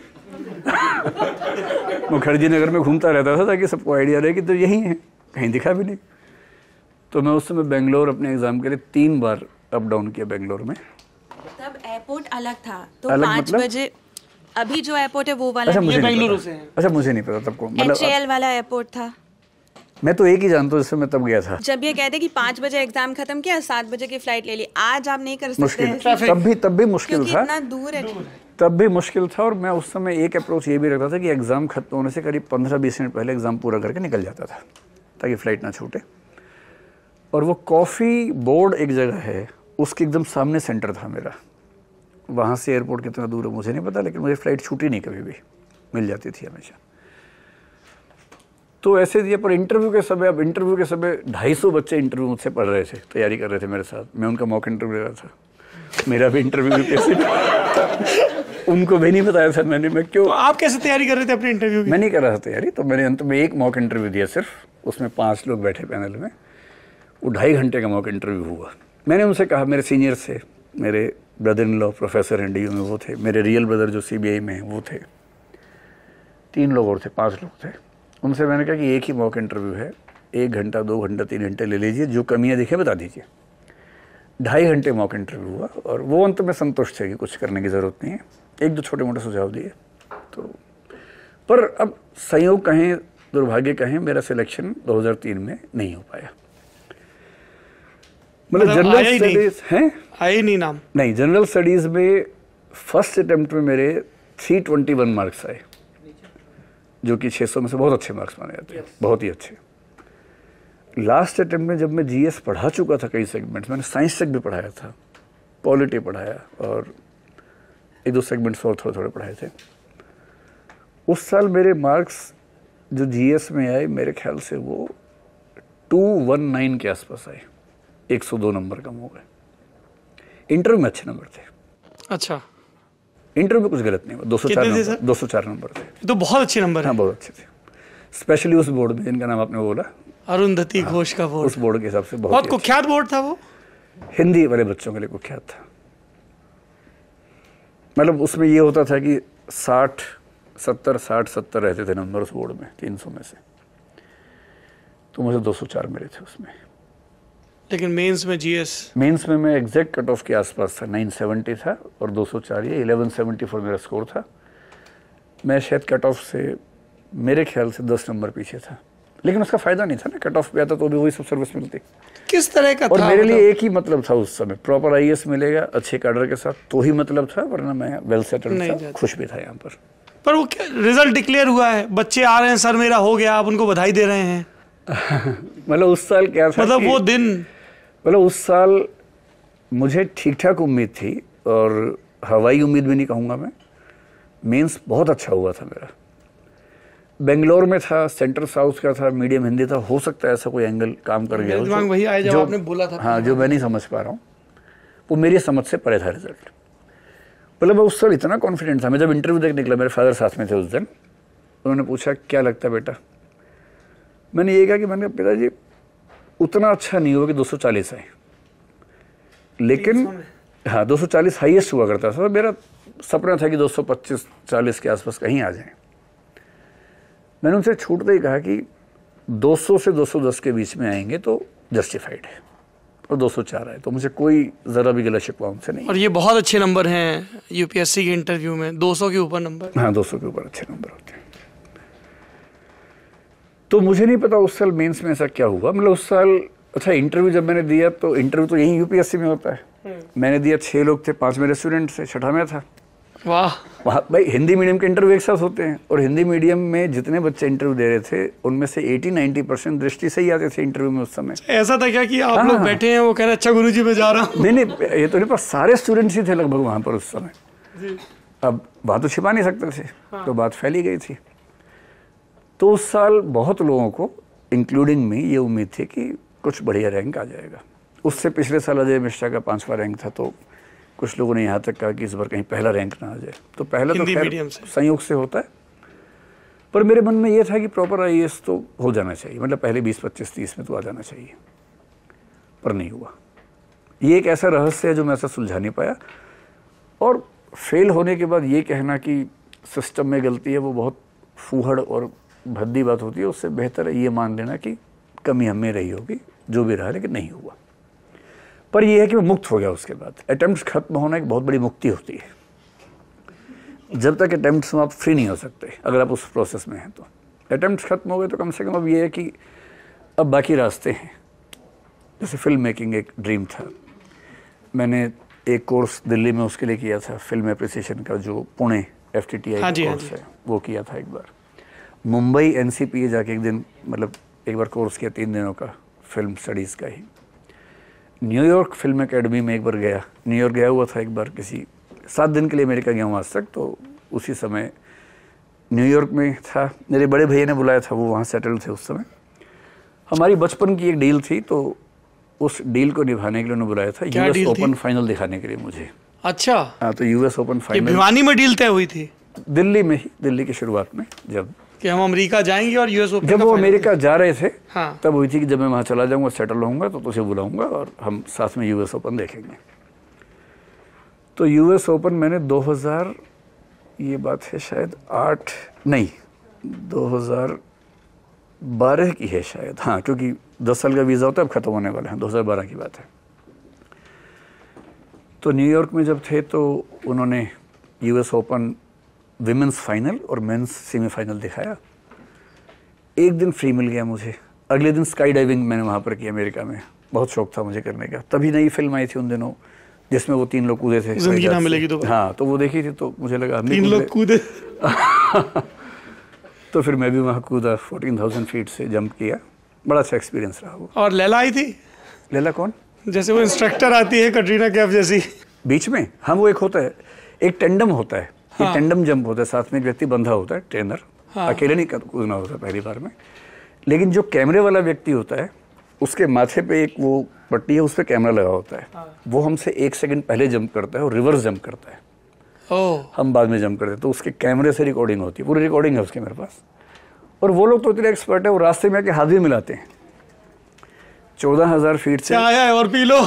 B: मुखर्जी नगर में घूमता रहता था ताकि सबको आइडिया रहे कि तो यही है, कहीं दिखा भी नहीं। तो मैं उस समय बेंगलोर अपने एग्ज़ाम के लिए 3 बार अप डाउन किया बेंगलोर में।
D: तब एयरपोर्ट अलग था, तो
B: अलग
D: 5
B: मतलब?
D: बजे अभी जो एयरपोर्ट है वो वाला
B: अच्छा, मुझे नहीं
A: बेंगलुरु
B: पता।
A: से है।
B: अच्छा, मुझे नहीं पता तब को, मतलब
D: HAL वाला एयरपोर्ट था।
B: मैं तो एक ही जानता हूँ जिससे मैं तब गया था।
D: जब ये कहते कि 5 बजे एग्जाम खत्म किया, 7 बजे की फ्लाइट ले ली, आज आप नहीं कर सकते
B: मुश्किल
D: हैं
B: तब भी मुश्किल
D: क्योंकि
B: था,
D: इतना दूर है।
B: तब भी मुश्किल था। और मैं उस समय एक अप्रोच ये भी रखता था कि एग्ज़ाम खत्म होने से करीब 15-20 मिनट पहले एग्ज़ाम पूरा करके निकल जाता था ताकि फ़्लाइट ना छूटे। और वो कॉफ़ी बोर्ड एक जगह है, उसके एकदम सामने सेंटर था मेरा। वहाँ से एयरपोर्ट कितना दूर है मुझे नहीं पता, लेकिन मुझे फ़्लाइट छूटी नहीं, कभी भी मिल जाती थी हमेशा। तो ऐसे दिए। पर इंटरव्यू के समय, अब इंटरव्यू के समय 250 बच्चे इंटरव्यू मुझसे पढ़ रहे थे, तैयारी कर रहे थे मेरे साथ। मैं उनका मॉक इंटरव्यू ले रहा था, मेरा भी इंटरव्यू कैसे उनको भी नहीं बताया था मैंने। मैं क्यों,
A: तो आप कैसे तैयारी कर रहे थे अपने इंटरव्यू की?
B: मैं नहीं कर रहा था तैयारी। तो मैंने अंत में एक मॉक इंटरव्यू दिया सिर्फ, उसमें 5 लोग बैठे पैनल में। वो 2.5 घंटे का मॉक इंटरव्यू हुआ। मैंने उनसे कहा, मेरे सीनियर से, मेरे ब्रदर इन लॉ प्रोफेसर हैं DU में वो थे, मेरे रियल ब्रदर जो CBI में हैं वो थे, 3 लोग और थे, 5 लोग थे। उनसे मैंने कहा कि एक ही मॉक इंटरव्यू है, 1 घंटा 2 घंटा 3 घंटे ले लीजिए, जो कमियां दिखे बता दीजिए। 2.5 घंटे मॉक इंटरव्यू हुआ और वो अंत में संतुष्ट थे कि कुछ करने की ज़रूरत नहीं है। 1-2 छोटे मोटे सुझाव दिए। तो पर अब संयोग कहें, दुर्भाग्य कहें, मेरा सिलेक्शन 2003 में नहीं हो पाया। मतलब जनरल स्टडीज हैं,
A: आए नहीं नाम।
B: नहीं, जनरल स्टडीज़ में फर्स्ट अटेम्प्ट में मेरे 321 मार्क्स आए, जो कि 600 में से बहुत अच्छे मार्क्स माने जाते हैं, बहुत ही अच्छे। लास्ट अटेम्प्ट में जब मैं GS पढ़ा चुका था कई सेगमेंट्स, मैंने साइंस तक भी पढ़ाया था, पॉलिटी पढ़ाया और 1-2 सेगमेंट्स और थोड़े थोड़े पढ़ाए थे। उस साल मेरे मार्क्स जो GS में आए, मेरे ख्याल से वो 219 के आसपास आए, 102 नंबर कम हो गए। इंटरव्यू में अच्छे नंबर थे।
A: अच्छा,
B: इंटरव्यू में कुछ गलत नहीं हुआ। 204
A: कितने थे
B: नंबर,
A: सर?
B: 204 नंबर थे।
A: तो बहुत अच्छे नंबर
B: हाँ,
A: है।
B: बहुत अच्छे थे। स्पेशली उस बोर्ड में जिनका नाम आपने बोला,
A: अरुंधति घोष का बोर्ड,
B: उस बोर्ड के हिसाब से
A: बहुत
B: बहुत
A: कुख्यात बोर्ड था वो।
B: हिंदी वाले बच्चों के लिए कुख्यात था। मतलब उसमें ये होता था कि 60-70 रहते थे नंबर उस बोर्ड में 300 में से। तो मुझे 204 मिले थे उसमें।
A: लेकिन मेंस में GS,
B: मेंस में मैं एग्जैक्ट कट ऑफ के आसपास था, 970 था और 204 ये 1174 मेरा स्कोर था। मैं शायद कट ऑफ से मेरे ख्याल से 10 नंबर पीछे था, लेकिन उसका फायदा नहीं था ना, कट ऑफ पे आता तो भी वही सब सर्विस मिलती।
A: किस तरह का
B: और
A: था?
B: मेरे
A: मतलब
B: लिए एक ही मतलब था उस समय, प्रॉपर IAS मिलेगा अच्छे कैडर के साथ तो ही मतलब था, वरना मैं वेल सेटल्ड
A: नहीं
B: था,
A: जाता।
B: खुश भी था यहाँ पर।
A: वो रिजल्ट डिक्लेयर हुआ है, बच्चे आ रहे हैं, सर मेरा हो गया, आप उनको बधाई दे रहे हैं।
B: मतलब उस साल क्या था,
A: मतलब वो दिन,
B: मतलब उस साल मुझे ठीक ठाक उम्मीद थी, और हवाई उम्मीद भी नहीं कहूँगा मैं। मेंस बहुत अच्छा हुआ था मेरा। बेंगलोर में था, सेंट्रल साउथ का था, मीडियम हिंदी था, हो सकता है ऐसा कोई एंगल काम कर गया हो
A: दिमाग वही आया जब आपने बोला था।
B: हाँ, जो मैं नहीं समझ पा रहा हूँ, वो मेरी समझ से परे था रिजल्ट। मतलब मैं उस साल इतना कॉन्फिडेंट था। मैं जब इंटरव्यू देख निकला, मेरे फादर साथ में थे उस दिन, उन्होंने पूछा क्या लगता है बेटा। मैंने ये कहा कि मैंने पिताजी उतना अच्छा नहीं हुआ कि 240 आए, लेकिन हाँ 240 हाईएस्ट हुआ करता था। मेरा सपना था कि 225-40 के आसपास कहीं आ जाए। मैंने उनसे छूटते ही कहा कि 200 से 210 के बीच में आएंगे तो जस्टिफाइड है, और 204 आए तो मुझे कोई ज़रा भी गलत शिकवा उनसे नहीं।
A: और ये बहुत अच्छे नंबर हैं UPSC के इंटरव्यू में, 200 के ऊपर नंबर।
B: हाँ, 200 के ऊपर अच्छे नंबर होते हैं। तो मुझे नहीं पता उस साल मेंस में ऐसा क्या हुआ। मतलब उस साल अच्छा इंटरव्यू जब मैंने दिया, तो इंटरव्यू तो यहीं UPSC में होता है। मैंने दिया, 6 लोग थे, 5 मेरे स्टूडेंट थे, 6ठा मैं था।
A: वाह।
B: वहाँ भाई हिंदी मीडियम के इंटरव्यू एक साथ होते हैं, और हिंदी मीडियम में जितने बच्चे इंटरव्यू दे रहे थे उनमें से 80-90% दृष्टि से ही आते थे इंटरव्यू में उस समय।
A: ऐसा था क्या कि आप लोग बैठे हैं, वो कह रहे अच्छा गुरुजी मैं जा रहा हूँ?
B: नहीं, ये तो नहीं, पर सारे स्टूडेंट्स ही थे लगभग वहाँ पर उस समय। अब बात तो छिपा नहीं सकते थे, तो बात फैली गई थी। तो उस साल बहुत लोगों को, इंक्लूडिंग मी, ये उम्मीद थी कि कुछ बढ़िया रैंक आ जाएगा। उससे पिछले साल अजय मिश्रा का 5वां रैंक था, तो कुछ लोगों ने यहाँ तक कहा कि इस बार कहीं पहला रैंक ना आ जाए। तो पहला तो खैर संयोग से होता है, पर मेरे मन में ये था कि प्रॉपर IAS तो हो जाना चाहिए, मतलब पहले 20, 25, 30 में तो आ जाना चाहिए, पर नहीं हुआ। ये एक ऐसा रहस्य है जो मैं ऐसा सुलझा नहीं पाया। और फेल होने के बाद ये कहना कि सिस्टम में गलती है, वो बहुत फूहड़ और भद्दी बात होती है। उससे बेहतर है ये मान लेना कि कमी हमें रही होगी, जो भी रहा, लेकिन नहीं हुआ। पर यह है कि मैं मुक्त हो गया उसके बाद। अटेम्प्ट खत्म होना एक बहुत बड़ी मुक्ति होती है। जब तक अटेम्प्ट्स में आप फ्री नहीं हो सकते, अगर आप उस प्रोसेस में हैं तो। अटेम्प्ट्स खत्म हो गए तो कम से कम अब ये है कि अब बाकी रास्ते हैं। जैसे फिल्म मेकिंग एक ड्रीम था, मैंने एक कोर्स दिल्ली में उसके लिए किया था, फिल्म एप्रिसिएशन का, जो पुणे FTTI का कोर्स है, वो किया था एक बार। मुंबई NCPA जाके एक दिन, मतलब एक बार कोर्स किया 3 दिनों का, फिल्म स्टडीज़ का ही। न्यूयॉर्क फिल्म एकेडमी में एक बार गया, न्यूयॉर्क गया हुआ था एक बार, किसी 7 दिन के लिए अमेरिका गया हूँ आज तक। तो उसी समय न्यूयॉर्क में था, मेरे बड़े भैया ने बुलाया था, वो वहाँ सेटल थे उस समय। हमारी बचपन की एक डील थी, तो उस डील को निभाने के लिए उन्होंने बुलाया था, US ओपन फाइनल दिखाने के लिए मुझे।
A: अच्छा।
B: हाँ, तो US ओपन फाइनल
A: भिवानी में डील तय हुई थी,
B: दिल्ली में ही, दिल्ली की शुरुआत में, जब
A: कि हम अमेरिका जाएंगे और US ओपन।
B: जब वो अमेरिका जा रहे थे,
A: हाँ,
B: तब हुई थी कि जब मैं वहाँ चला जाऊँगा, सेटल होऊंगा, तो तुझे बुलाऊंगा और हम साथ में US ओपन देखेंगे। तो US ओपन मैंने 2000, ये बात है शायद 8 नहीं 2012 की है शायद, हाँ, क्योंकि 10 साल का वीज़ा होता है, अब खत्म होने वाला है, 2012 की बात है। तो न्यूयॉर्क में जब थे तो उन्होंने US ओपन विमेंस फाइनल और मेंस सेमीफाइनल दिखाया। एक दिन फ्री मिल गया मुझे, अगले दिन स्काई डाइविंग मैंने वहाँ पर किया अमेरिका में, बहुत शौक था मुझे करने का। तभी नई फिल्म आई थी उन दिनों जिसमें वो 3 लोग कूदे थे,
A: जिंदगी ना मिलेगी दोबारा।
B: हाँ, तो वो देखी थी, तो मुझे लगा
A: 3 लोग कूदे।
B: तो फिर मैं भी वहाँ कूदा, 14,000 फीट से जंप किया, बड़ा अच्छा एक्सपीरियंस रहा वो।
A: और लैला आई थी?
B: लैला कौन?
A: जैसे वो इंस्ट्रक्टर आती है कटरीना कैफ जैसी
B: बीच में। हाँ, वो एक होता है, एक टेंडम होता है, हाँ, टेंडम जंप होता है, साथ में एक व्यक्ति बंधा होता है, ट्रेनर, हाँ, अकेले नहीं कूदना होता पहली बार में। लेकिन जो कैमरे वाला व्यक्ति होता है, उसके माथे पे एक वो पट्टी है, उस पर कैमरा लगा होता है, हाँ, वो हमसे 1 सेकंड पहले जंप करता है और रिवर्स जंप करता है। हम बाद में जंप करते हैं, तो उसके कैमरे से रिकॉर्डिंग होती है, पूरी रिकॉर्डिंग है उसके मेरे पास। और वो लोग तो इतने एक्सपर्ट है, वो रास्ते में आके हाथ भी मिलाते हैं। 14,000 फीट से
A: आया है और पी लो।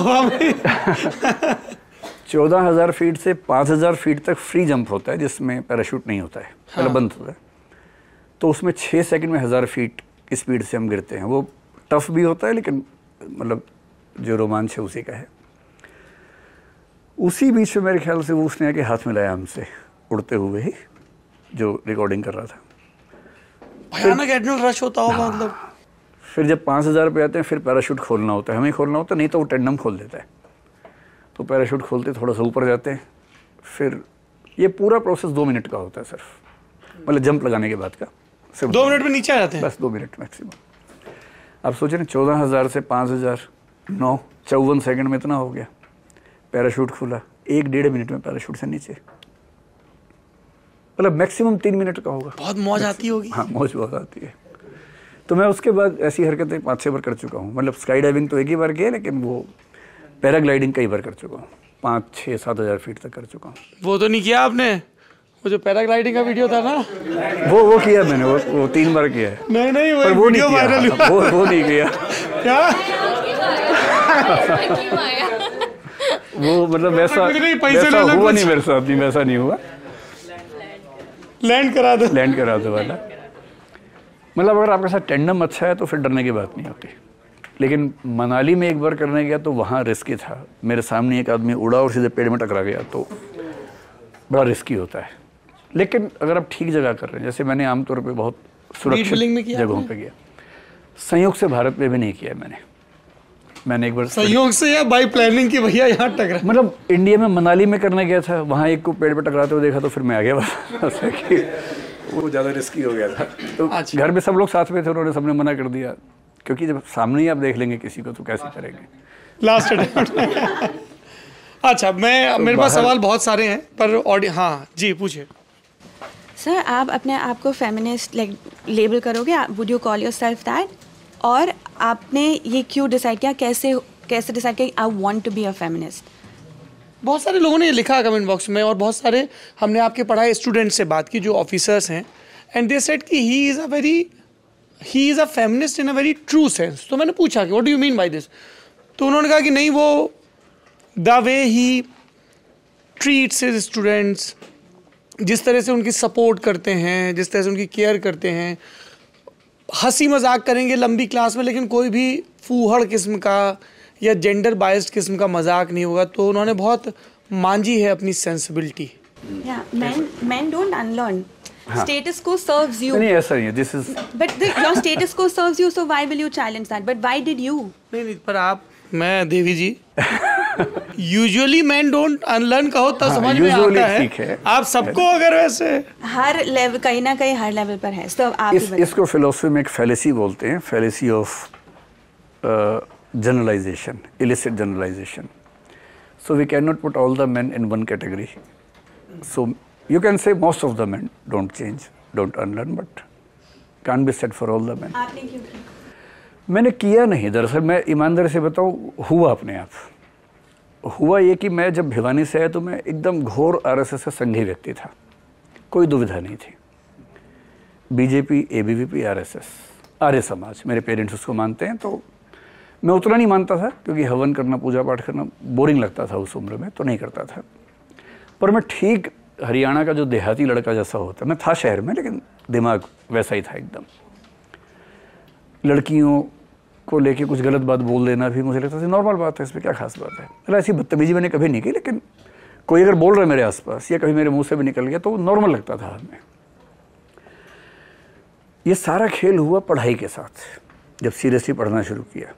B: 14,000 फीट से 5,000 फीट तक फ्री जंप होता है, जिसमें पैराशूट नहीं होता है, पहले बंद होता है। तो उसमें 6 सेकंड में 1000 फीट की स्पीड से हम गिरते हैं। वो टफ भी होता है, लेकिन मतलब जो रोमांच है उसी का है। उसी बीच में मेरे ख्याल से वो उसने आके हाथ मिलाया हमसे, उड़ते हुए ही, जो रिकॉर्डिंग कर रहा था।
A: भयानक एड्रेनल रश होता होगा, मतलब।
B: फिर जब 5,000 पे आते हैं, फिर पैराशूट खोलना होता है, हमें खोलना होता है, नहीं तो वो टेंडम खोल देता है। तो पैराशूट खोलते, थोड़ा सा ऊपर जाते हैं, फिर ये पूरा प्रोसेस 2 मिनट का होता है सिर्फ, मतलब जंप लगाने के बाद का सिर्फ
A: 2 मिनट में नीचे आ जाते हैं,
B: बस 2 मिनट मैक्सिमम। आप सोचें ना, 14,000 से 5,000, 9, 54 सेकंड में इतना हो गया। पैराशूट खुला, 1-1.5 मिनट में पैराशूट से नीचे, मतलब मैक्सिमम 3 मिनट का होगा।
A: बहुत मौज आती होगी।
B: हाँ, मौज बहुत आती है। तो मैं उसके बाद ऐसी हरकतें 5-6 बार कर चुका हूँ, मतलब स्काई डाइविंग तो एक ही बार किया, लेकिन वो पैराग्लाइडिंग कई बार कर चुका हूँ, 5-6-7,000 फीट तक कर चुका हूँ।
A: वो तो नहीं किया आपने, वो जो पैराग्लाइडिंग का वीडियो था ना,
B: वो किया मैंने, वो 3 बार किया है।
A: नहीं
B: वो
A: वीडियो वायरल हुआ,
B: वो नहीं किया।
A: क्या
B: वो मतलब वैसा हुआ नहीं मेरे साथ, नहीं वैसा नहीं हुआ।
A: लैंड करा दो
B: वाला, मतलब अगर आपके साथ टेंडम अच्छा है तो फिर डरने की बात नहीं होती। लेकिन मनाली में एक बार करने गया तो वहाँ रिस्की था। मेरे सामने एक आदमी उड़ा और सीधे पेड़ में टकरा गया, तो बड़ा रिस्की होता है। लेकिन अगर आप ठीक जगह कर रहे हैं, जैसे मैंने आमतौर पे बहुत सुरक्षित जगहों पे किया, संयोग से भारत में भी नहीं किया मैंने एक बार
A: संयोग से या बाई प्लानिंग की भैया यहाँ टकरा,
B: मतलब इंडिया में मनाली में करने गया था, वहाँ एक को पेड़ पे टकराते हुए देखा तो फिर मैं आ गया बस। वो ज़्यादा रिस्की हो गया था। तो घर में सब लोग साथ में थे, उन्होंने सबने मना कर दिया, क्योंकि जब सामने ही आप देख लेंगे किसी को तो कैसे करेंगे
A: लास्ट अच्छा, मेरे पास सवाल बहुत सारे हैं, पर हाँ जी पूछिए।
D: सर, आप अपने आप को फेमिनिस्ट लेबल करोगे? Would you call yourself that? और आपने ये क्यों डिसाइड किया, कैसे डिसाइड किया I want to be a feminist?
A: बहुत सारे लोगों ने लिखा कमेंट बॉक्स में, और बहुत सारे हमने आपके पढ़ाए स्टूडेंट से बात की जो ऑफिसर्स हैं, एंड दे सेड कि he is a feminist in a very true sense. तो मैंने पूछा कि what do you mean by this. तो उन्होंने कहा कि नहीं, वो the way he treats his students, जिस तरह से उनकी सपोर्ट करते हैं, जिस तरह से उनकी केयर करते हैं, हंसी मजाक करेंगे लंबी क्लास में, लेकिन कोई भी फूहड़ किस्म का या जेंडर बायस्ड किस्म का मजाक नहीं होगा. तो उन्होंने बहुत मांझी है अपनी sensibility.
D: Men don't unlearn. Status quo serves you.
B: नहीं, ऐसा नहीं है. This is.
D: But your status quo serves you, so why will you challenge that? But why did you?
A: नहीं, पर आप, मैं Devi ji, usually man don't unlearn कहो तो समझ में आता है. आप सबको अगर वैसे
D: हर लेवल, कहीं ना कहीं हर लेवल पर है. तो आप
B: इसको फिलोसफी में एक फैलेसी बोलते हैं, fallacy of generalization, illicit generalization. So we can not put all the men in one category. So you can say most of the men don't change, don't unlearn, but can't be said for all the men.
D: आपने क्यों किया?
B: मैंने किया नहीं. दरअसल मैं ईमानदारी से बताऊँ, हुआ अपने आप. हुआ ये कि मैं जब भिवानी से आया तो मैं एकदम घोर आरएसएस से संघी व्यक्ति था. कोई दुविधा नहीं थी. BJP, ABVP, RSS, Arya Samaj, मेरे पेरेंट्स उसको मानते हैं. तो मैं उतना नहीं मानता था क्योंकि हवन करना, पूजा पाठ करना बोरिंग लगता था उस उम्र में, तो नहीं करता था. पर मैं ठीक हरियाणा का जो देहाती लड़का जैसा होता, मैं था शहर में लेकिन दिमाग वैसा ही था एकदम. लड़कियों को लेके कुछ गलत बात बोल देना भी मुझे लगता था नॉर्मल बात है, इसमें क्या खास बात है. मतलब ऐसी बदतमीजी मैंने कभी नहीं की, लेकिन कोई अगर बोल रहा है मेरे आसपास या कभी मेरे मुंह से भी निकल गया तो नॉर्मल लगता था हमें. ये सारा खेल हुआ पढ़ाई के साथ. जब सीरियसली पढ़ना शुरू किया,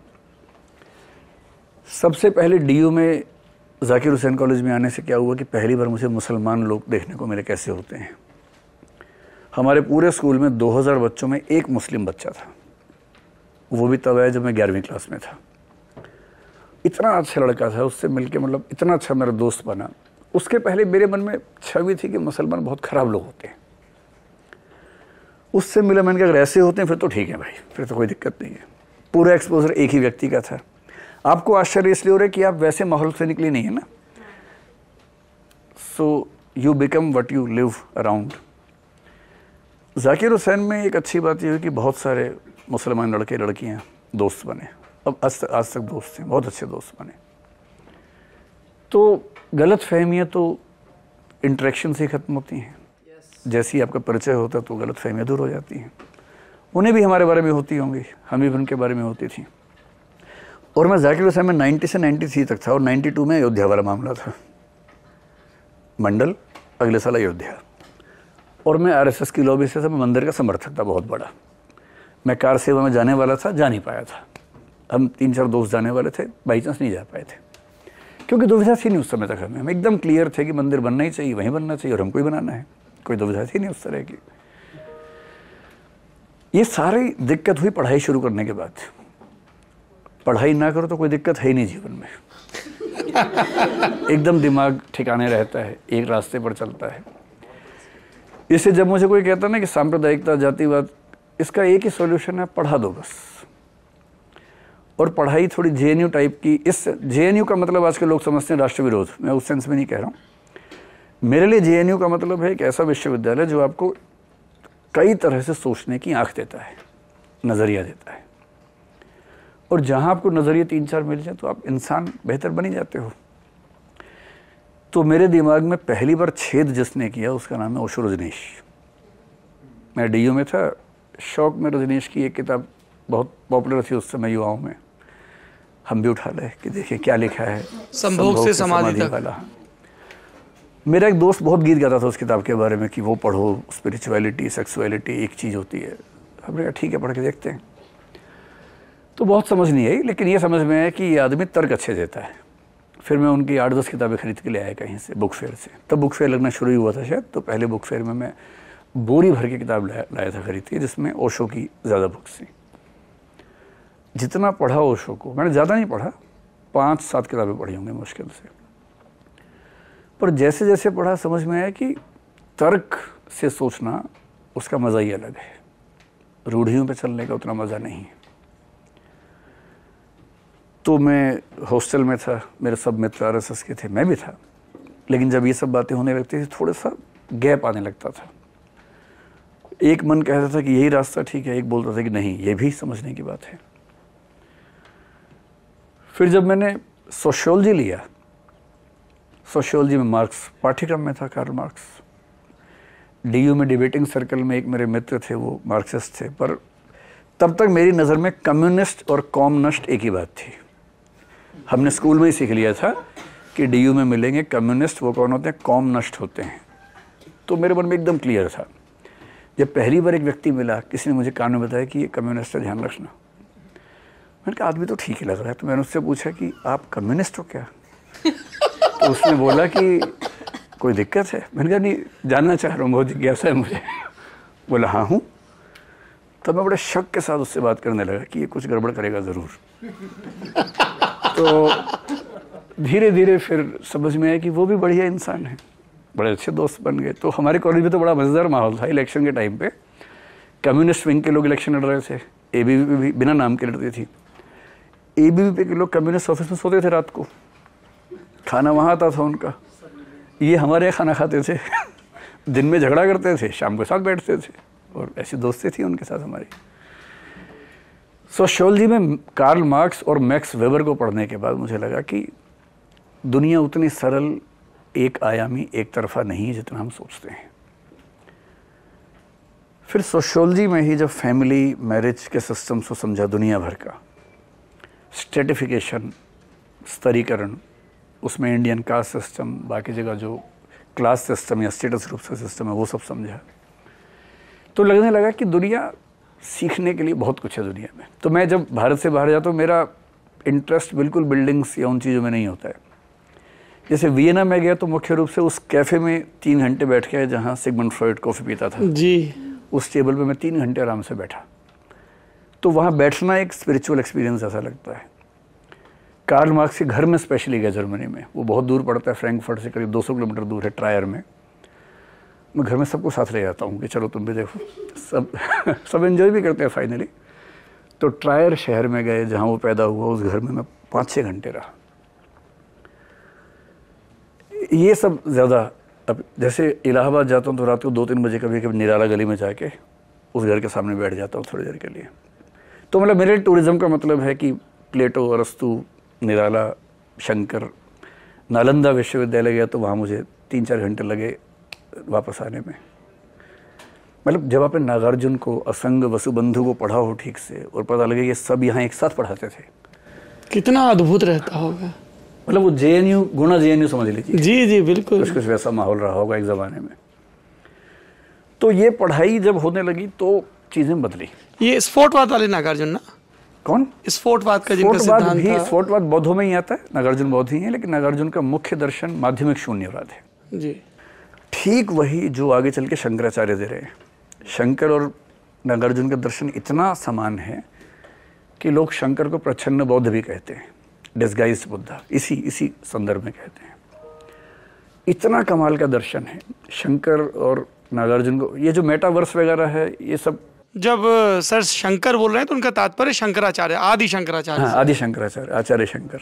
B: सबसे पहले डीयू में जाकिर हुसैन कॉलेज में आने से क्या हुआ कि पहली बार मुझे मुसलमान लोग देखने को मिले कैसे होते हैं. हमारे पूरे स्कूल में 2000 बच्चों में एक मुस्लिम बच्चा था. वो भी तब है जब मैं 11वीं क्लास में था. इतना अच्छा लड़का था, उससे मिलके मतलब इतना अच्छा मेरा दोस्त बना. उसके पहले मेरे मन में छवि थी कि मुसलमान बहुत ख़राब लोग होते हैं. उससे मिला, मैंने कहा अगर ऐसे होते हैं फिर तो ठीक है भाई, फिर तो कोई दिक्कत नहीं है. पूरा एक्सपोजर एक ही व्यक्ति का था. आपको आश्चर्य इसलिए हो रहा है कि आप वैसे माहौल से निकले नहीं है ना. So you become what you live around. Zakir Hussain में एक अच्छी बात यह हुई कि बहुत सारे मुसलमान लड़के लड़कियां दोस्त बने. अब आज तक दोस्त हैं, बहुत अच्छे दोस्त बने. तो गलत फहमियाँ तो इंटरेक्शन से ख़त्म होती हैं. जैसे ही आपका परिचय होता है तो गलत फहमियाँ दूर हो जाती हैं. उन्हें भी हमारे बारे में होती होंगी, हमें भी उनके बारे में होती थी. और मैं जाकिर हुसैन में 90 से 93 तक था और 92 में अयोध्या वाला मामला था. मंडल, अगले साल अयोध्या. और मैं आरएसएस की लॉबी से मंदिर का समर्थक था बहुत बड़ा. मैं कार सेवा में जाने वाला था, जा नहीं पाया था. हम 3-4 दोस्त जाने वाले थे, बाई चांस नहीं जा पाए थे क्योंकि दुविधा थी नहीं उस समय तक. हम एकदम क्लियर थे कि मंदिर बनना ही चाहिए, वहीं बनना चाहिए और हमको ही बनाना है. कोई दुविधा थी नहीं उस तरह की. ये सारी दिक्कत हुई पढ़ाई शुरू करने के बाद. पढ़ाई ना करो तो कोई दिक्कत है ही नहीं जीवन में. एकदम दिमाग ठिकाने रहता है, एक रास्ते पर चलता है. इससे जब मुझे कोई कहता ना कि सांप्रदायिकता, जातिवाद, इसका एक ही सॉल्यूशन है, पढ़ा दो बस. और पढ़ाई थोड़ी जेएनयू टाइप की. इस जेएनयू का मतलब आजकल लोग समझते हैं राष्ट्रविरोध. मैं उस सेंस में नहीं कह रहा हूँ. मेरे लिए जेएनयू का मतलब है एक ऐसा विश्वविद्यालय जो आपको कई तरह से सोचने की आंख देता है, नज़रिया देता है. और जहाँ आपको नज़रिए 3-4 मिल जाए तो आप इंसान बेहतर बन ही जाते हो. तो मेरे दिमाग में पहली बार छेद जिसने किया उसका नाम है ओशो रजनीश. मैं डीयू में था. शौक में रजनीश की एक किताब बहुत पॉपुलर थी उस समय युवाओं में, हम भी उठा ले कि देखिए क्या लिखा है,
A: संभोग से समाधि
B: वाला. मेरा एक दोस्त बहुत गीत गाता था उस किताब के बारे में कि वो पढ़ो, स्पिरिचुअलिटी, सेक्सुअलिटी एक चीज़ होती है. हमने कहा ठीक है, पढ़ के देखते हैं. तो बहुत समझ नहीं आई, लेकिन ये समझ में आया कि ये आदमी तर्क अच्छे देता है. फिर मैं उनकी 8-10 किताबें खरीद के ले आया कहीं से, बुक फेयर से. तब बुक फेयर लगना शुरू ही हुआ था शायद. तो पहले बुक फेयर में मैं बोरी भर के किताब लाया था खरीद के, जिसमें ओशो की ज़्यादा बुक्स थी. जितना पढ़ा ओशो को, मैंने ज़्यादा नहीं पढ़ा, 5-7 किताबें पढ़ी होंगी मुश्किल से. पर जैसे जैसे पढ़ा समझ में आया कि तर्क से सोचना उसका मज़ा ही अलग है, रूढ़ियों पे चलने का उतना मज़ा नहीं है. तो मैं हॉस्टल में था, मेरे सब मित्र आरएसएस के थे, मैं भी था. लेकिन जब ये सब बातें होने लगती थी थोड़ा सा गैप आने लगता था. एक मन कहता था कि यही रास्ता ठीक है, एक बोलता था कि नहीं, ये भी समझने की बात है। फिर जब मैंने सोशियोलॉजी लिया, सोशियोलॉजी में मार्क्स पाठ्यक्रम में था, कार्ल मार्क्स। डीयू में डिबेटिंग सर्कल में एक मेरे मित्र थे, वो मार्क्सिस्ट थे, पर तब तक मेरी नज़र में कम्युनिस्ट और कॉमनस्ट एक ही बात थी। हमने स्कूल में ही सीख लिया था कि डीयू में मिलेंगे कम्युनिस्ट, वो कौन होते हैं, कॉमनस्ट होते हैं। तो मेरे मन में एकदम क्लियर था। जब पहली बार एक व्यक्ति मिला, किसी ने मुझे कान में बताया कि ये कम्युनिस्ट है, ध्यान रखना। मैंने कहा आदमी तो ठीक ही लग रहा है। तो मैंने उससे पूछा कि आप कम्युनिस्ट हो क्या? तो उसने बोला कि कोई दिक्कत है? मैंने कहा नहीं, जानना चाह रहा हूँ, बहुत जिज्ञासा है मुझे। बोला हाँ हूँ। तब मैं बड़े शक के साथ उससे बात करने लगा कि ये कुछ गड़बड़ करेगा ज़रूर। तो धीरे धीरे फिर समझ में आया कि वो भी बढ़िया इंसान है, बड़े अच्छे दोस्त बन गए। तो हमारे कॉलेज में तो बड़ा मज़ेदार माहौल था। इलेक्शन के टाइम पे कम्युनिस्ट विंग के लोग इलेक्शन लड़ रहे थे, एबीवीपी भी बिना नाम के लड़ती थी। एबीवीपी के लोग कम्युनिस्ट ऑफिस में सोते थे रात को, खाना वहाँ आता था उनका, ये हमारे यहाँ खाना खाते थे। दिन में झगड़ा करते थे, शाम को साथ बैठते थे, और ऐसी दोस्ती थी उनके साथ हमारी। सोशियोलॉजी में कार्ल मार्क्स और मैक्स वेबर को पढ़ने के बाद मुझे लगा कि दुनिया उतनी सरल, एक आयामी, एक तरफा नहीं है जितना हम सोचते हैं। फिर सोशियोलॉजी में ही जब फैमिली मैरिज के सिस्टम्स को समझा, दुनिया भर का स्ट्रेटिफिकेशन, स्तरीकरण, उसमें इंडियन कास्ट सिस्टम, बाकी जगह जो क्लास सिस्टम या स्टेटस ग्रुप का सिस्टम है, वो सब समझा, तो लगने लगा कि दुनिया सीखने के लिए बहुत कुछ है दुनिया में। तो मैं जब भारत से बाहर जाता हूँ, मेरा इंटरेस्ट बिल्कुल बिल्डिंग्स या उन चीज़ों में नहीं होता है। जैसे वियना में गया तो मुख्य रूप से उस कैफ़े में 3 घंटे बैठ के, जहाँ सिगमंड फ्रॉइड कॉफ़ी पीता था
A: जी,
B: उस टेबल पे मैं 3 घंटे आराम से बैठा। तो वहाँ बैठना एक स्पिरिचुअल एक्सपीरियंस ऐसा लगता है। कार्ल मार्क्स के घर में स्पेशली गया जर्मनी में, वो बहुत दूर पड़ता है, फ्रैंकफर्ट से करीब 200 किलोमीटर दूर है, ट्रायर में। मैं घर में सबको साथ ले जाता हूँ कि चलो तुम भी देखो, सब एंजॉय भी करते हैं फाइनली। तो ट्रायर शहर में गए जहाँ वो पैदा हुआ, उस घर में मैं 5-6 घंटे रहा। ये सब ज़्यादा, अब जैसे इलाहाबाद जाता हूँ तो रात को 2-3 बजे कभी कभी निराला गली में जाके उस घर के सामने बैठ जाता हूँ थोड़ी देर के लिए। तो मतलब मेरे टूरिज़्म का मतलब है कि प्लेटो, अरस्तु, निराला, शंकर, नालंदा विश्वविद्यालय गया तो वहाँ मुझे 3-4 घंटे लगे वापस आने में। मतलब जब आपने नागार्जुन को, असंग, वसुबंधु को पढ़ा हो ठीक से, और पता लगे ये सब यहाँ एक साथ पढ़ाते थे,
A: कितना अद्भुत रहता होगा।
B: मतलब वो JNU, गुना JNU समझ लीजिए।
A: जी जी बिल्कुल,
B: कुछ वैसा माहौल रहा होगा एक ज़माने में। तो ये पढ़ाई जब होने लगी तो चीज़ें बदली।
A: ये स्फोटवाद वाले नागार्जुन ना?
B: कौन?
A: स्फोटवाद का जिनका
B: स्फोटवाद
A: सिद्धांत
B: भी,
A: था।
B: स्फोटवाद बौद्धों में ही आता है, नागार्जुन बौद्ध ही है, लेकिन नागार्जुन का मुख्य दर्शन माध्यमिक शून्यवाद है।
A: जी,
B: ठीक वही जो आगे चल के शंकराचार्य दे रहे हैं। शंकर और नागार्जुन का दर्शन इतना समान है कि लोग शंकर को प्रच्छन्न बौद्ध भी कहते हैं, डिस्गाइज्ड बुद्धा, इसी संदर्भ में कहते हैं। इतना कमाल का दर्शन है शंकर और नागार्जुन को। ये जो मेटावर्स वगैरह है, ये सब
A: जब सर शंकर बोल रहे हैं तो उनका तात्पर्य शंकराचार्य, आदि शंकराचार्य।
B: हाँ, आदि शंकराचार्य, आचार्य शंकर,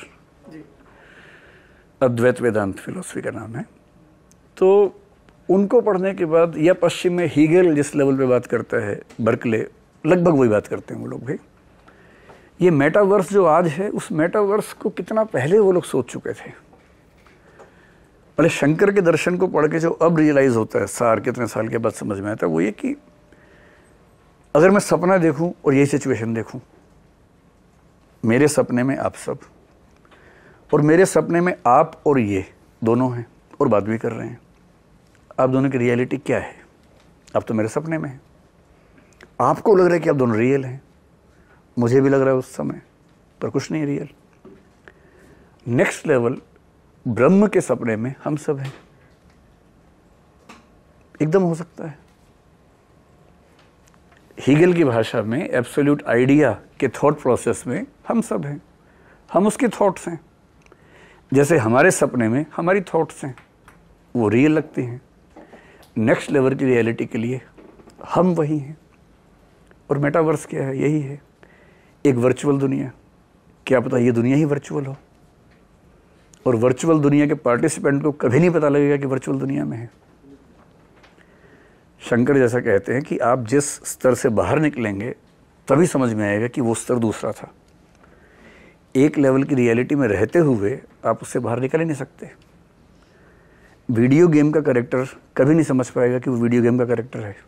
B: अद्वैत वेदांत फिलोसफी का नाम है। तो उनको पढ़ने के बाद, या पश्चिम में हीगेल जिस लेवल पे बात करता है, बर्कले, लगभग वही बात करते हैं वो लोग भी। ये मेटावर्स जो आज है, उस मेटावर्स को कितना पहले वो लोग सोच चुके थे। पहले शंकर के दर्शन को पढ़ के जो अब रियलाइज होता है, सार कितने साल के बाद समझ में आता है, वो ये कि अगर मैं सपना देखूं और यही सिचुएशन देखूं, मेरे सपने में आप सब, और मेरे सपने में आप और ये दोनों हैं और बात भी कर रहे हैं, आप दोनों की रियलिटी क्या है? आप तो मेरे सपने में हैं, आपको लग रहा है कि आप दोनों रियल हैं, मुझे भी लग रहा है उस समय, पर कुछ नहीं रियल। नेक्स्ट लेवल, ब्रह्म के सपने में हम सब हैं, एकदम हो सकता है। हीगेल की भाषा में एब्सोल्यूट आइडिया के थॉट प्रोसेस में हम सब हैं, हम उसके थॉट्स हैं। जैसे हमारे सपने में हमारी थॉट्स हैं, वो रियल लगती हैं। नेक्स्ट लेवल की रियलिटी के लिए हम वही हैं। और मेटावर्स क्या है? यही है, एक वर्चुअल दुनिया। क्या पता ये दुनिया ही वर्चुअल हो, और वर्चुअल दुनिया के पार्टिसिपेंट को कभी नहीं पता लगेगा कि वर्चुअल दुनिया में है। शंकर जैसा कहते हैं कि आप जिस स्तर से बाहर निकलेंगे तभी समझ में आएगा कि वो स्तर दूसरा था। एक लेवल की रियलिटी में रहते हुए आप उससे बाहर निकल ही नहीं सकते। वीडियो गेम का कैरेक्टर कभी नहीं समझ पाएगा कि वो वीडियो गेम का कैरेक्टर है।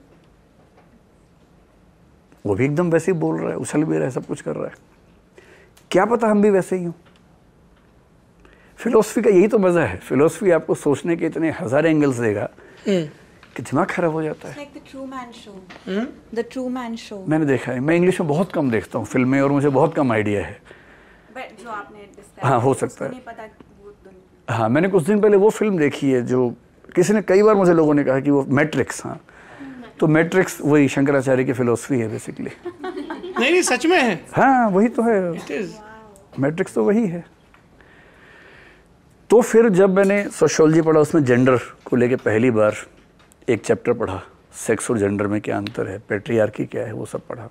B: वो भी एकदम वैसे ही बोल रहा है, उछल भी रहा है, सब कुछ कर रहा है। क्या पता हम भी वैसे ही हों। फिलोसफी का यही तो मजा है। फिलोसफी आपको सोचने के इतने हजार एंगल्स देगा कि दिमाग खराब हो जाता है।
D: The Truman Show।
B: मैंने देखा है। मैं इंग्लिश में बहुत कम देखता हूँ फिल्में और मुझे बहुत कम आइडिया है।
D: जो आपने
B: हाँ, हो सकता है। हाँ, मैंने कुछ दिन पहले वो फिल्म देखी है जो किसी ने कई बार मुझे लोगों ने कहा कि वो मैट्रिक्स। हाँ, तो मैट्रिक्स वही शंकराचार्य की फिलोसफी है बेसिकली।
A: नहीं सच में है।
B: हाँ, वही तो है। मैट्रिक्स तो वही है। तो फिर जब मैंने सोशियोलॉजी पढ़ा, उसमें जेंडर को लेके पहली बार एक चैप्टर पढ़ा, सेक्स और जेंडर में क्या अंतर है, पैट्रियार्की क्या है, वो सब पढ़ा।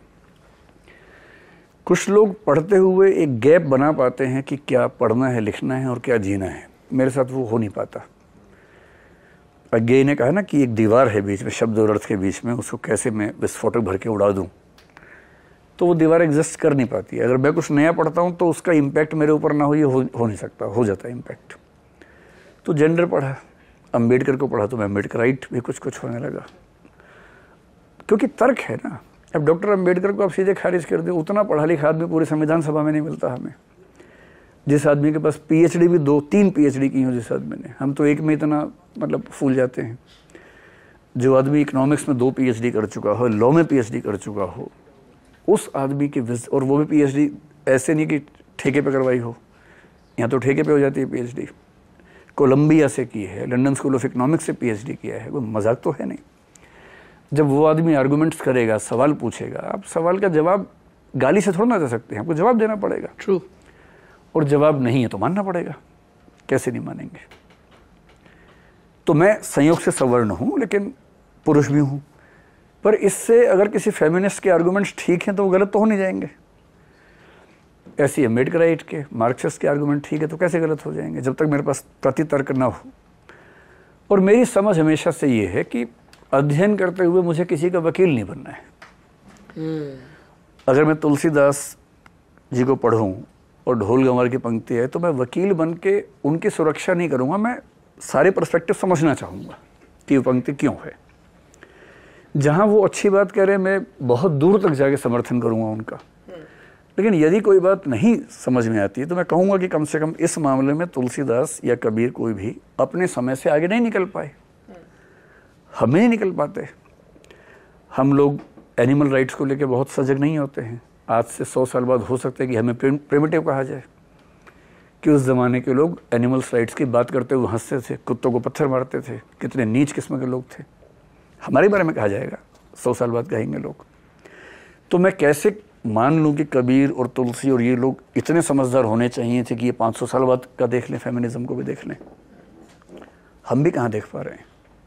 B: कुछ लोग पढ़ते हुए एक गैप बना पाते हैं कि क्या पढ़ना है, लिखना है और क्या जीना है। मेरे साथ वो हो नहीं पाता। अज्ञेय ने कहा ना कि एक दीवार है बीच में, शब्द और अर्थ के बीच में, उसको कैसे मैं विस्फोटक भर के उड़ा दूं, तो वो दीवार एग्जिस्ट कर नहीं पाती है। अगर मैं कुछ नया पढ़ता हूं तो उसका इम्पैक्ट मेरे ऊपर ना हो, ये हो नहीं सकता, हो जाता है इम्पैक्ट। तो जेंडर पढ़ा, अम्बेडकर को पढ़ा तो मैं अम्बेडकराइट भी कुछ होने लगा, क्योंकि तर्क है ना। अब डॉक्टर अम्बेडकर को आप सीधे खारिज कर दें, उतना पढ़ा लिखा आदमी पूरे संविधान सभा में नहीं मिलता हमें। जिस आदमी के पास पीएचडी भी 2-3 पीएचडी की हो जिस आदमी ने, हम तो एक में इतना मतलब फूल जाते हैं। जो आदमी इकोनॉमिक्स में 2 पीएचडी कर चुका हो, लॉ में पीएचडी कर चुका हो, उस आदमी के और वो भी पीएचडी ऐसे नहीं कि ठेके पे करवाई हो, यहाँ तो ठेके पे हो जाती है पीएचडी। कोलंबिया से की है, लंदन स्कूल ऑफ इकोनॉमिक्स से पीएचडी किया है, कोई मजाक तो है नहीं। जब वो आदमी आर्गुमेंट्स करेगा, सवाल पूछेगा, आप सवाल का जवाब गाली से थोड़ा ना दे सकते हैं, आपको जवाब देना पड़ेगा।
A: ट्रू।
B: और जवाब नहीं है तो मानना पड़ेगा, कैसे नहीं मानेंगे। तो मैं संयोग से सवर्ण हूँ लेकिन पुरुष भी हूँ, पर इससे अगर किसी फेमिनिस्ट के आर्गुमेंट्स ठीक हैं तो वो गलत तो हो नहीं जाएंगे। ऐसी अम्बेडकराइट के, मार्क्सिस्ट के आर्गुमेंट ठीक है तो कैसे गलत हो जाएंगे, जब तक मेरे पास प्रतितर्क ना हो। और मेरी समझ हमेशा से ये है कि अध्ययन करते हुए मुझे किसी का वकील नहीं बनना है। अगर मैं तुलसीदास जी को पढ़ूं और ढोल गंवार की पंक्ति है तो मैं वकील बन के उनकी सुरक्षा नहीं करूंगा, मैं सारे पर्सपेक्टिव समझना चाहूँगा कि वो पंक्ति क्यों है। जहाँ वो अच्छी बात कह रहे हैं मैं बहुत दूर तक जाके समर्थन करूँगा उनका। लेकिन यदि कोई बात नहीं समझ में आती है तो मैं कहूँगा कि कम से कम इस मामले में तुलसीदास या कबीर कोई भी अपने समय से आगे नहीं निकल पाए। हम नहीं निकल पाते। हम लोग एनिमल राइट्स को लेकर बहुत सजग नहीं होते हैं। आज से 100 साल बाद हो सकता है कि हमें प्रिमिटिव कहा जाए, कि उस ज़माने के लोग एनिमल्स राइट्स की बात करते हुए हंसते थे, कुत्तों को पत्थर मारते थे, कितने नीच किस्म के लोग थे। हमारे बारे में कहा जाएगा, 100 साल बाद कहेंगे लोग। तो मैं कैसे मान लूँ कि कबीर और तुलसी और ये लोग इतने समझदार होने चाहिए थे कि ये 500 साल बाद का देख लें, फेमिनिज्म को भी देख लें। हम भी कहाँ देख पा रहे हैं।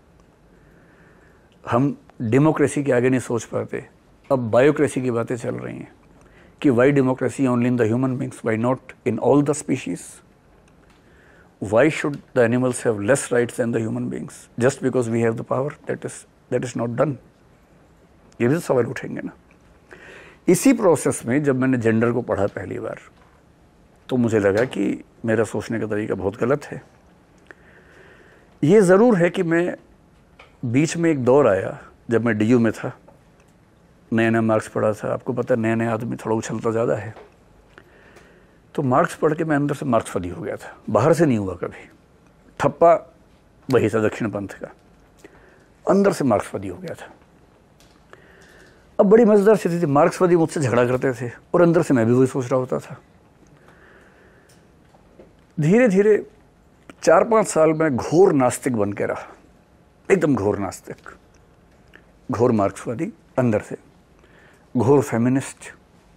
B: हम डेमोक्रेसी के आगे नहीं सोच पाते। अब बायोक्रेसी की बातें चल रही हैं कि why democracy only in the human beings, why not in all the species, why should the animals have less rights than the human beings just because we have the power, that is not done. ये भी सवाल उठेंगे ना। इसी प्रोसेस में जब मैंने जेंडर को पढ़ा पहली बार तो मुझे लगा कि मेरा सोचने का तरीका बहुत गलत है। ये ज़रूर है कि मैं बीच में एक दौर आया जब मैं डीयू में था, नया नया मार्क्स पढ़ा था। आपको पता है नया नया आदमी थोड़ा उछलता ज़्यादा है, तो मार्क्स पढ़ के मैं अंदर से मार्क्सवादी हो गया था। बाहर से नहीं हुआ कभी, ठप्पा वही था दक्षिण पंथ का, अंदर से मार्क्सवादी हो गया था। अब बड़ी मज़ेदार स्थिति थी, मार्क्सवादी मुझसे झगड़ा करते थे और अंदर से मैं भी वही सोच रहा होता था। धीरे धीरे 4-5 साल में घोर नास्तिक बन के रहा, एकदम घोर नास्तिक, घोर मार्क्सवादी अंदर से, घोर फेमिनिस्ट।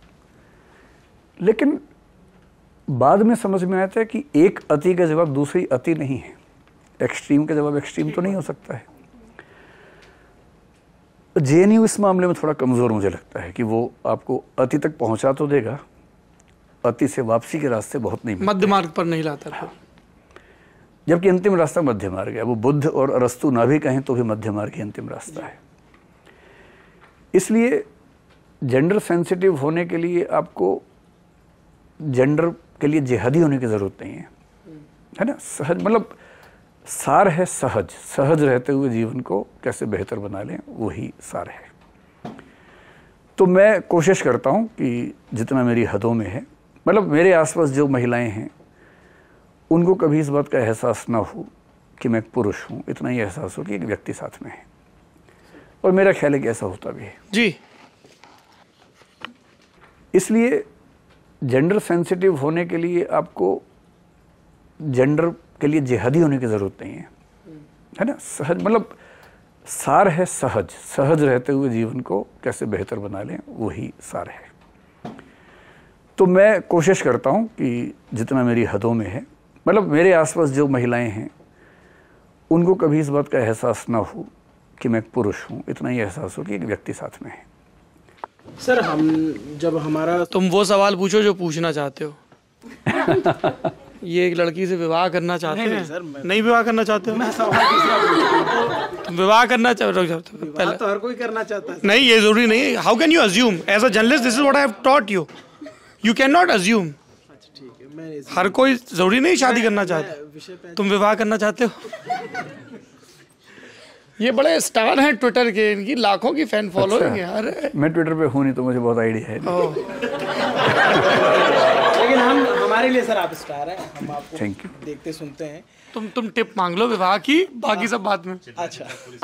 B: लेकिन बाद में समझ में आया था कि एक अति का जवाब दूसरी अति नहीं है, एक्सट्रीम का जवाब एक्सट्रीम तो नहीं हो सकता है। जेएनयू इस मामले में थोड़ा कमज़ोर मुझे लगता है कि वो आपको अति तक पहुंचा तो देगा, अति से वापसी के रास्ते बहुत नहीं,
A: मध्य मार्ग पर नहीं लाता था।
B: जबकि अंतिम रास्ता मध्य मार्ग है। वो बुद्ध और अरस्तु ना भी कहें तो भी मध्य मार्ग ही अंतिम रास्ता है। इसलिए जेंडर सेंसिटिव होने के लिए आपको जेंडर के लिए जिहादी होने की ज़रूरत नहीं है ना। सहज मतलब सार है सहज, सहज रहते हुए जीवन को कैसे बेहतर बना लें, वही सार है। तो मैं कोशिश करता हूं कि जितना मेरी हदों में है, मतलब मेरे आसपास जो महिलाएं हैं उनको कभी इस बात का एहसास ना हो कि मैं एक पुरुष हूं, इतना ही एहसास हो कि एक व्यक्ति साथ में है। और मेरा ख्याल है कि ऐसा होता भी है
A: जी।
B: इसलिए जेंडर सेंसिटिव होने के लिए आपको जेंडर के लिए जिहादी होने की ज़रूरत नहीं है ना। सहज मतलब सार है सहज, सहज रहते हुए जीवन को कैसे बेहतर बना लें, वही सार है। तो मैं कोशिश करता हूं कि जितना मेरी हदों में है, मतलब मेरे आसपास जो महिलाएं हैं उनको कभी इस बात का एहसास ना हो कि मैं एक पुरुष हूं, इतना ही एहसास हो कि एक व्यक्ति साथ में है।
F: सर हम जब हमारा
A: तुम वो सवाल पूछो जो पूछना चाहते हो। ये एक लड़की से विवाह करना चाहते हैं?
F: सर,
A: नहीं विवाह करना चाहते हो? तुम विवाह करना चाहते हो?
F: विवाह तो हर कोई करना चाहता है।
A: नहीं, ये जरूरी नहीं है। How can you assume as a journalist? This is what I have taught you. You can not assume.
F: अच्छा ठीक है, मैं
A: हर कोई जरूरी नहीं शादी करना चाहता। तुम विवाह करना चाहते हो? ये बड़े स्टार हैं ट्विटर के, इनकी लाखों की फैन फॉलोइंग है। अरे
B: मैं ट्विटर पे हूँ नहीं तो मुझे बहुत आइडिया है।
F: लेकिन हम हमारे लिए सर आप स्टार हैं, हम आपको
B: थैंक यू।
F: देखते सुनते हैं।
A: तुम टिप मांग लो विवाह की, बाकी सब बाद में।
F: अच्छा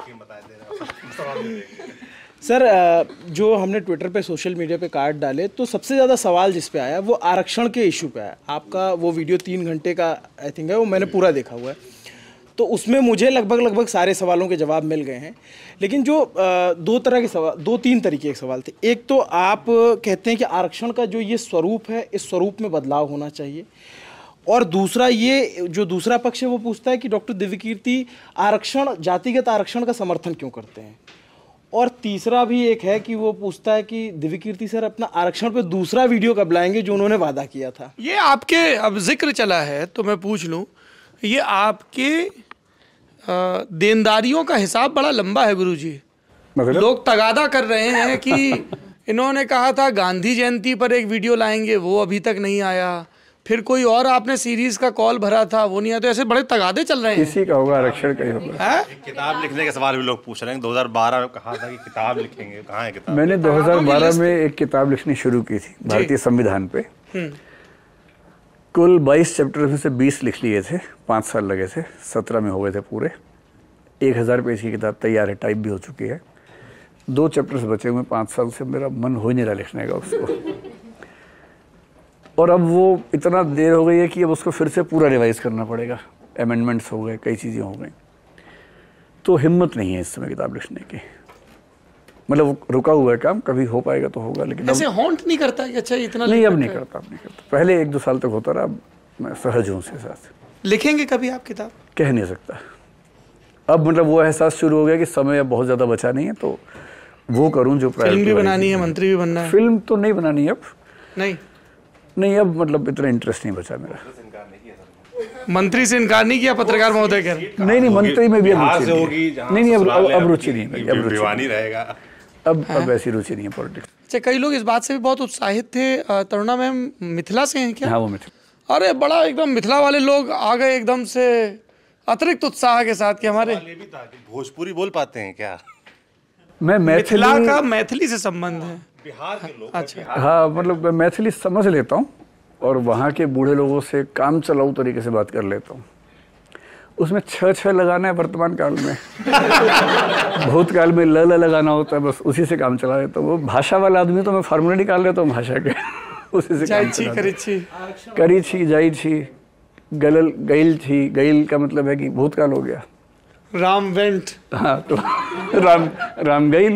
F: सर, जो हमने ट्विटर पे सोशल मीडिया पे कार्ड डाले तो सबसे ज़्यादा सवाल जिस पे आया वो आरक्षण के इशू पे आया। आपका वो वीडियो 3 घंटे का आई थिंक है, वो मैंने पूरा देखा हुआ है। तो उसमें मुझे लगभग सारे सवालों के जवाब मिल गए हैं। लेकिन जो दो तीन तरीके के सवाल थे। एक तो आप कहते हैं कि आरक्षण का जो ये स्वरूप है, इस स्वरूप में बदलाव होना चाहिए। और दूसरा ये जो दूसरा पक्ष है वो पूछता है कि डॉक्टर दिव्यकीर्ति आरक्षण, जातिगत आरक्षण का समर्थन क्यों करते हैं। और तीसरा भी एक है कि वो पूछता है कि दिव्यकीर्ति सर अपना आरक्षण पे दूसरा वीडियो कब लाएंगे जो उन्होंने वादा किया था।
A: ये आपके अब जिक्र चला है तो मैं पूछ लूं, ये आपके देनदारियों का हिसाब बड़ा लंबा है गुरुजी।
B: मतलब
A: लोग तगादा कर रहे हैं कि इन्होंने कहा था गांधी जयंती पर एक वीडियो लाएंगे, वो अभी तक नहीं आया। फिर कोई और आपने सीरीज का कॉल भरा था, वो नहीं आया। तो ऐसे बड़े तगादे चल रहे हैं।
B: किसी का होगा, आरक्षण का ही होगा।
A: है?
G: किताब लिखने के सवाल भी लोग पूछ रहे हैं। 2012 में कहा था कि किताब लिखेंगे, कहाँ है किताब?
B: मैंने 2012 में एक किताब लिखनी शुरू की थी भारतीय संविधान पे। कुल 22 चैप्टर में से 20 लिख लिए थे, 5 साल लगे थे, 17 में हो गए थे पूरे। 1000 पेज की किताब तैयार है, टाइप भी हो चुकी है। 2 चैप्टर्स बचे हुए, 5 साल से मेरा मन हो ही नहीं रहा लिखने का उसको। और अब वो इतना देर हो गई है कि अब उसको फिर से पूरा रिवाइज करना पड़ेगा। अमेंडमेंट्स हो गए, कई चीज़ें हो गई, तो हिम्मत नहीं है इस समय किताब लिखने की। मतलब रुका हुआ है काम, कभी हो पाएगा तो होगा। लेकिन
A: ऐसे हॉन्ट नहीं करता कि अच्छा इतना
B: नहीं, अब नहीं करता। पहले 1-2 साल तक होता रहा, अब मैं सहज हूँ उसके साथ।
A: लिखेंगे कभी आप किताब?
B: कह नहीं सकता। अब मतलब वो एहसास शुरू हो गया कि समय अब बहुत ज़्यादा बचा नहीं है, तो वो करूँ जो
A: फिल्म भी बनानी है, मंत्री भी बनना है।
B: फिल्म तो नहीं बनानी अब,
A: नहीं
B: अब मतलब इतना इंटरेस्ट नहीं बचा मेरा।
A: मंत्री से इनकार नहीं किया पत्रकार महोदय कर?
B: नहीं, मंत्री में भी अब
G: बिहार
B: रुचि
G: से
B: नहीं
G: होगी,
B: है।
G: जहाँ
B: नहीं, अब
G: ससुराल
B: रुचि नहीं है, अब रुचि
G: दीवानी रहेगा।
B: अब ऐसी रुचि नहीं है पॉलिटिक्स।
A: अच्छा, कई लोग इस बात से भी बहुत उत्साहित थे। तरुणा मैम मिथिला से हैं क्या?
B: हाँ, वो मिथिला।
A: अरे बड़ा एकदम मिथिला वाले लोग आ गए एकदम से अतिरिक्त उत्साह के साथ कि हमारे
G: ये भी था कि भोजपुरी बोल पाते हैं क्या?
B: मैं
A: मिथिला
B: मैथिली,
A: का मैथिली से संबंध है।
G: बिहार के लोग।
A: अच्छा,
B: हाँ, मतलब मैं मैथिली समझ लेता हूँ और वहाँ के बूढ़े लोगों से काम चलाऊ तरीके से बात कर लेता हूँ। उसमें छ लगाना है वर्तमान काल में। भूतकाल में ल लगाना होता है, बस उसी से काम चला लेता हूँ। वो भाषा वाला आदमी तो मैं फार्मूला निकाल लेता हूँ भाषा के, उसी से काम चला। करी छी, जाई छी, गलल गईल छी। गईल का मतलब है कि भूतकाल हो गया।
A: राम वेंट।
B: हाँ, तो राम गईल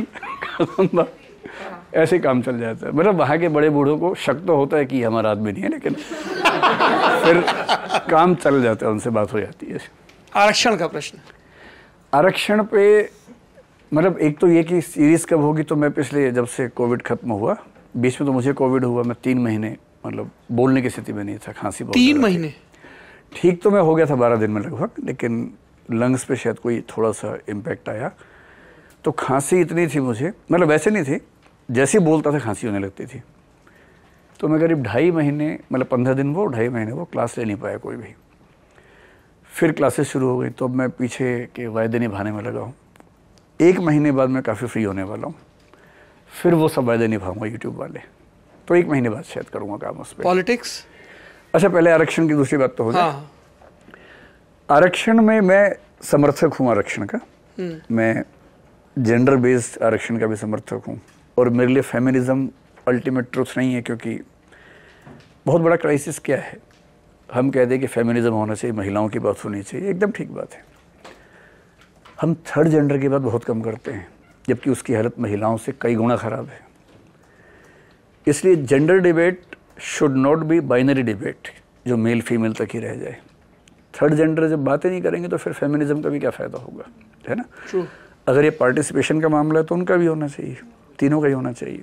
B: ऐसे काम चल जाता है। मतलब वहाँ के बड़े बूढ़ों को शक तो होता है कि हमारा आदमी नहीं है, लेकिन फिर काम चल जाता है, उनसे बात हो जाती है।
A: आरक्षण का प्रश्न,
B: आरक्षण पे मतलब एक तो ये कि सीरीज कब होगी, तो मैं पिछले जब से कोविड खत्म हुआ, बीच में तो मुझे कोविड हुआ, मैं 3 महीने मतलब बोलने की स्थिति में नहीं था, खांसी बहुत
A: 3 महीने
B: ठीक तो मैं हो गया था 12 दिन में लगभग, लेकिन लंग्स पे शायद कोई थोड़ा सा इम्पैक्ट आया, तो खांसी इतनी थी मुझे, मतलब वैसे नहीं थी, जैसे ही बोलता था खांसी होने लगती थी। तो मैं करीब 2.5 महीने, मतलब 15 दिन वो 2.5 महीने वो क्लास ले नहीं पाया कोई भी। फिर क्लासेस शुरू हो गई, तो अब मैं पीछे के वायदे निभाने में लगा हूँ। 1 महीने बाद मैं काफ़ी फ्री होने वाला हूँ, फिर वो सब वायदे निभाऊंगा यूट्यूब वाले। तो 1 महीने बाद शायद करूँगा काम उस पर।
A: पॉलिटिक्स?
B: अच्छा, पहले आरक्षण की दूसरी बात तो हो जाए।
A: हाँ।
B: आरक्षण में मैं समर्थक हूँ आरक्षण का। मैं जेंडर बेस्ड आरक्षण का भी समर्थक हूँ, और मेरे लिए फेमिनिज्म अल्टीमेट ट्रुथ नहीं है, क्योंकि बहुत बड़ा क्राइसिस क्या है, हम कह दें कि फेमिनिज्म होना चाहिए, महिलाओं की बात होनी चाहिए, एकदम ठीक बात है। हम थर्ड जेंडर की बात बहुत कम करते हैं, जबकि उसकी हालत महिलाओं से कई गुना खराब है। इसलिए gender debate should not be binary debate जो मेल फीमेल तक ही रह जाए। थर्ड जेंडर जब बातें नहीं करेंगे तो फिर फेमिनिज्म का भी क्या फ़ायदा होगा, है ना?
A: True.
B: अगर ये पार्टिसिपेशन का मामला है तो उनका भी होना चाहिए, तीनों का ही होना चाहिए।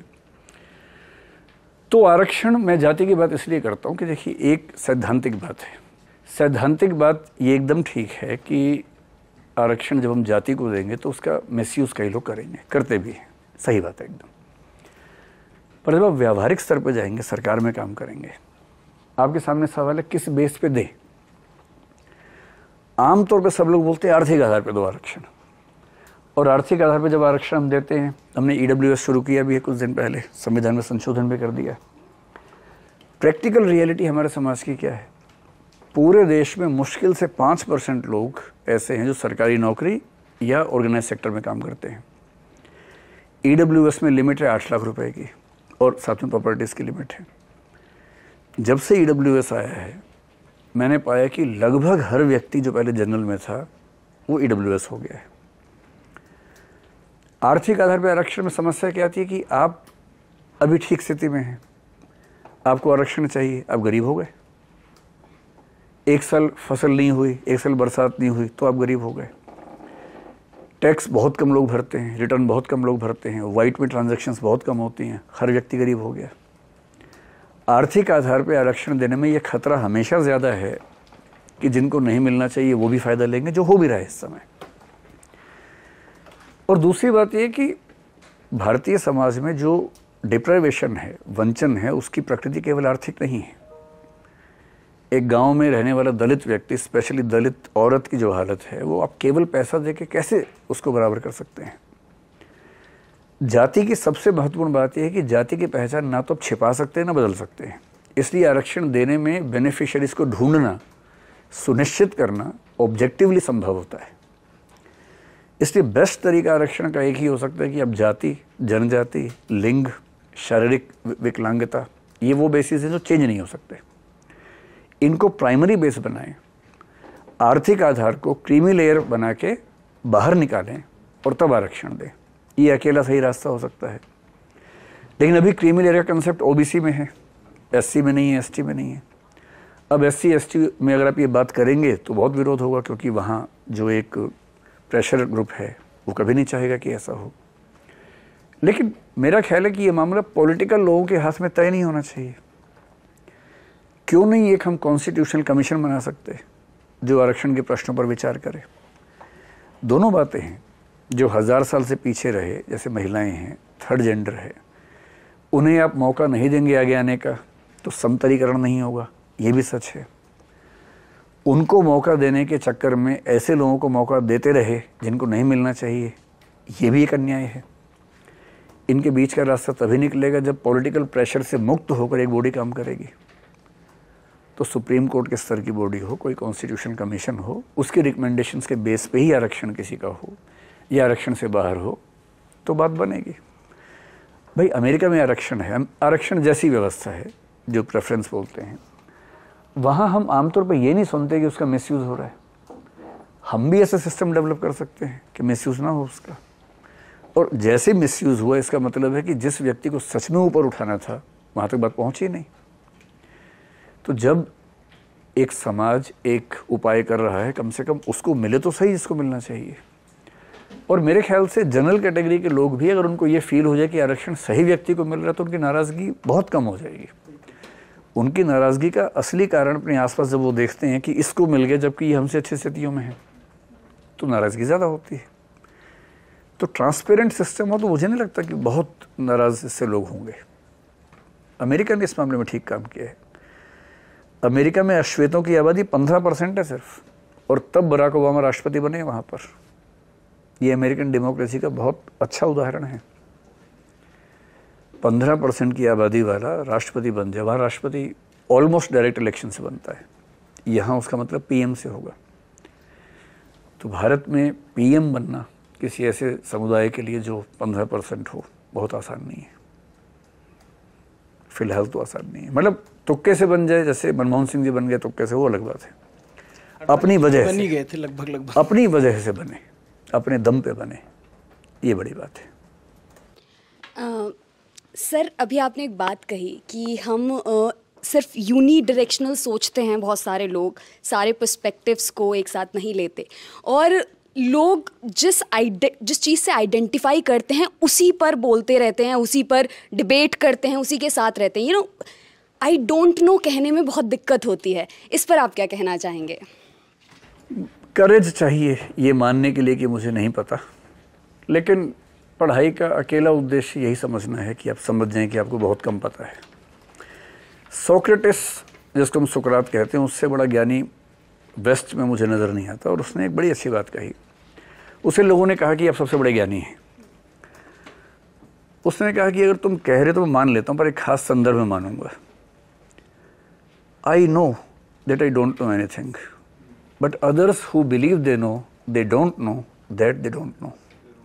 B: तो आरक्षण मैं जाति की बात इसलिए करता हूँ कि देखिए, एक सैद्धांतिक बात है। सैद्धांतिक बात ये एकदम ठीक है कि आरक्षण जब हम जाति को देंगे तो उसका मिसयूज़ कई लोग करेंगे, करते भी हैं, सही बात है एकदम। पर जब आप व्यावहारिक स्तर पर जाएंगे, सरकार में काम करेंगे, आपके सामने सवाल है किस बेस पे दें। आमतौर पे सब लोग बोलते हैं आर्थिक आधार पे दो आरक्षण, और आर्थिक आधार पे जब आरक्षण हम देते हैं, हमने EWS शुरू किया भी है कुछ दिन पहले, संविधान में संशोधन भी कर दिया। प्रैक्टिकल रियलिटी हमारे समाज की क्या है? पूरे देश में मुश्किल से 5% लोग ऐसे हैं जो सरकारी नौकरी या ऑर्गेनाइज सेक्टर में काम करते हैं। EWS में लिमिट है 8 लाख रुपए की, और साथ में प्रॉपर्टीज़ की लिमिट है। जब से EWS आया है, मैंने पाया कि लगभग हर व्यक्ति जो पहले जनरल में था वो EWS हो गया है। आर्थिक आधार पर आरक्षण में समस्या क्या आती है कि आप अभी ठीक स्थिति में हैं, आपको आरक्षण चाहिए, आप गरीब हो गए। 1 साल फसल नहीं हुई, 1 साल बरसात नहीं हुई, तो आप गरीब हो गए। टैक्स बहुत कम लोग भरते हैं, रिटर्न बहुत कम लोग भरते हैं, वाइट में ट्रांजैक्शंस बहुत कम होती हैं, हर व्यक्ति गरीब हो गया। आर्थिक आधार पर आरक्षण देने में यह खतरा हमेशा ज़्यादा है कि जिनको नहीं मिलना चाहिए वो भी फ़ायदा लेंगे, जो हो भी रहा है इस समय। और दूसरी बात यह कि भारतीय समाज में जो डिप्राइवेशन है, वंचन है, उसकी प्रकृति केवल आर्थिक नहीं है। एक गांव में रहने वाला दलित व्यक्ति, स्पेशली दलित औरत की जो हालत है, वो आप केवल पैसा देके कैसे उसको बराबर कर सकते हैं? जाति की सबसे महत्वपूर्ण बात यह है कि जाति की पहचान ना तो आप छिपा सकते हैं ना बदल सकते हैं। इसलिए आरक्षण देने में बेनिफिशियरीज को ढूंढना, सुनिश्चित करना ऑब्जेक्टिवली संभव होता है। इसलिए बेस्ट तरीका आरक्षण का एक ही हो सकता है कि अब जाति, जनजाति, लिंग, शारीरिक विकलांगता, ये वो बेसिस हैं जो चेंज नहीं हो सकते। इनको प्राइमरी बेस बनाएं, आर्थिक आधार को क्रीमी लेयर बना के बाहर निकालें और तब आरक्षण दें। ये अकेला सही रास्ता हो सकता है। लेकिन अभी क्रीमी लेयर का कंसेप्ट OBC में है, SC में नहीं है, ST में नहीं है। अब SC ST में अगर आप ये बात करेंगे तो बहुत विरोध होगा, क्योंकि वहाँ जो एक प्रेशर ग्रुप है वो कभी नहीं चाहेगा कि ऐसा हो। लेकिन मेरा ख्याल है कि ये मामला पॉलिटिकल लोगों के हाथ में तय नहीं होना चाहिए। क्यों नहीं एक हम कॉन्स्टिट्यूशनल कमीशन बना सकते जो आरक्षण के प्रश्नों पर विचार करे? दोनों बातें हैं जो 1000 साल से पीछे रहे, जैसे महिलाएं हैं, थर्ड जेंडर है, उन्हें आप मौका नहीं देंगे आगे आने का तो समतलीकरण नहीं होगा, ये भी सच है। उनको मौका देने के चक्कर में ऐसे लोगों को मौका देते रहे जिनको नहीं मिलना चाहिए, ये भी एक अन्याय है। इनके बीच का रास्ता तभी निकलेगा जब पॉलिटिकल प्रेशर से मुक्त होकर एक बॉडी काम करेगी। तो सुप्रीम कोर्ट के स्तर की बॉडी हो, कोई कॉन्स्टिट्यूशन कमीशन हो, उसके रिकमेंडेशंस के बेस पे ही आरक्षण किसी का हो या आरक्षण से बाहर हो तो बात बनेगी। भाई अमेरिका में आरक्षण है, आरक्षण जैसी व्यवस्था है जो प्रेफरेंस बोलते हैं, वहाँ हम आमतौर पर ये नहीं सुनते कि उसका मिसयूज़ हो रहा है। हम भी ऐसा सिस्टम डेवलप कर सकते हैं कि मिसयूज़ ना हो उसका। और जैसे मिसयूज़ हुआ इसका मतलब है कि जिस व्यक्ति को सच में ऊपर उठाना था वहाँ तक बात पहुँची नहीं। तो जब एक समाज एक उपाय कर रहा है, कम से कम उसको मिले तो सही जिसको मिलना चाहिए। और मेरे ख्याल से जनरल कैटेगरी के लोग भी अगर उनको ये फील हो जाए कि आरक्षण सही व्यक्ति को मिल रहा है तो उनकी नाराज़गी बहुत कम हो जाएगी। उनकी नाराज़गी का असली कारण अपने आसपास जब वो देखते हैं कि इसको मिल गया जबकि ये हमसे अच्छी स्थितियों में है, तो नाराज़गी ज़्यादा होती है। तो ट्रांसपेरेंट सिस्टम हो तो मुझे नहीं लगता कि बहुत नाराज इससे लोग होंगे। अमेरिका ने इस मामले में ठीक काम किया है। अमेरिका में अश्वेतों की आबादी 15% है सिर्फ, और तब बराक ओबामा राष्ट्रपति बने वहाँ पर। ये अमेरिकन डेमोक्रेसी का बहुत अच्छा उदाहरण है। 15% की आबादी वाला राष्ट्रपति बन जाए, वहाँ राष्ट्रपति ऑलमोस्ट डायरेक्ट इलेक्शन से बनता है, यहाँ उसका मतलब पीएम से होगा। तो भारत में पीएम बनना किसी ऐसे समुदाय के लिए जो 15% हो बहुत आसान नहीं है, फिलहाल तो आसान नहीं है। मतलब तुक्के से बन जाए, जैसे मनमोहन सिंह जी बन गए तुक्के से, वो अलग बात है। अपनी वजह
F: बन ही
B: से
F: गए थे लगभग
B: अपनी वजह से बने, अपने दम पे बने, ये बड़ी बात है।
H: सर अभी आपने एक बात कही कि हम सिर्फ यूनी डायरेक्शनल सोचते हैं, बहुत सारे लोग सारे पर्सपेक्टिव्स को एक साथ नहीं लेते, और लोग जिस चीज़ से आइडेंटिफाई करते हैं उसी पर बोलते रहते हैं, उसी पर डिबेट करते हैं, उसी के साथ रहते हैं। आई डोंट नो कहने में बहुत दिक्कत होती है। इस पर आप क्या कहना चाहेंगे?
B: करेज चाहिए ये मानने के लिए कि मुझे नहीं पता, लेकिन पढ़ाई का अकेला उद्देश्य यही समझना है कि आप समझ जाएं कि आपको बहुत कम पता है। सोक्रेटिस, जिसको हम सुकरात कहते हैं, उससे बड़ा ज्ञानी वेस्ट में मुझे नज़र नहीं आता, और उसने एक बड़ी अच्छी बात कही। उसे लोगों ने कहा कि आप सबसे बड़े ज्ञानी हैं। उसने कहा कि अगर तुम कह रहे तो मैं मान लेता हूँ, पर एक खास संदर्भ में मानूंगा। I know that I don't know anything, but others who believe they know they don't know that they don't know.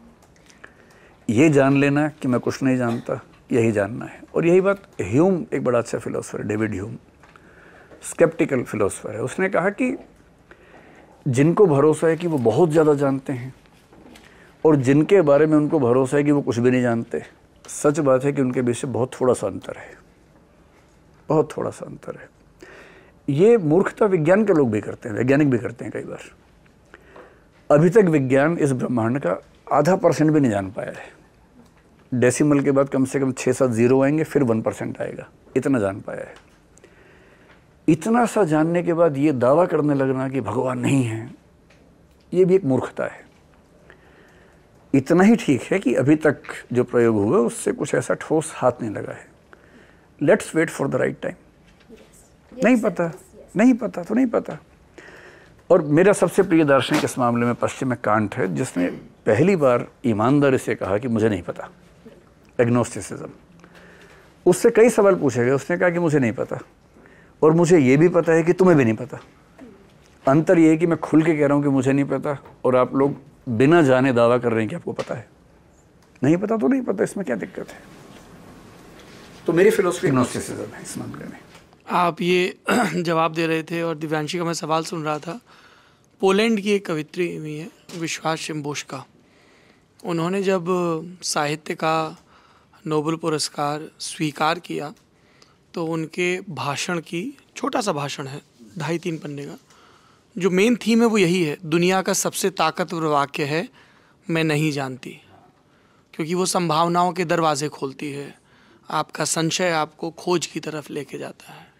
B: ये जान लेना कि मैं कुछ नहीं जानता, यही जानना है। और यही बात ह्यूम, एक बड़ा अच्छा फिलोसफर है डेविड ह्यूम, स्केप्टिकल फिलोसफर है, उसने कहा कि जिनको भरोसा है कि वो बहुत ज़्यादा जानते हैं और जिनके बारे में उनको भरोसा है कि वो कुछ भी नहीं जानते, सच बात है कि उनके बीच में बहुत थोड़ा सा अंतर है, बहुत थोड़ा सा अंतर है। ये मूर्खता विज्ञान के लोग भी करते हैं, वैज्ञानिक भी करते हैं कई बार। अभी तक विज्ञान इस ब्रह्मांड का 0.5% भी नहीं जान पाया है। डेसिमल के बाद कम से कम 6-7 जीरो आएंगे, फिर 1% आएगा, इतना जान पाया है। इतना सा जानने के बाद ये दावा करने लगना कि भगवान नहीं है, ये भी एक मूर्खता है। इतना ही ठीक है कि अभी तक जो प्रयोग हुए उससे कुछ ऐसा ठोस हाथ नहीं लगा है। Let's wait for the right time. नहीं पता, नहीं पता तो नहीं पता। और मेरा सबसे प्रिय दार्शनिक इस मामले में पश्चिम में कांट है, जिसने पहली बार ईमानदारी से कहा कि मुझे नहीं पता, एग्नोस्टिसिज्म। उससे कई सवाल पूछे गए, उसने कहा कि मुझे नहीं पता, और मुझे ये भी पता है कि तुम्हें भी नहीं पता। अंतर ये है कि मैं खुल के कह रहा हूँ कि मुझे नहीं पता, और आप लोग बिना जाने दावा कर रहे हैं कि आपको पता है। नहीं पता तो नहीं पता, इसमें क्या दिक्कत है? तो मेरी फिलोसफी एग्नोस्टिसिज्म है इस मामले में।
A: आप ये जवाब दे रहे थे और दिव्यांशी का मैं सवाल सुन रहा था। पोलैंड की एक कवित्री हुई है विश्वास शिम्बोष्का, उन्होंने जब साहित्य का नोबेल पुरस्कार स्वीकार किया तो उनके भाषण की, छोटा सा भाषण है 2.5-3 पन्ने का, जो मेन थीम है वो यही है, दुनिया का सबसे ताकतवर वाक्य है मैं नहीं जानती, क्योंकि वो संभावनाओं के दरवाजे खोलती है, आपका संशय आपको खोज की तरफ लेके जाता है।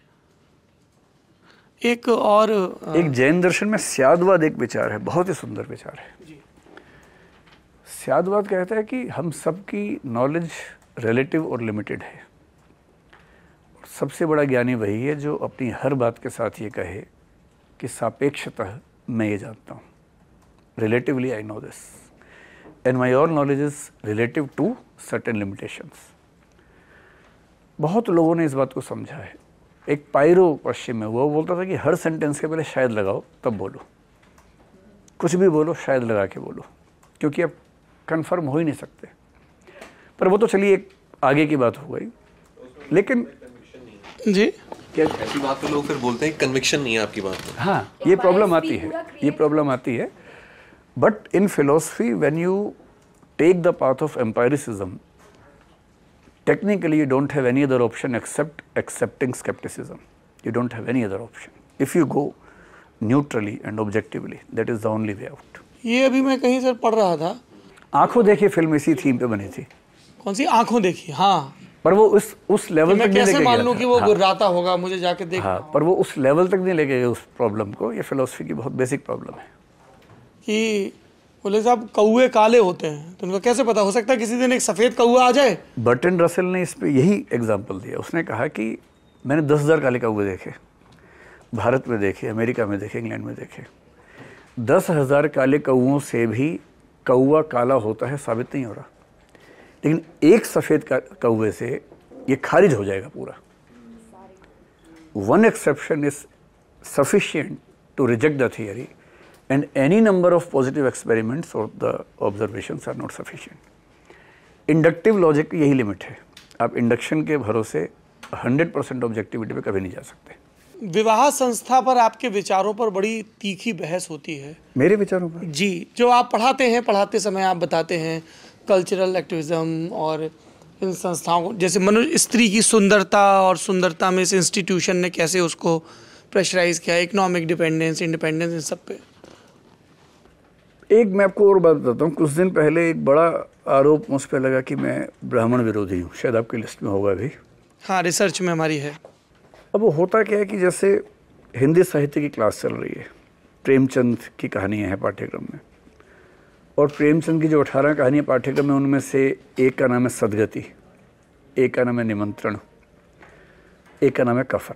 A: एक और
B: एक जैन दर्शन में स्यादवाद एक विचार है, बहुत ही सुंदर विचार है। स्यादवाद कहता है कि हम सबकी नॉलेज रिलेटिव और लिमिटेड है। सबसे बड़ा ज्ञानी वही है जो अपनी हर बात के साथ ये कहे कि सापेक्षतः मैं ये जानता हूँ, relatively I know this and my all knowledge is relative to certain limitations. बहुत लोगों ने इस बात को समझा है। एक पायरो पश्चिम में वो बोलता था कि हर सेंटेंस के पहले शायद लगाओ तब बोलो, कुछ भी बोलो शायद लगा के बोलो, क्योंकि अब कंफर्म हो ही नहीं सकते। पर वो तो चलिए एक आगे की बात हो गई। लेकिन
A: जी
I: क्या ऐसी बात तो लोग फिर बोलते हैं कन्विक्शन नहीं है आपकी बात में।
B: हाँ, ये प्रॉब्लम आती है, ये प्रॉब्लम आती है। But in philosophy when you take the path of empiricism, technically you don't have any other option except accepting skepticism. You don't have any other option. If you go neutrally and objectively, that is the only way out.
A: ये अभी मैं कहीं सर पढ़ रहा था,
B: आंखों देखी फिल्म इसी थीम पे बनी थी।
A: कौन सी? आंखों देखी। हाँ,
B: पर वो उस लेवल तक नहीं लेके गया।
A: कैसे मान लूं कि वो
B: हाँ,
A: गुर्राता होगा, मुझे जाके देख।
B: हाँ, पर वो उस लेवल तक नहीं लेके गए उस प्रॉब्लम को। ये फिलोसफी की बहुत बेसिक प्रॉब्लम है
A: कि बोले साहब कौए काले होते हैं, तो उनको कैसे पता? हो सकता है किसी दिन एक सफ़ेद कौआ आ जाए।
B: बर्टन रसेल ने इस पे यही एग्जाम्पल दिया। उसने कहा कि मैंने 10,000 काले कौए देखे, भारत में देखे, अमेरिका में देखे, इंग्लैंड में देखे। 10,000 काले कौओं से भी कौआ काला होता है साबित नहीं हो रहा, लेकिन एक सफ़ेद कौए से ये खारिज हो जाएगा पूरा। One exception is sufficient to reject the theory, and any number of positive experiments or the observations are not sufficient. Inductive logic की यही लिमिट है। आप इंडक्शन के भरोसे 100% ऑब्जेक्टिविटी पे कभी नहीं जा सकते।
A: विवाह संस्था पर आपके विचारों पर बड़ी तीखी बहस होती है।
B: मेरे विचारों पर?
A: जी, जो आप पढ़ाते हैं, पढ़ाते समय आप बताते हैं कल्चरल एक्टिविज्म और इन संस्थाओं को, जैसे मनुष्य स्त्री की सुंदरता और सुंदरता में इस इंस्टीट्यूशन ने कैसे उसको प्रेशराइज किया, इकोनॉमिक डिपेंडेंस, इंडिपेंडेंस, इन सब पे।
B: एक मैं आपको और बात बताता हूँ। कुछ दिन पहले एक बड़ा आरोप मुझ पर लगा कि मैं ब्राह्मण विरोधी हूँ, शायद आपकी लिस्ट में होगा भी।
A: हाँ, रिसर्च में हमारी है।
B: अब वो होता क्या है कि जैसे हिंदी साहित्य की क्लास चल रही है, प्रेमचंद की कहानियाँ हैं पाठ्यक्रम में, और प्रेमचंद की जो 18 कहानियाँ पाठ्यक्रम में, उनमें से एक का नाम है सदगति, एक का नाम है निमंत्रण, एक का नाम है कफन।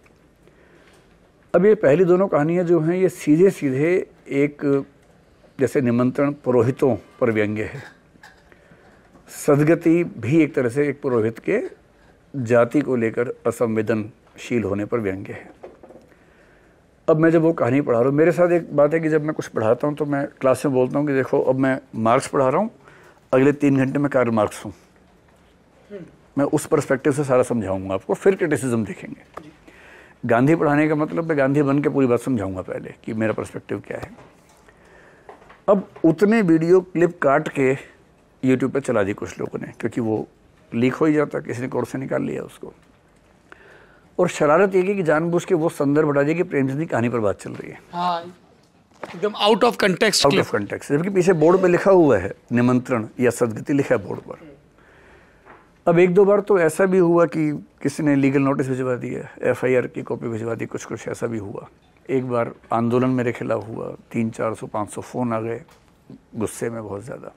B: अब ये पहली दोनों कहानियाँ जो हैं ये सीधे सीधे एक, जैसे निमंत्रण पुरोहितों पर व्यंग्य है, सदगति भी एक तरह से एक पुरोहित के जाति को लेकर असंवेदनशील होने पर व्यंग्य है। अब मैं जब वो कहानी पढ़ा रहा हूँ, मेरे साथ एक बात है कि जब मैं कुछ पढ़ाता हूँ तो मैं क्लास में बोलता हूँ कि देखो अब मैं मार्क्स पढ़ा रहा हूँ, अगले 3 घंटे में कार्ल मार्क्स हूँ। मैं उस पर्सपेक्टिव से सारा समझाऊंगा आपको, फिर क्रिटिसिज्म देखेंगे। गांधी पढ़ाने का मतलब मैं गांधी बन के पूरी बात समझाऊंगा पहले कि मेरा पर्सपेक्टिव क्या है। अब उतने वीडियो क्लिप काट के यूट्यूब पे चला दी कुछ लोगों ने, क्योंकि वो लीक हो ही जाता, किसी ने कोर्स से निकाल लिया उसको। और शरारत ये की कि जानबूझ के वो संदर्भ हटा दिया कि प्रेमचंद की कहानी पर बात चल रही है।
A: हाँ, एकदम out of context.
B: Out of context, जबकि पीछे बोर्ड पे लिखा हुआ है निमंत्रण या सदगति लिखा है बोर्ड पर। अब 1-2 बार तो ऐसा भी हुआ कि किसी ने लीगल नोटिस भिजवा दिया, FIR की कॉपी भिजवा दी, कुछ ऐसा भी हुआ। एक बार आंदोलन मेरे खिलाफ हुआ, 300-400-500 फ़ोन आ गए गुस्से में बहुत ज़्यादा।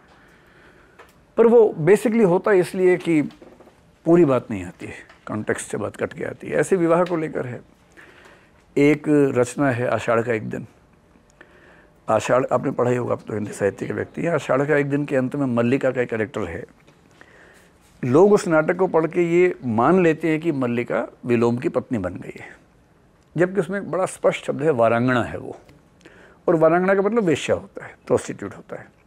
B: पर वो बेसिकली होता इसलिए कि पूरी बात नहीं आती है, कॉन्टेक्स्ट से बात कट के आती है। ऐसे विवाह को लेकर है, एक रचना है आषाढ़ का एक दिन। आषाढ़ आपने पढ़ा ही होगा, आप तो हिंदी साहित्य के व्यक्ति हैं। आषाढ़ का एक दिन के अंत में मल्लिका का एक कैरेक्टर है। लोग उस नाटक को पढ़ के ये मान लेते हैं कि मल्लिका विलोम की पत्नी बन गई है, जबकि उसमें एक बड़ा स्पष्ट शब्द है वारांगना है वो, और वारांगना का मतलब वेश्या होता है, प्रोस्टिट्यूट होता है।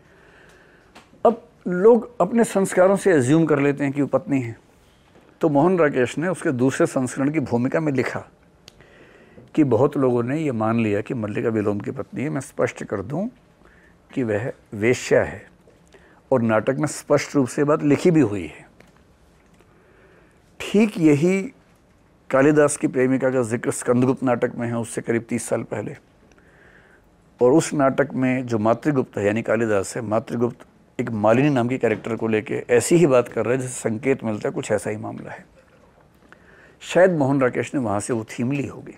B: अब लोग अपने संस्कारों से एज्यूम कर लेते हैं कि वो पत्नी है। तो मोहन राकेश ने उसके दूसरे संस्करण की भूमिका में लिखा कि बहुत लोगों ने ये मान लिया कि मल्लिका विलोम की पत्नी है। मैं स्पष्ट कर दूं कि वह वेश्या है, और नाटक में स्पष्ट रूप से बात लिखी भी हुई है। ठीक यही कालिदास की प्रेमिका का जिक्र स्कंदगुप्त नाटक में है, उससे करीब 30 साल पहले। और उस नाटक में जो मातृगुप्त है यानी कालिदास है, मातृगुप्त एक मालिनी नाम की कैरेक्टर को लेके ऐसी ही बात कर रहा है जिससे संकेत मिलता है कुछ ऐसा ही मामला है। शायद मोहन राकेश ने वहाँ से वो थीम ली होगी।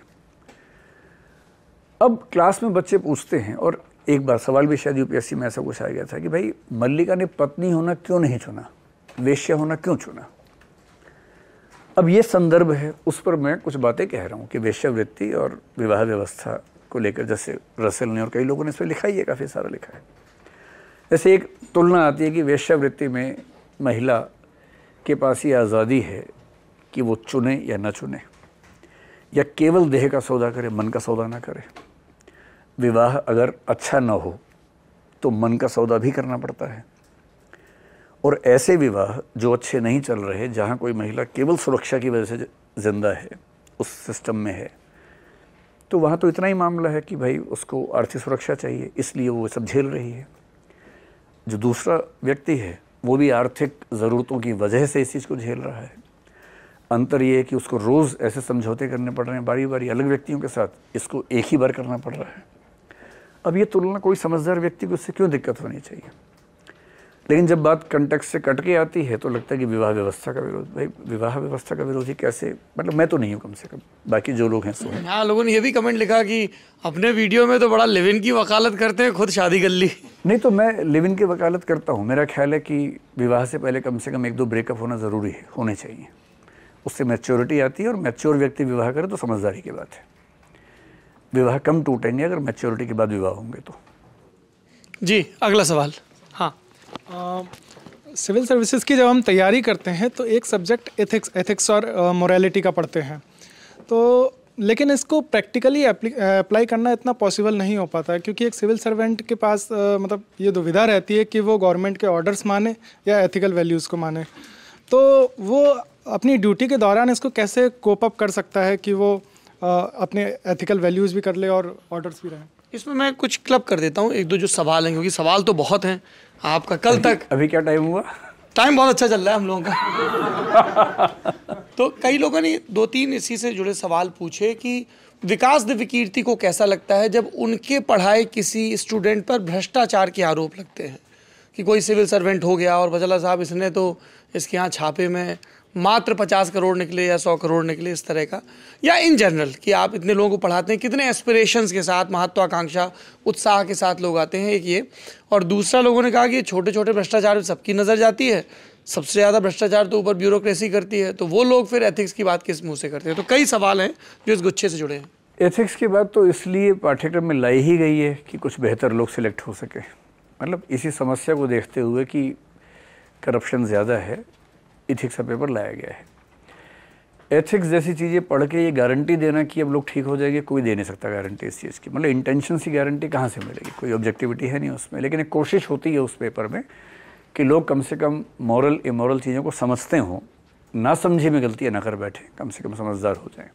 B: अब क्लास में बच्चे पूछते हैं, और एक बार सवाल भी शायद UPSC में ऐसा कुछ आ गया था कि भाई मल्लिका ने पत्नी होना क्यों नहीं चुना, वेश्या होना क्यों चुना। अब ये संदर्भ है, उस पर मैं कुछ बातें कह रहा हूँ कि वेश्यावृत्ति और विवाह व्यवस्था को लेकर, जैसे रसेल ने और कई लोगों ने इस पर लिखा ही है, काफ़ी सारा लिखा है। जैसे एक तुलना आती है कि वेश्यावृत्ति में महिला के पास ये आज़ादी है कि वो चुने या न चुने, या केवल देह का सौदा करे, मन का सौदा ना करे। विवाह अगर अच्छा ना हो तो मन का सौदा भी करना पड़ता है। और ऐसे विवाह जो अच्छे नहीं चल रहे, जहाँ कोई महिला केवल सुरक्षा की वजह से जिंदा है, उस सिस्टम में है, तो वहाँ तो इतना ही मामला है कि भाई उसको आर्थिक सुरक्षा चाहिए, इसलिए वो सब झेल रही है। जो दूसरा व्यक्ति है वो भी आर्थिक ज़रूरतों की वजह से इस चीज़ को झेल रहा है। अंतर ये है कि उसको रोज़ ऐसे समझौते करने पड़ रहे हैं, बारी बारी अलग व्यक्तियों के साथ, इसको एक ही बार करना पड़ रहा है। अब ये तुलना कोई समझदार व्यक्ति को इससे क्यों दिक्कत होनी चाहिए। लेकिन जब बात कंटेक्स्ट से कट के आती है तो लगता है कि विवाह व्यवस्था का विरोध। भाई विवाह व्यवस्था का विरोधी कैसे, मतलब मैं तो नहीं हूँ कम से कम, बाकी जो लोग हैं सो हैं।
A: हाँ, लोगों ने ये भी कमेंट लिखा कि अपने वीडियो में तो बड़ा लिव इन की वकालत करते हैं, खुद शादी कर ली।
B: नहीं तो मैं लिव इन की वकालत करता हूँ। मेरा ख्याल है कि विवाह से पहले कम 1-2 ब्रेकअप होना ज़रूरी है, होने चाहिए। उससे मैच्योरिटी आती है, और मैच्योर व्यक्ति विवाह करे तो समझदारी की बात है। विवाह कम टूटेंगे अगर मैच्योरिटी के बाद विवाह होंगे तो।
A: जी, अगला सवाल। हाँ,
J: सिविल सर्विसेज की जब हम तैयारी करते हैं तो एक सब्जेक्ट एथिक्स और मोरालिटी का पढ़ते हैं, तो लेकिन इसको प्रैक्टिकली अप्लाई करना इतना पॉसिबल नहीं हो पाता है, क्योंकि एक सिविल सर्वेंट के पास मतलब ये दुविधा रहती है कि वो गवर्नमेंट के ऑर्डर्स माने या एथिकल वैल्यूज़ को माने। तो वो अपनी ड्यूटी के दौरान इसको कैसे कोप अप कर सकता है कि वो अपने एथिकल वैल्यूज़ भी कर ले और ऑर्डर्स भी रहें? इसमें
A: मैं कुछ क्लब कर देता हूँ 1-2 जो सवाल हैं, क्योंकि सवाल तो बहुत हैं आपका। कल तक
B: अभी क्या टाइम हुआ?
A: टाइम बहुत अच्छा चल रहा है हम लोगों का। तो कई लोगों ने 2-3 इसी से जुड़े सवाल पूछे कि विकास दिव्यकीर्ति को कैसा लगता है जब उनके पढ़ाए किसी स्टूडेंट पर भ्रष्टाचार के आरोप लगते हैं, कि कोई सिविल सर्वेंट हो गया और बचला साहब इसने तो इसके यहाँ छापे में मात्र 50 करोड़ निकले या 100 करोड़ निकले, इस तरह का। या इन जनरल कि आप इतने लोगों को पढ़ाते हैं, कितने एस्पिरेशंस के साथ, महत्वाकांक्षा, उत्साह के साथ लोग आते हैं, एक ये। और दूसरा, लोगों ने कहा कि छोटे छोटे भ्रष्टाचार सबकी नज़र जाती है, सबसे ज़्यादा भ्रष्टाचार तो ऊपर ब्यूरोक्रेसी करती है, तो वो लोग फिर एथिक्स की बात किस मुँह से करते हैं? तो कई सवाल हैं जो इस गुच्छे से जुड़े हैं।
B: एथिक्स की बात तो इसलिए पाठ्यक्रम में लाई ही गई है कि कुछ बेहतर लोग सिलेक्ट हो सके। मतलब इसी समस्या को देखते हुए कि करप्शन ज़्यादा है, एथिक्स का पेपर लाया गया है। एथिक्स जैसी चीज़ें पढ़ के ये गारंटी देना कि अब लोग ठीक हो जाएंगे, कोई दे नहीं सकता गारंटी इस चीज़ की। मतलब इंटेंशन की गारंटी कहाँ से मिलेगी? कोई ऑब्जेक्टिविटी है नहीं उसमें। लेकिन एक कोशिश होती है उस पेपर में कि लोग कम से कम मॉरल इमोरल चीज़ों को समझते हों, ना समझे में गलतियाँ ना कर बैठे, कम से कम समझदार हो जाएं।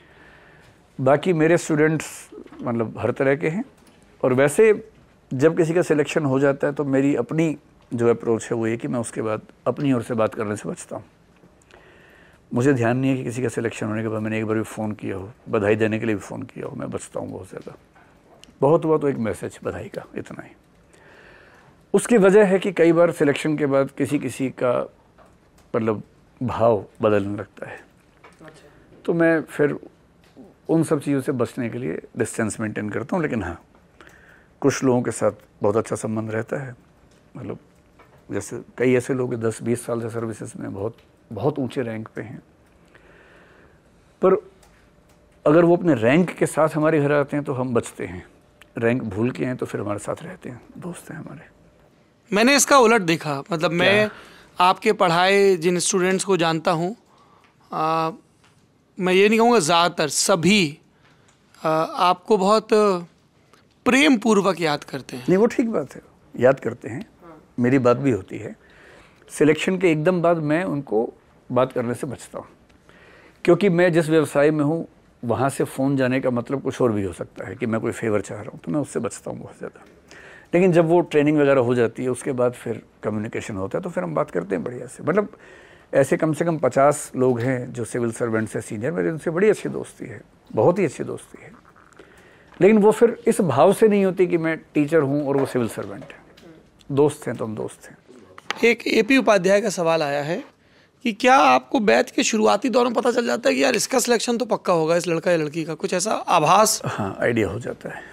B: बाकी मेरे स्टूडेंट्स मतलब हर तरह के हैं, और वैसे जब किसी का सिलेक्शन हो जाता है तो मेरी अपनी जो अप्रोच है वो ये कि मैं उसके बाद अपनी ओर से बात करने से बचता हूँ। मुझे ध्यान नहीं है कि किसी का सिलेक्शन होने के बाद मैंने एक बार भी फ़ोन किया हो, बधाई देने के लिए भी फ़ोन किया हो। मैं बचता हूँ बहुत ज़्यादा। बहुत हुआ तो एक मैसेज बधाई का, इतना ही। उसकी वजह है कि कई बार सिलेक्शन के बाद किसी का मतलब भाव बदलने लगता है, तो मैं फिर उन सब चीज़ों से बचने के लिए डिस्टेंस मेंटेन करता हूँ। लेकिन हाँ, कुछ लोगों के साथ बहुत अच्छा संबंध रहता है। मतलब जैसे कई ऐसे लोग 10-20 साल से सर्विसेज में बहुत ऊंचे रैंक पे हैं, पर अगर वो अपने रैंक के साथ हमारे घर आते हैं तो हम बचते हैं। रैंक भूल के हैं तो फिर हमारे साथ रहते हैं, दोस्त हैं हमारे।
A: मैंने इसका उलट देखा। मतलब मैं आपके पढ़ाए जिन स्टूडेंट्स को जानता हूँ, मैं ये नहीं कहूँगा ज़्यादातर, सभी आपको बहुत प्रेम पूर्वक याद करते हैं।
B: नहीं, वो ठीक बात है, याद करते हैं। मेरी बात भी होती है। सिलेक्शन के एकदम बाद मैं उनको बात करने से बचता हूँ, क्योंकि मैं जिस व्यवसाय में हूँ वहाँ से फ़ोन जाने का मतलब कुछ और भी हो सकता है कि मैं कोई फेवर चाह रहा हूँ, तो मैं उससे बचता हूँ बहुत ज़्यादा। लेकिन जब वो ट्रेनिंग वगैरह हो जाती है उसके बाद फिर कम्युनिकेशन होता है, तो फिर हम बात करते हैं बढ़िया से। मतलब ऐसे कम से कम 50 लोग हैं जो सिविल सर्वेंट से सीनियर, मेरी उनसे बड़ी अच्छी दोस्ती है, बहुत ही अच्छी दोस्ती है। लेकिन वो फिर इस भाव से नहीं होती कि मैं टीचर हूँ और वो सिविल सर्वेंट है। दोस्त हैं तो हम दोस्त हैं।
A: एक एपी उपाध्याय का सवाल आया है कि क्या आपको बैच के शुरुआती दौर में पता चल जाता है कि यार इसका सिलेक्शन तो पक्का होगा, इस लड़का या लड़की का, कुछ ऐसा आभास?
B: हाँ, आइडिया हो जाता है।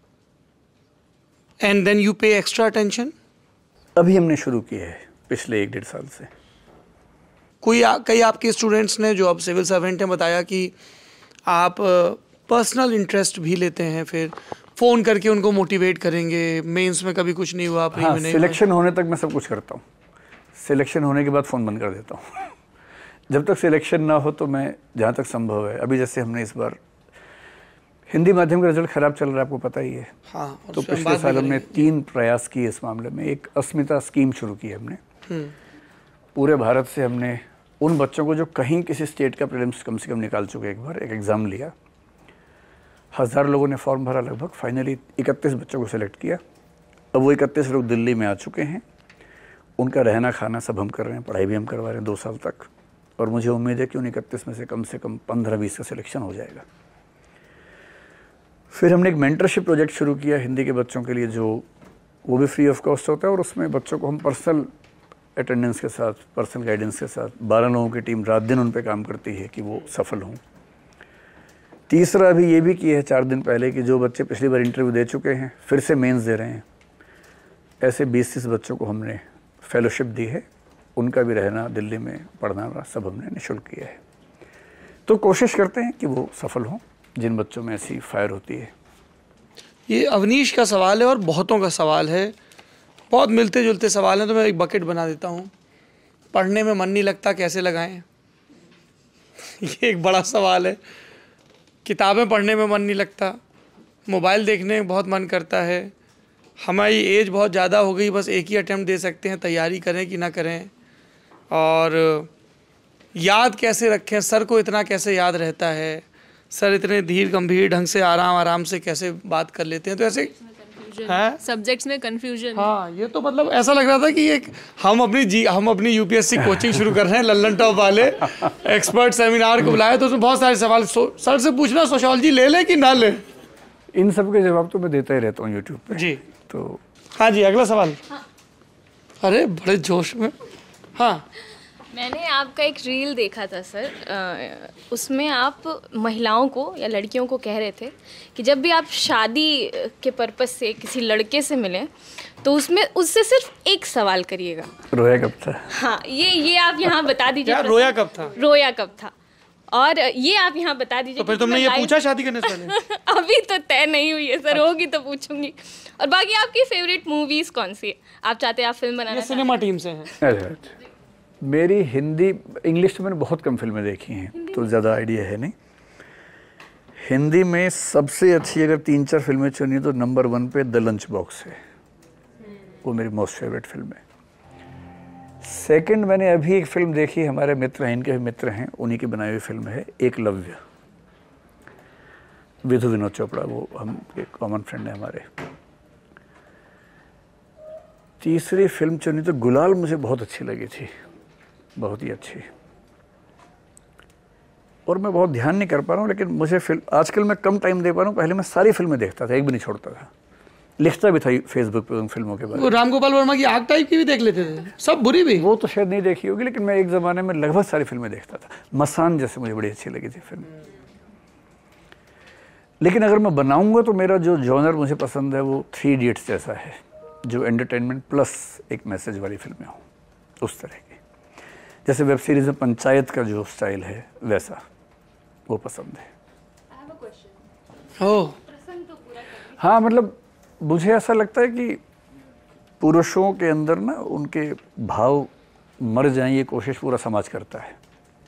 A: And then you pay extra attention?
B: अभी हमने शुरू किया है पिछले 1-1.5 साल से।
A: कई आपके स्टूडेंट्स ने जो अब सिविल सर्वेंट हैं बताया कि आप पर्सनल इंटरेस्ट भी लेते हैं, फिर फ़ोन करके उनको मोटिवेट करेंगे, मेंस में कभी कुछ नहीं हुआ, प्री में नहीं हुआ।
B: सिलेक्शन होने तक मैं सब कुछ करता हूँ, सिलेक्शन होने के बाद फ़ोन बंद कर देता हूँ। जब तक सिलेक्शन ना हो तो मैं जहाँ तक संभव है, अभी जैसे हमने इस बार हिंदी माध्यम का रिजल्ट ख़राब चल रहा है, आपको पता ही है।
A: हाँ,
B: तो पिछले साल हमने 3 प्रयास किए इस मामले में। एक अस्मिता स्कीम शुरू की है हमने, पूरे भारत से हमने उन बच्चों को जो कहीं किसी स्टेट का प्रीलिम्स कम से कम निकाल चुके, एक बार एक एग्ज़ाम लिया, 1000 लोगों ने फॉर्म भरा लगभग, फाइनली 31 बच्चों को सिलेक्ट किया। अब वो 31 लोग दिल्ली में आ चुके हैं, उनका रहना खाना सब हम कर रहे हैं, पढ़ाई भी हम करवा रहे हैं 2 साल तक, और मुझे उम्मीद है कि उन 31 में से कम 15-20 का सिलेक्शन हो जाएगा। फिर हमने एक मेंटरशिप प्रोजेक्ट शुरू किया हिंदी के बच्चों के लिए, जो वो भी फ्री ऑफ कॉस्ट होता है और उसमें बच्चों को हम पर्सनल अटेंडेंस के साथ, पर्सनल गाइडेंस के साथ 12 लोगों की टीम रात दिन उन पे काम करती है कि वो सफल हों। तीसरा अभी ये भी किया है 4 दिन पहले कि जो बच्चे पिछली बार इंटरव्यू दे चुके हैं फिर से मेंस दे रहे हैं, ऐसे 20-30 बच्चों को हमने फेलोशिप दी है। उनका भी रहना, दिल्ली में पढ़ना सब हमने निःशुल्क किया है। तो कोशिश करते हैं कि वो सफल हों जिन बच्चों में ऐसी फायर होती है।
A: ये अवनीश का सवाल है और बहुतों का सवाल है, बहुत मिलते जुलते सवाल हैं, तो मैं एक बकेट बना देता हूँ। पढ़ने में मन नहीं लगता, कैसे लगाएं? ये एक बड़ा सवाल है। किताबें पढ़ने में मन नहीं लगता, मोबाइल देखने में बहुत मन करता है, हमारी एज बहुत ज़्यादा हो गई, बस एक ही अटेम्प्ट दे सकते हैं, तैयारी करें कि ना करें, और याद कैसे रखें, सर को इतना कैसे याद रहता है, सर इतने धीर गंभीर ढंग से आराम से कैसे बात कर लेते हैं, तो ऐसे है
K: सब्जेक्ट्स में कंफ्यूजन।
A: हाँ, ये तो मतलब ऐसा लग रहा था कि एक हम अपनी यूपीएससी कोचिंग शुरू कर रहे हैं, लल्लन टॉप वाले एक्सपर्ट सेमिनार को बुलाए, तो उसमें बहुत सारे सवाल सर से पूछना, सोशियोलॉजी ले कि ना ले,
B: इन सब के जवाब तो मैं देता ही रहता हूँ यूट्यूब पे
A: जी।
B: तो
A: हाँ जी, अगला सवाल। हाँ। अरे बड़े जोश में। हाँ,
K: मैंने आपका एक रील देखा था सर, उसमें आप महिलाओं को या लड़कियों को कह रहे थे कि जब भी आप शादी के पर्पस से किसी लड़के से मिलें तो उसमें उससे सिर्फ एक सवाल करिएगा।
B: रोया कब था?
K: हाँ, ये आप यहाँ बता दीजिए।
A: क्या रोया कब था?
K: रोया कब था, और ये आप यहाँ बता दीजिए।
A: तो फिर तुमने ये पूछा शादी करने से पहले?
K: अभी तो तय नहीं हुई है सर, होगी तो पूछूंगी। और बाकी आपकी फेवरेट मूवीज कौन सी है? आप चाहते हैं आप फिल्म बनाना?
A: सिनेमा टीम से हैं।
B: मेरी हिंदी, इंग्लिश तो मैंने बहुत कम फिल्में देखी हैं तो ज़्यादा आइडिया है नहीं। हिंदी में सबसे अच्छी अगर 3-4 फिल्में चुनी तो नंबर 1 पे द लंच बॉक्स है, वो मेरी मोस्ट फेवरेट फिल्म है। सेकंड मैंने अभी एक फिल्म देखी, हमारे मित्र हैं, इनके भी मित्र हैं, उन्हीं की बनाई हुई फिल्म है एकलव्य, विधु विनोद चोपड़ा, वो हम एक कॉमन फ्रेंड है हमारे। तीसरी फिल्म चुनी तो गुलाल मुझे बहुत अच्छी लगी थी, बहुत ही अच्छी, और मैं बहुत ध्यान नहीं कर पा रहा हूँ, लेकिन मुझे फिल्म आजकल मैं कम टाइम दे पा रहा हूँ, पहले मैं सारी फिल्में देखता था, एक भी नहीं छोड़ता था, लिखता भी था फेसबुक पे उन फिल्मों के बारे में।
A: राम गोपाल वर्मा की आग टाइप की भी देख लेते थे, सब बुरी भी?
B: वो तो शायद नहीं देखी होगी, लेकिन मैं एक ज़माने में लगभग सारी फिल्में देखता था। मसान जैसे मुझे बड़ी अच्छी लगी थी फिल्म। लेकिन अगर मैं बनाऊंगा तो मेरा जो जॉनर मुझे पसंद है वो 3 इडियट्स जैसा है, जो एंटरटेनमेंट प्लस एक मैसेज वाली फिल्में हों, उस तरह की। जैसे वेब सीरीज में पंचायत का जो स्टाइल है वैसा, वो पसंद है। हाँ, मतलब मुझे ऐसा लगता है कि पुरुषों के अंदर ना उनके भाव मर जाएं, ये कोशिश पूरा समाज करता है।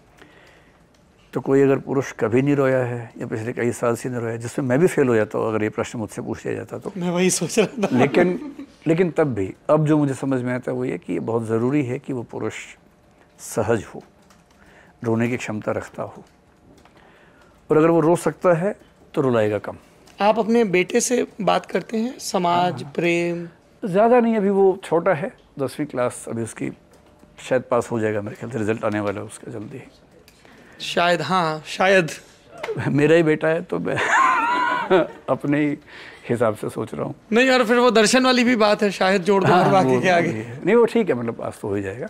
B: तो कोई अगर पुरुष कभी नहीं रोया है या पिछले कई साल से नहीं रोया, जिसमें मैं भी फेल हो जाता हूँ अगर ये प्रश्न मुझसे पूछ लिया जाता तो।
A: मैं वही सोच रहा था।
B: लेकिन तब भी अब जो मुझे समझ में आता है वो ये कि ये बहुत ज़रूरी है कि वो पुरुष सहज हो, रोने की क्षमता रखता हो, और अगर वो रो सकता है तो रुलाएगा कम।
A: आप अपने बेटे से बात करते हैं समाज, प्रेम?
B: ज़्यादा नहीं, अभी वो छोटा है, 10वीं क्लास, अभी उसकी शायद पास हो जाएगा, मेरे ख्याल से रिजल्ट आने वाला है उसका जल्दी।
A: शायद, हाँ शायद।
B: मेरा ही बेटा है तो मैं अपने ही हिसाब से सोच रहा हूँ।
A: नहीं यार, फिर वो दर्शन वाली भी बात है, शायद जोड़ दो और बाकी के आगे।
B: नहीं, वो ठीक है, मतलब पास तो हो ही जाएगा।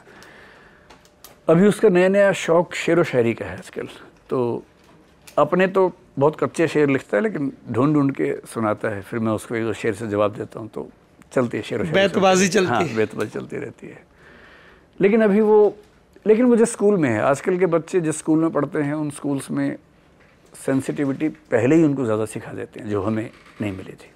B: अभी उसका नया शौक शेर व शायरी का है आजकल, तो अपने तो बहुत कच्चे शेर लिखता है, लेकिन ढूंढ ढूंढ के सुनाता है, फिर मैं उसको एक दो शेर से जवाब देता हूँ, तो चलती है शेर व शायरी,
A: बैतबाजी चलती है।
B: हाँ, बैतबाजी चलती रहती है। लेकिन अभी वो जो स्कूल में है, आजकल के बच्चे जिस स्कूल में पढ़ते हैं उन स्कूल्स में सेंसिटिविटी पहले ही उनको ज़्यादा सिखा देते हैं, जो हमें नहीं मिली थी,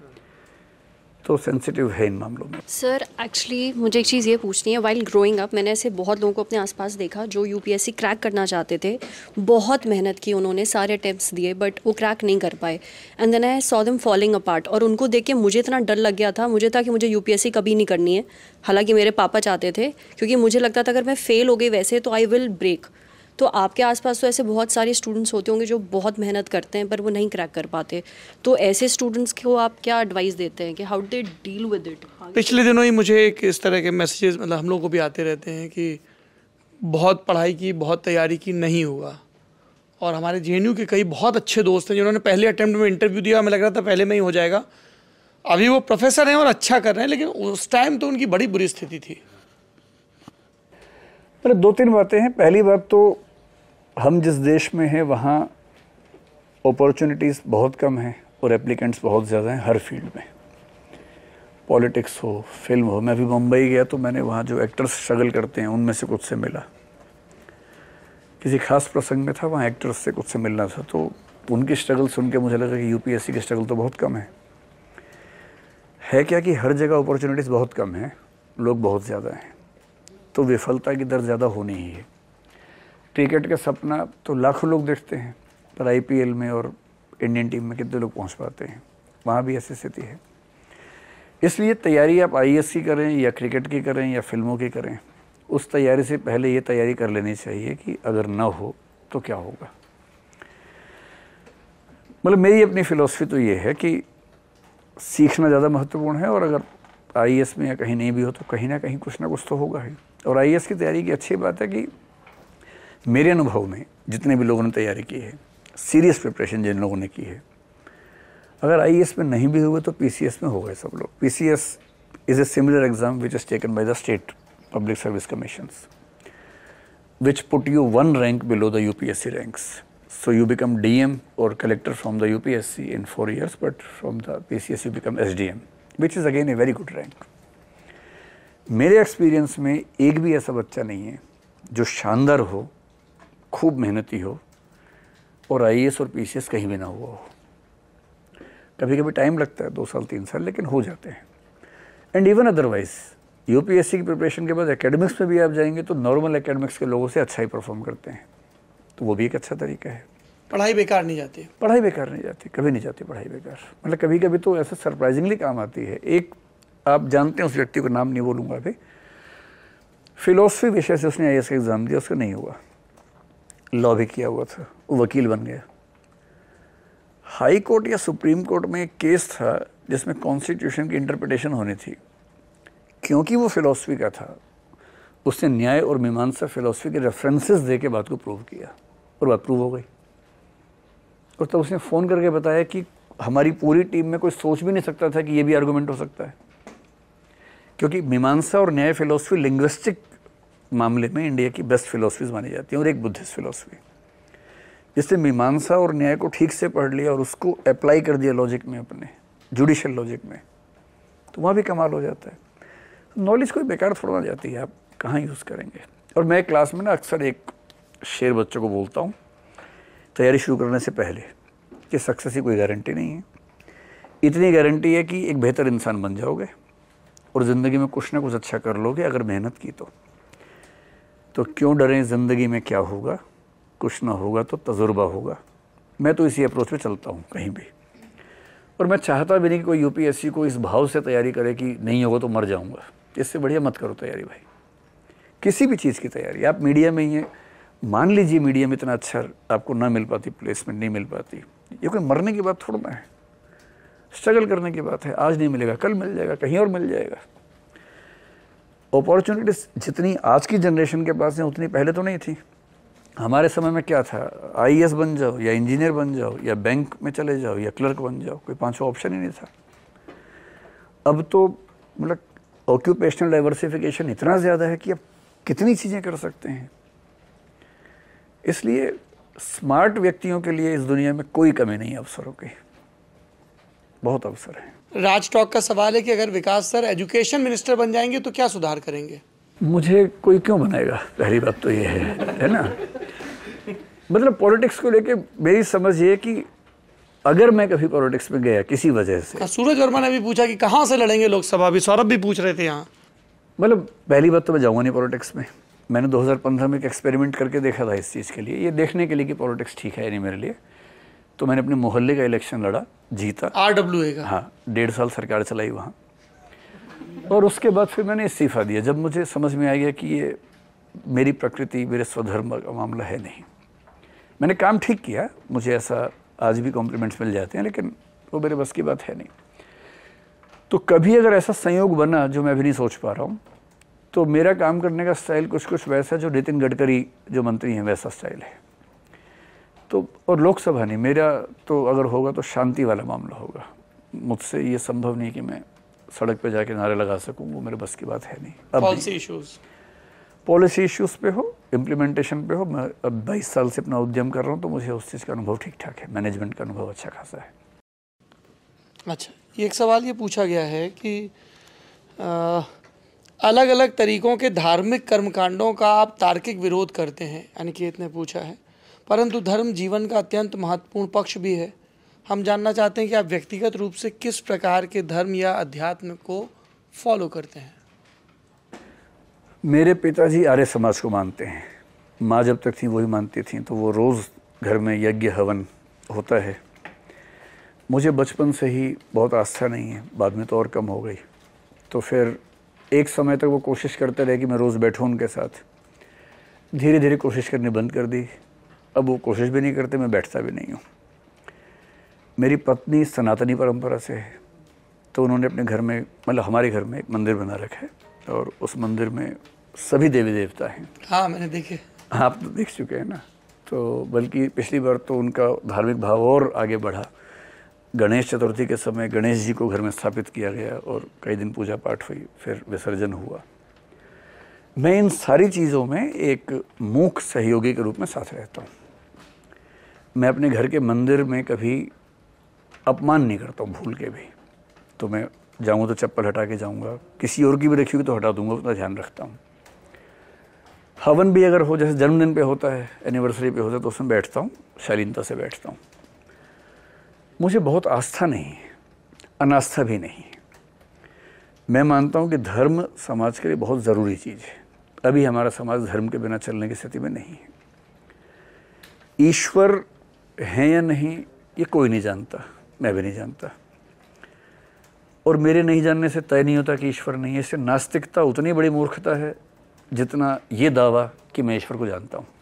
B: तो सेंसिटिव है इन मामलों में।
C: सर एक्चुअली मुझे एक चीज़ ये पूछनी है, वाइल ग्रोइंग अप मैंने ऐसे बहुत लोगों को अपने आसपास देखा जो यूपीएससी क्रैक करना चाहते थे, बहुत मेहनत की उन्होंने, सारे अटेम्प्ट्स दिए, बट वो क्रैक नहीं कर पाए, and then I saw them falling apart, और उनको देख के मुझे इतना डर लग गया था, मुझे था कि मुझे यूपीएससी कभी नहीं करनी है, हालांकि मेरे पापा चाहते थे, क्योंकि मुझे लगता था अगर मैं फेल हो गई वैसे तो आई विल ब्रेक। तो आपके आसपास तो ऐसे बहुत सारे स्टूडेंट्स होते होंगे जो बहुत मेहनत करते हैं पर वो नहीं क्रैक कर पाते, तो ऐसे स्टूडेंट्स को आप क्या एडवाइस देते हैं कि how they deal with it?
A: पिछले दिनों ही मुझे एक इस तरह के मैसेजेस, मतलब हम लोग को भी आते रहते हैं कि बहुत पढ़ाई की, बहुत तैयारी की, नहीं हुआ। और हमारे जेएनयू के कई बहुत अच्छे दोस्त हैं जिन्होंने पहले अटेम्प्ट में इंटरव्यू दिया, हमें लग रहा था पहले में ही हो जाएगा, अभी वो प्रोफेसर हैं और अच्छा कर रहे हैं, लेकिन उस टाइम तो उनकी बड़ी बुरी स्थिति थी।
B: पर 2-3 बातें हैं। पहली बात तो हम जिस देश में हैं वहाँ अपॉर्चुनिटीज़ बहुत कम हैं और एप्लीकेंट्स बहुत ज़्यादा हैं हर फील्ड में, पॉलिटिक्स हो, फिल्म हो। मैं अभी मुंबई गया तो मैंने वहाँ जो एक्टर्स स्ट्रगल करते हैं उनमें से कुछ से मिला, किसी खास प्रसंग में था, वहाँ एक्टर्स से कुछ से मिलना था, तो उनकी स्ट्रगल सुन के मुझे लगा कि यूपीएससी की स्ट्रगल तो बहुत कम है क्या कि हर जगह अपॉर्चुनिटीज़ बहुत कम है, लोग बहुत ज़्यादा हैं, तो विफलता की दर ज़्यादा होनी ही है। क्रिकेट का सपना तो लाखों लोग देखते हैं, पर आईपीएल में और इंडियन टीम में कितने लोग पहुंच पाते हैं, वहाँ भी ऐसी स्थिति है। इसलिए तैयारी आप आईएएस की करें या क्रिकेट की करें या फिल्मों की करें, उस तैयारी से पहले ये तैयारी कर लेनी चाहिए कि अगर ना हो तो क्या होगा। मतलब मेरी अपनी फिलॉसफी तो ये है कि सीखना ज़्यादा महत्वपूर्ण है, और अगर आईएएस में या कहीं नहीं भी हो तो कहीं ना कहीं कुछ ना कुछ तो होगा ही। और आईएएस की तैयारी की अच्छी बात है कि मेरे अनुभव में जितने भी लोगों ने तैयारी की है, सीरियस प्रिपरेशन जिन लोगों ने की है, अगर आईएएस में नहीं भी हुए तो पीसीएस में हो गए सब लोग। PCS is a similar exam which is taken by the state public service commissions which put you one rank below the UPSC ranks. So you become DM or collector from the UPSC in 4 years, but from the PCS you become SDM, which is again a very good rank. मेरे एक्सपीरियंस में एक भी ऐसा बच्चा नहीं है जो शानदार हो, खूब मेहनती हो और आईएएस और पीसीएस कहीं भी ना हुआ हो। कभी कभी टाइम लगता है, 2 साल 3 साल, लेकिन हो जाते हैं। एंड इवन अदरवाइज यूपीएससी की प्रिपरेशन के बाद एकेडमिक्स में भी आप जाएंगे तो नॉर्मल एकेडमिक्स के लोगों से अच्छा ही परफॉर्म करते हैं, तो वो भी एक अच्छा तरीका है।
A: पढ़ाई बेकार नहीं जाती?
B: पढ़ाई बेकार नहीं जाती, कभी नहीं जाती पढ़ाई बेकार। मतलब कभी कभी तो ऐसे सरप्राइजिंगली काम आती है। एक आप जानते हैं उस व्यक्ति को, नाम नहीं बोलूँगा अभी, फिलोसफी विषय से उसने आईएएस का एग्ज़ाम दिया, उसका नहीं हुआ, लॉ भी किया हुआ था, वो वकील बन गया। हाई कोर्ट या सुप्रीम कोर्ट में एक केस था जिसमें कॉन्स्टिट्यूशन की इंटरप्रिटेशन होनी थी, क्योंकि वो फिलॉसफी का था, उसने न्याय और मीमांसा फिलॉसफी के रेफरेंसेस दे के बात को प्रूव किया और बात प्रूव हो गई। और तब उसने फ़ोन करके बताया कि हमारी पूरी टीम में कोई सोच भी नहीं सकता था कि ये भी आर्गूमेंट हो सकता है, क्योंकि मीमांसा और न्याय फिलॉसफी लिंग्विस्टिक मामले में इंडिया की बेस्ट फिलॉसफीज मानी जाती हैं, और एक बुद्धिस्ट फिलॉसफी, जिससे मीमांसा और न्याय को ठीक से पढ़ लिया और उसको अप्लाई कर दिया लॉजिक में, अपने जुडिशियल लॉजिक में, तो वहाँ भी कमाल हो जाता है। नॉलेज कोई बेकार थोड़ा ना जाती है, आप कहाँ यूज़ करेंगे। और मैं क्लास में ना अक्सर एक शेर बच्चों को बोलता हूँ तैयारी शुरू करने से पहले, कि सक्सेस की कोई गारंटी नहीं है, इतनी गारंटी है कि एक बेहतर इंसान बन जाओगे और ज़िंदगी में कुछ ना कुछ अच्छा कर लोगे अगर मेहनत की तो क्यों डरें, ज़िंदगी में क्या होगा, कुछ ना होगा तो तजुर्बा होगा। मैं तो इसी अप्रोच पे चलता हूँ कहीं भी, और मैं चाहता भी नहीं कि कोई यूपीएससी को इस भाव से तैयारी करे कि नहीं होगा तो मर जाऊँगा। इससे बढ़िया मत करो तैयारी भाई, किसी भी चीज़ की तैयारी। आप मीडिया में ही हैं, मान लीजिए मीडिया में इतना अच्छा आपको ना मिल पाती, प्लेसमेंट नहीं मिल पाती, ये कोई मरने की बात थोड़ा ना है, स्ट्रगल करने की बात है। आज नहीं मिलेगा, कल मिल जाएगा, कहीं और मिल जाएगा। अपॉर्चुनिटीज जितनी आज की जनरेशन के पास है उतनी पहले तो नहीं थी। हमारे समय में क्या था, आईएएस बन जाओ या इंजीनियर बन जाओ या बैंक में चले जाओ या क्लर्क बन जाओ, कोई 5वां ऑप्शन ही नहीं था। अब तो मतलब ऑक्यूपेशनल डाइवर्सिफिकेशन इतना ज़्यादा है कि अब कितनी चीज़ें कर सकते हैं। इसलिए स्मार्ट व्यक्तियों के लिए इस दुनिया में कोई कमी नहीं है अवसरों की, बहुत अवसर है।
A: राज टॉक का सवाल है कि अगर विकास सर एजुकेशन मिनिस्टर बन जाएंगे तो क्या सुधार करेंगे?
B: मुझे कोई क्यों बनाएगा, पहली बात तो ये है ना। मतलब पॉलिटिक्स को लेके मेरी समझ ये कि अगर मैं कभी पॉलिटिक्स में गया किसी वजह से,
A: सूरज वर्मा ने भी पूछा कि कहाँ से लड़ेंगे लोकसभा, भी सौरभ भी पूछ रहे थे यहाँ।
B: मतलब पहली बात तो मैं जाऊँगा नहीं पॉलिटिक्स में। मैंने 2015 में एक एक्सपेरिमेंट करके देखा था इस चीज़ के लिए, ये देखने के लिए कि पॉलिटिक्स ठीक है नहीं मेरे लिए। तो मैंने अपने मोहल्ले का इलेक्शन लड़ा, जीता,
A: RWA का।
B: हाँ, 1.5 साल सरकार चलाई वहाँ, और उसके बाद फिर मैंने इस्तीफा दिया जब मुझे समझ में आ गया कि ये मेरी प्रकृति, मेरे स्वधर्म का मामला है नहीं। मैंने काम ठीक किया, मुझे ऐसा आज भी कॉम्प्लीमेंट्स मिल जाते हैं, लेकिन वो मेरे बस की बात है नहीं। तो कभी अगर ऐसा संयोग बना जो मैं अभी नहीं सोच पा रहा हूँ, तो मेरा काम करने का स्टाइल कुछ कुछ वैसा जो नितिन गडकरी जो मंत्री हैं वैसा स्टाइल है। तो और लोकसभा नहीं, मेरा तो अगर होगा तो शांति वाला मामला होगा। मुझसे ये संभव नहीं कि मैं सड़क पे जाके नारे लगा सकूं, वो मेरे बस की बात है नहीं। पॉलिसी इश्यूज़ पे हो, इम्प्लीमेंटेशन पे हो। मैं अब 22 साल से अपना उद्यम कर रहा हूँ, तो मुझे उस चीज़ का अनुभव ठीक ठाक है, मैनेजमेंट का अनुभव अच्छा खासा है।
A: अच्छा, एक सवाल ये पूछा गया है कि अलग अलग तरीकों के धार्मिक कर्मकांडों का आप तार्किक विरोध करते हैं, अनिकेत ने पूछा है, परंतु धर्म जीवन का अत्यंत महत्वपूर्ण पक्ष भी है। हम जानना चाहते हैं कि आप व्यक्तिगत रूप से किस प्रकार के धर्म या अध्यात्म को फॉलो करते हैं।
B: मेरे पिताजी आर्य समाज को मानते हैं, माँ जब तक थी वही मानती थी, तो वो रोज़ घर में यज्ञ हवन होता है। मुझे बचपन से ही बहुत आस्था नहीं है, बाद में तो और कम हो गई। तो फिर एक समय तक वो कोशिश करते रहे कि मैं रोज़ बैठूं उनके साथ। धीरे धीरे कोशिश करनी बंद कर दी। अब वो कोशिश भी नहीं करते, मैं बैठता भी नहीं हूँ। मेरी पत्नी सनातनी परंपरा से है, तो उन्होंने अपने घर में, मतलब हमारे घर में एक मंदिर बना रखा है, और उस मंदिर में सभी देवी देवता हैं।
A: हाँ, मैंने देखे।
B: आप तो देख चुके हैं ना। तो बल्कि पिछली बार तो उनका धार्मिक भाव और आगे बढ़ा। गणेश चतुर्थी के समय गणेश जी को घर में स्थापित किया गया और कई दिन पूजा पाठ हुई, फिर विसर्जन हुआ। मैं इन सारी चीज़ों में एक मूक सहयोगी के रूप में साथ रहता हूँ। मैं अपने घर के मंदिर में कभी अपमान नहीं करता हूँ, भूल के भी। तो मैं जाऊँगा तो चप्पल हटा के जाऊँगा, किसी और की भी रखी हुई तो हटा दूँगा, उतना ध्यान रखता हूँ। हवन भी अगर हो, जैसे जन्मदिन पे होता है, एनिवर्सरी पे होता है, तो उसमें बैठता हूँ, शालीनता से बैठता हूँ। मुझे बहुत आस्था नहीं है, अनास्था भी नहीं है। मैं मानता हूँ कि धर्म समाज के लिए बहुत ज़रूरी चीज़ है। अभी हमारा समाज धर्म के बिना चलने की स्थिति में नहीं है। ईश्वर है या नहीं ये कोई नहीं जानता, मैं भी नहीं जानता, और मेरे नहीं जानने से तय नहीं होता कि ईश्वर नहीं है। इससे नास्तिकता उतनी बड़ी मूर्खता है जितना ये दावा कि मैं ईश्वर को जानता हूँ।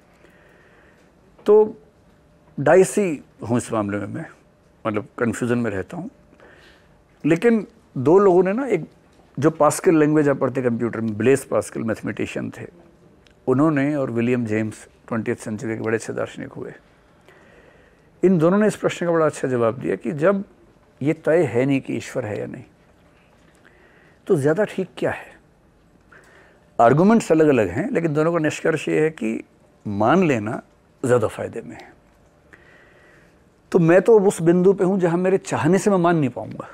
B: तो डाइसी हूँ इस मामले में, मैं मतलब कन्फ्यूज़न में रहता हूँ। लेकिन दो लोगों ने ना, एक जो पास्कल लैंग्वेज आप पढ़ते कंप्यूटर में, ब्लेस पास्कल मैथमेटिशियन थे, उन्होंने, और विलियम जेम्स 20th सेंचुरी के बड़े अच्छे दार्शनिक हुए, इन दोनों ने इस प्रश्न का बड़ा अच्छा जवाब दिया कि जब ये तय है नहीं कि ईश्वर है या नहीं, तो ज़्यादा ठीक क्या है। आर्गुमेंट्स अलग अलग हैं, लेकिन दोनों का निष्कर्ष ये है कि मान लेना ज़्यादा फायदे में है। तो मैं तो उस बिंदु पे हूँ जहाँ मेरे चाहने से मैं मान नहीं पाऊँगा।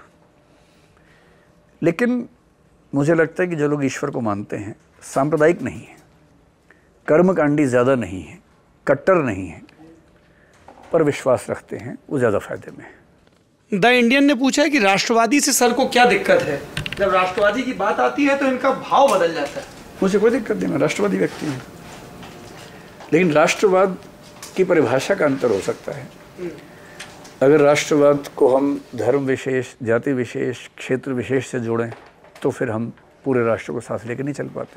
B: लेकिन मुझे लगता है कि जो लोग ईश्वर को मानते हैं, सांप्रदायिक नहीं है, कर्मकांडी ज़्यादा नहीं है, कट्टर नहीं है, पर विश्वास रखते हैं, वो ज़्यादा फायदे में है।
A: द इंडियन ने पूछा है कि राष्ट्रवादी से सर को क्या दिक्कत है। जब राष्ट्रवादी की बात आती है तो इनका भाव बदल जाता है।
B: मुझे कोई दिक्कत नहीं, मैं राष्ट्रवादी व्यक्ति हूँ, लेकिन राष्ट्रवाद की परिभाषा का अंतर हो सकता है। अगर राष्ट्रवाद को हम धर्म विशेष, जाति विशेष, क्षेत्र विशेष से जोड़ें, तो फिर हम पूरे राष्ट्र को साथ लेकर नहीं चल पाते।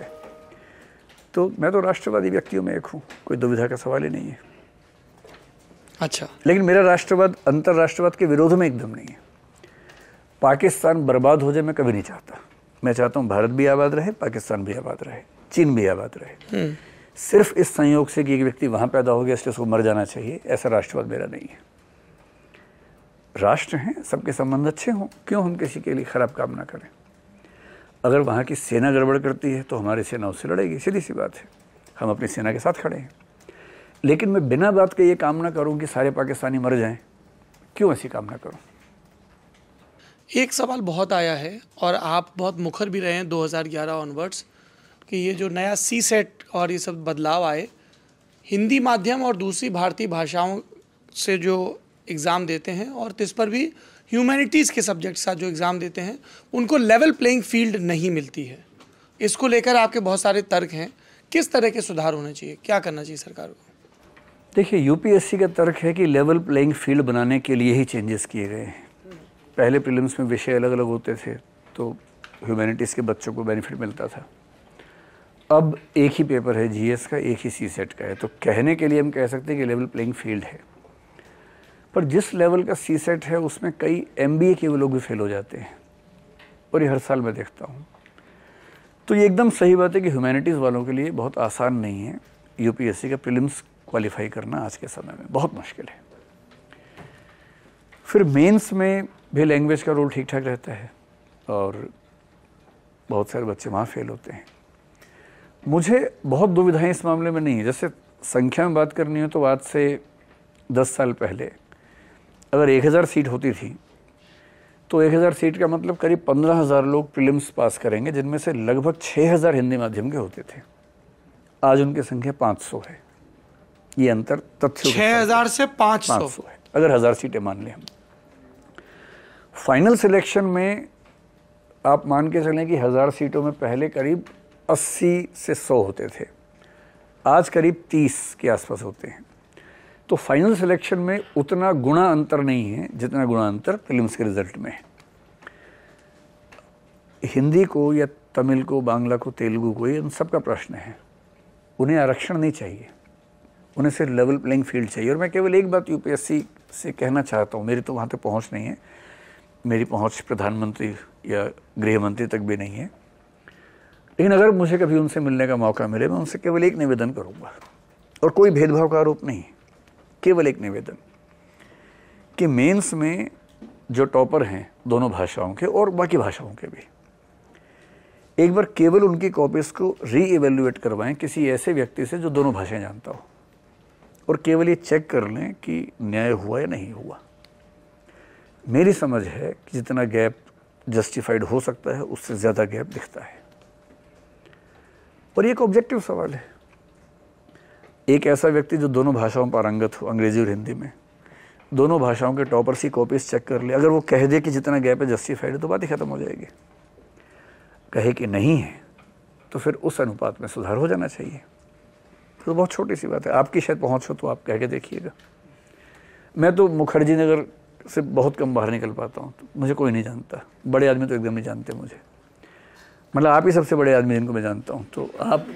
B: तो मैं तो राष्ट्रवादी व्यक्तियों में एक हूँ, कोई दुविधा का सवाल ही नहीं है।
A: अच्छा,
B: लेकिन मेरा राष्ट्रवाद अंतर्राष्ट्रवाद के विरोध में एकदम नहीं है। पाकिस्तान बर्बाद हो जाए मैं कभी नहीं चाहता। मैं चाहता हूँ भारत भी आबाद रहे, पाकिस्तान भी आबाद रहे, चीन भी आबाद रहे। सिर्फ इस संयोग से कि एक व्यक्ति वहाँ पैदा हो गया इसलिए उसको मर जाना चाहिए, ऐसा राष्ट्रवाद मेरा नहीं है। राष्ट्र हैं, सबके संबंध अच्छे हों, क्यों हम किसी के लिए खराब काम ना करें। अगर वहाँ की सेना गड़बड़ करती है तो हमारी सेना उससे लड़ेगी, सीधी सी बात है। हम अपनी सेना के साथ खड़े हैं। लेकिन मैं बिना बात के ये कामना करूं कि सारे पाकिस्तानी मर जाएं, क्यों ऐसी कामना करूं।
A: एक सवाल बहुत आया है और आप बहुत मुखर भी रहे हैं 2011 ऑनवर्ड्स कि ये जो नया सीसेट और ये सब बदलाव आए, हिंदी माध्यम और दूसरी भारतीय भाषाओं से जो एग्ज़ाम देते हैं और इस पर भी ह्यूमैनिटीज़ के सब्जेक्ट साथ जो एग्ज़ाम देते हैं, उनको लेवल प्लेइंग फील्ड नहीं मिलती है। इसको लेकर आपके बहुत सारे तर्क हैं। किस तरह के सुधार होने चाहिए, क्या करना चाहिए सरकार को?
B: देखिए, यूपीएससी का तर्क है कि लेवल प्लेइंग फील्ड बनाने के लिए ही चेंजेस किए गए हैं। पहले प्रीलिम्स में विषय अलग अलग होते थे, तो ह्यूमैनिटीज़ के बच्चों को बेनिफिट मिलता था। अब एक ही पेपर है जीएस का, एक ही सीसेट का है, तो कहने के लिए हम कह सकते हैं कि लेवल प्लेइंग फील्ड है। पर जिस लेवल का सीसेट है उसमें कई एमबीए के वो लोग भी फेल हो जाते हैं, और ये हर साल मैं देखता हूँ। तो ये एकदम सही बात है कि ह्यूमैनिटीज़ वालों के लिए बहुत आसान नहीं है यूपीएससी का प्रीलिम्स क्वालिफाई करना। आज के समय में बहुत मुश्किल है। फिर मेंस में भी लैंग्वेज का रोल ठीक ठाक रहता है और बहुत सारे बच्चे वहाँ फेल होते हैं। मुझे बहुत दुविधाएं इस मामले में नहीं है। जैसे संख्या में बात करनी हो तो आज से 10 साल पहले अगर 1000 सीट होती थी तो 1000 सीट का मतलब करीब 15,000 लोग प्रीलिम्स पास करेंगे, जिनमें से लगभग 6,000 हिंदी माध्यम के होते थे। आज उनकी संख्या 500 है। ये अंतर तथ्य
A: 6,000 से 500
B: है, अगर 1000 सीटें मान लें हम। फाइनल सिलेक्शन में आप मान के चलें कि 1000 सीटों में पहले करीब 80 से 100 होते थे, आज करीब 30 के आसपास होते हैं। तो फाइनल सिलेक्शन में उतना गुणा अंतर नहीं है जितना गुणा अंतर प्रीलिम्स के रिजल्ट में है। हिंदी को या तमिल को, बांग्ला को, तेलुगु को, ये इन सब का प्रश्न है। उन्हें आरक्षण नहीं चाहिए, उन्हें सिर्फ लेवल प्लेइंग फील्ड चाहिए। और मैं केवल एक बात यूपीएससी से कहना चाहता हूँ, मेरी तो वहाँ तक पहुँच नहीं है, मेरी पहुँच प्रधानमंत्री या गृह मंत्री तक भी नहीं है, लेकिन अगर मुझे कभी उनसे मिलने का मौका मिले, मैं उनसे केवल एक निवेदन करूँगा, और कोई भेदभाव का आरोप नहीं, केवल एक निवेदन कि मेंस में जो टॉपर हैं दोनों भाषाओं के और बाकी भाषाओं के भी, एक बार केवल उनकी कॉपीज को री-इवेल्युएट करवाएं किसी ऐसे व्यक्ति से जो दोनों भाषाएं जानता हो, और केवल ये चेक कर लें कि न्याय हुआ या नहीं हुआ। मेरी समझ है कि जितना गैप जस्टिफाइड हो सकता है उससे ज़्यादा गैप दिखता है, और ये एक ऑब्जेक्टिव सवाल है। एक ऐसा व्यक्ति जो दोनों भाषाओं पारंगत हो, अंग्रेजी और हिंदी में, दोनों भाषाओं के टॉपर्स की कॉपीज चेक कर ले, अगर वो कह दे कि जितना गैप है जस्टिफाइड है तो बात ही खत्म हो जाएगी। कहे कि नहीं है तो फिर उस अनुपात में सुधार हो जाना चाहिए। तो बहुत छोटी सी बात है, आपकी शायद पहुँच हो तो आप कह के देखिएगा। मैं तो मुखर्जी नगर से बहुत कम बाहर निकल पाता हूँ, तो मुझे कोई नहीं जानता। बड़े आदमी तो एकदम नहीं जानते मुझे, मतलब आप ही सबसे बड़े आदमी जिनको मैं जानता हूँ। तो आप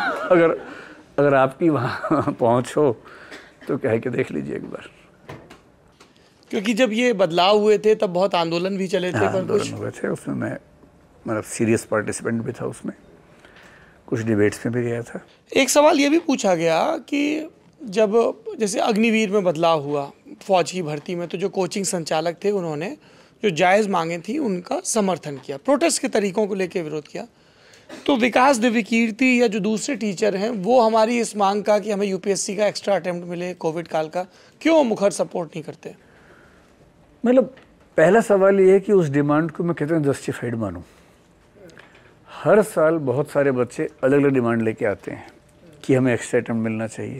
B: अगर आपकी वहाँ पहुँच हो तो कह के देख लीजिए एक बार।
A: क्योंकि जब ये बदलाव हुए थे तब बहुत आंदोलन भी चले थे।
B: हाँ, आंदोलन हुए थे, उसमें मैं मतलब सीरियस पार्टिसिपेंट भी था, उसमें कुछ डिबेट्स में भी गया था।
A: एक सवाल ये भी पूछा गया कि जब जैसे अग्निवीर में बदलाव हुआ फौज की भर्ती में, तो जो कोचिंग संचालक थे उन्होंने जो जायज़ मांगे थी उनका समर्थन किया, प्रोटेस्ट के तरीकों को लेकर विरोध किया। तो विकास दिव्यकीर्ति या जो दूसरे टीचर हैं वो हमारी इस मांग का कि हमें यूपीएससी का एक्स्ट्रा अटेम्प्ट मिले कोविड काल का, क्यों मुखर सपोर्ट नहीं करते?
B: मतलब पहला सवाल ये है कि उस डिमांड को मैं कितना जस्टिफाइड मानूं। हर साल बहुत सारे बच्चे अलग अलग डिमांड लेके आते हैं कि हमें एक्स्ट्रा अटेम्प्ट मिलना चाहिए।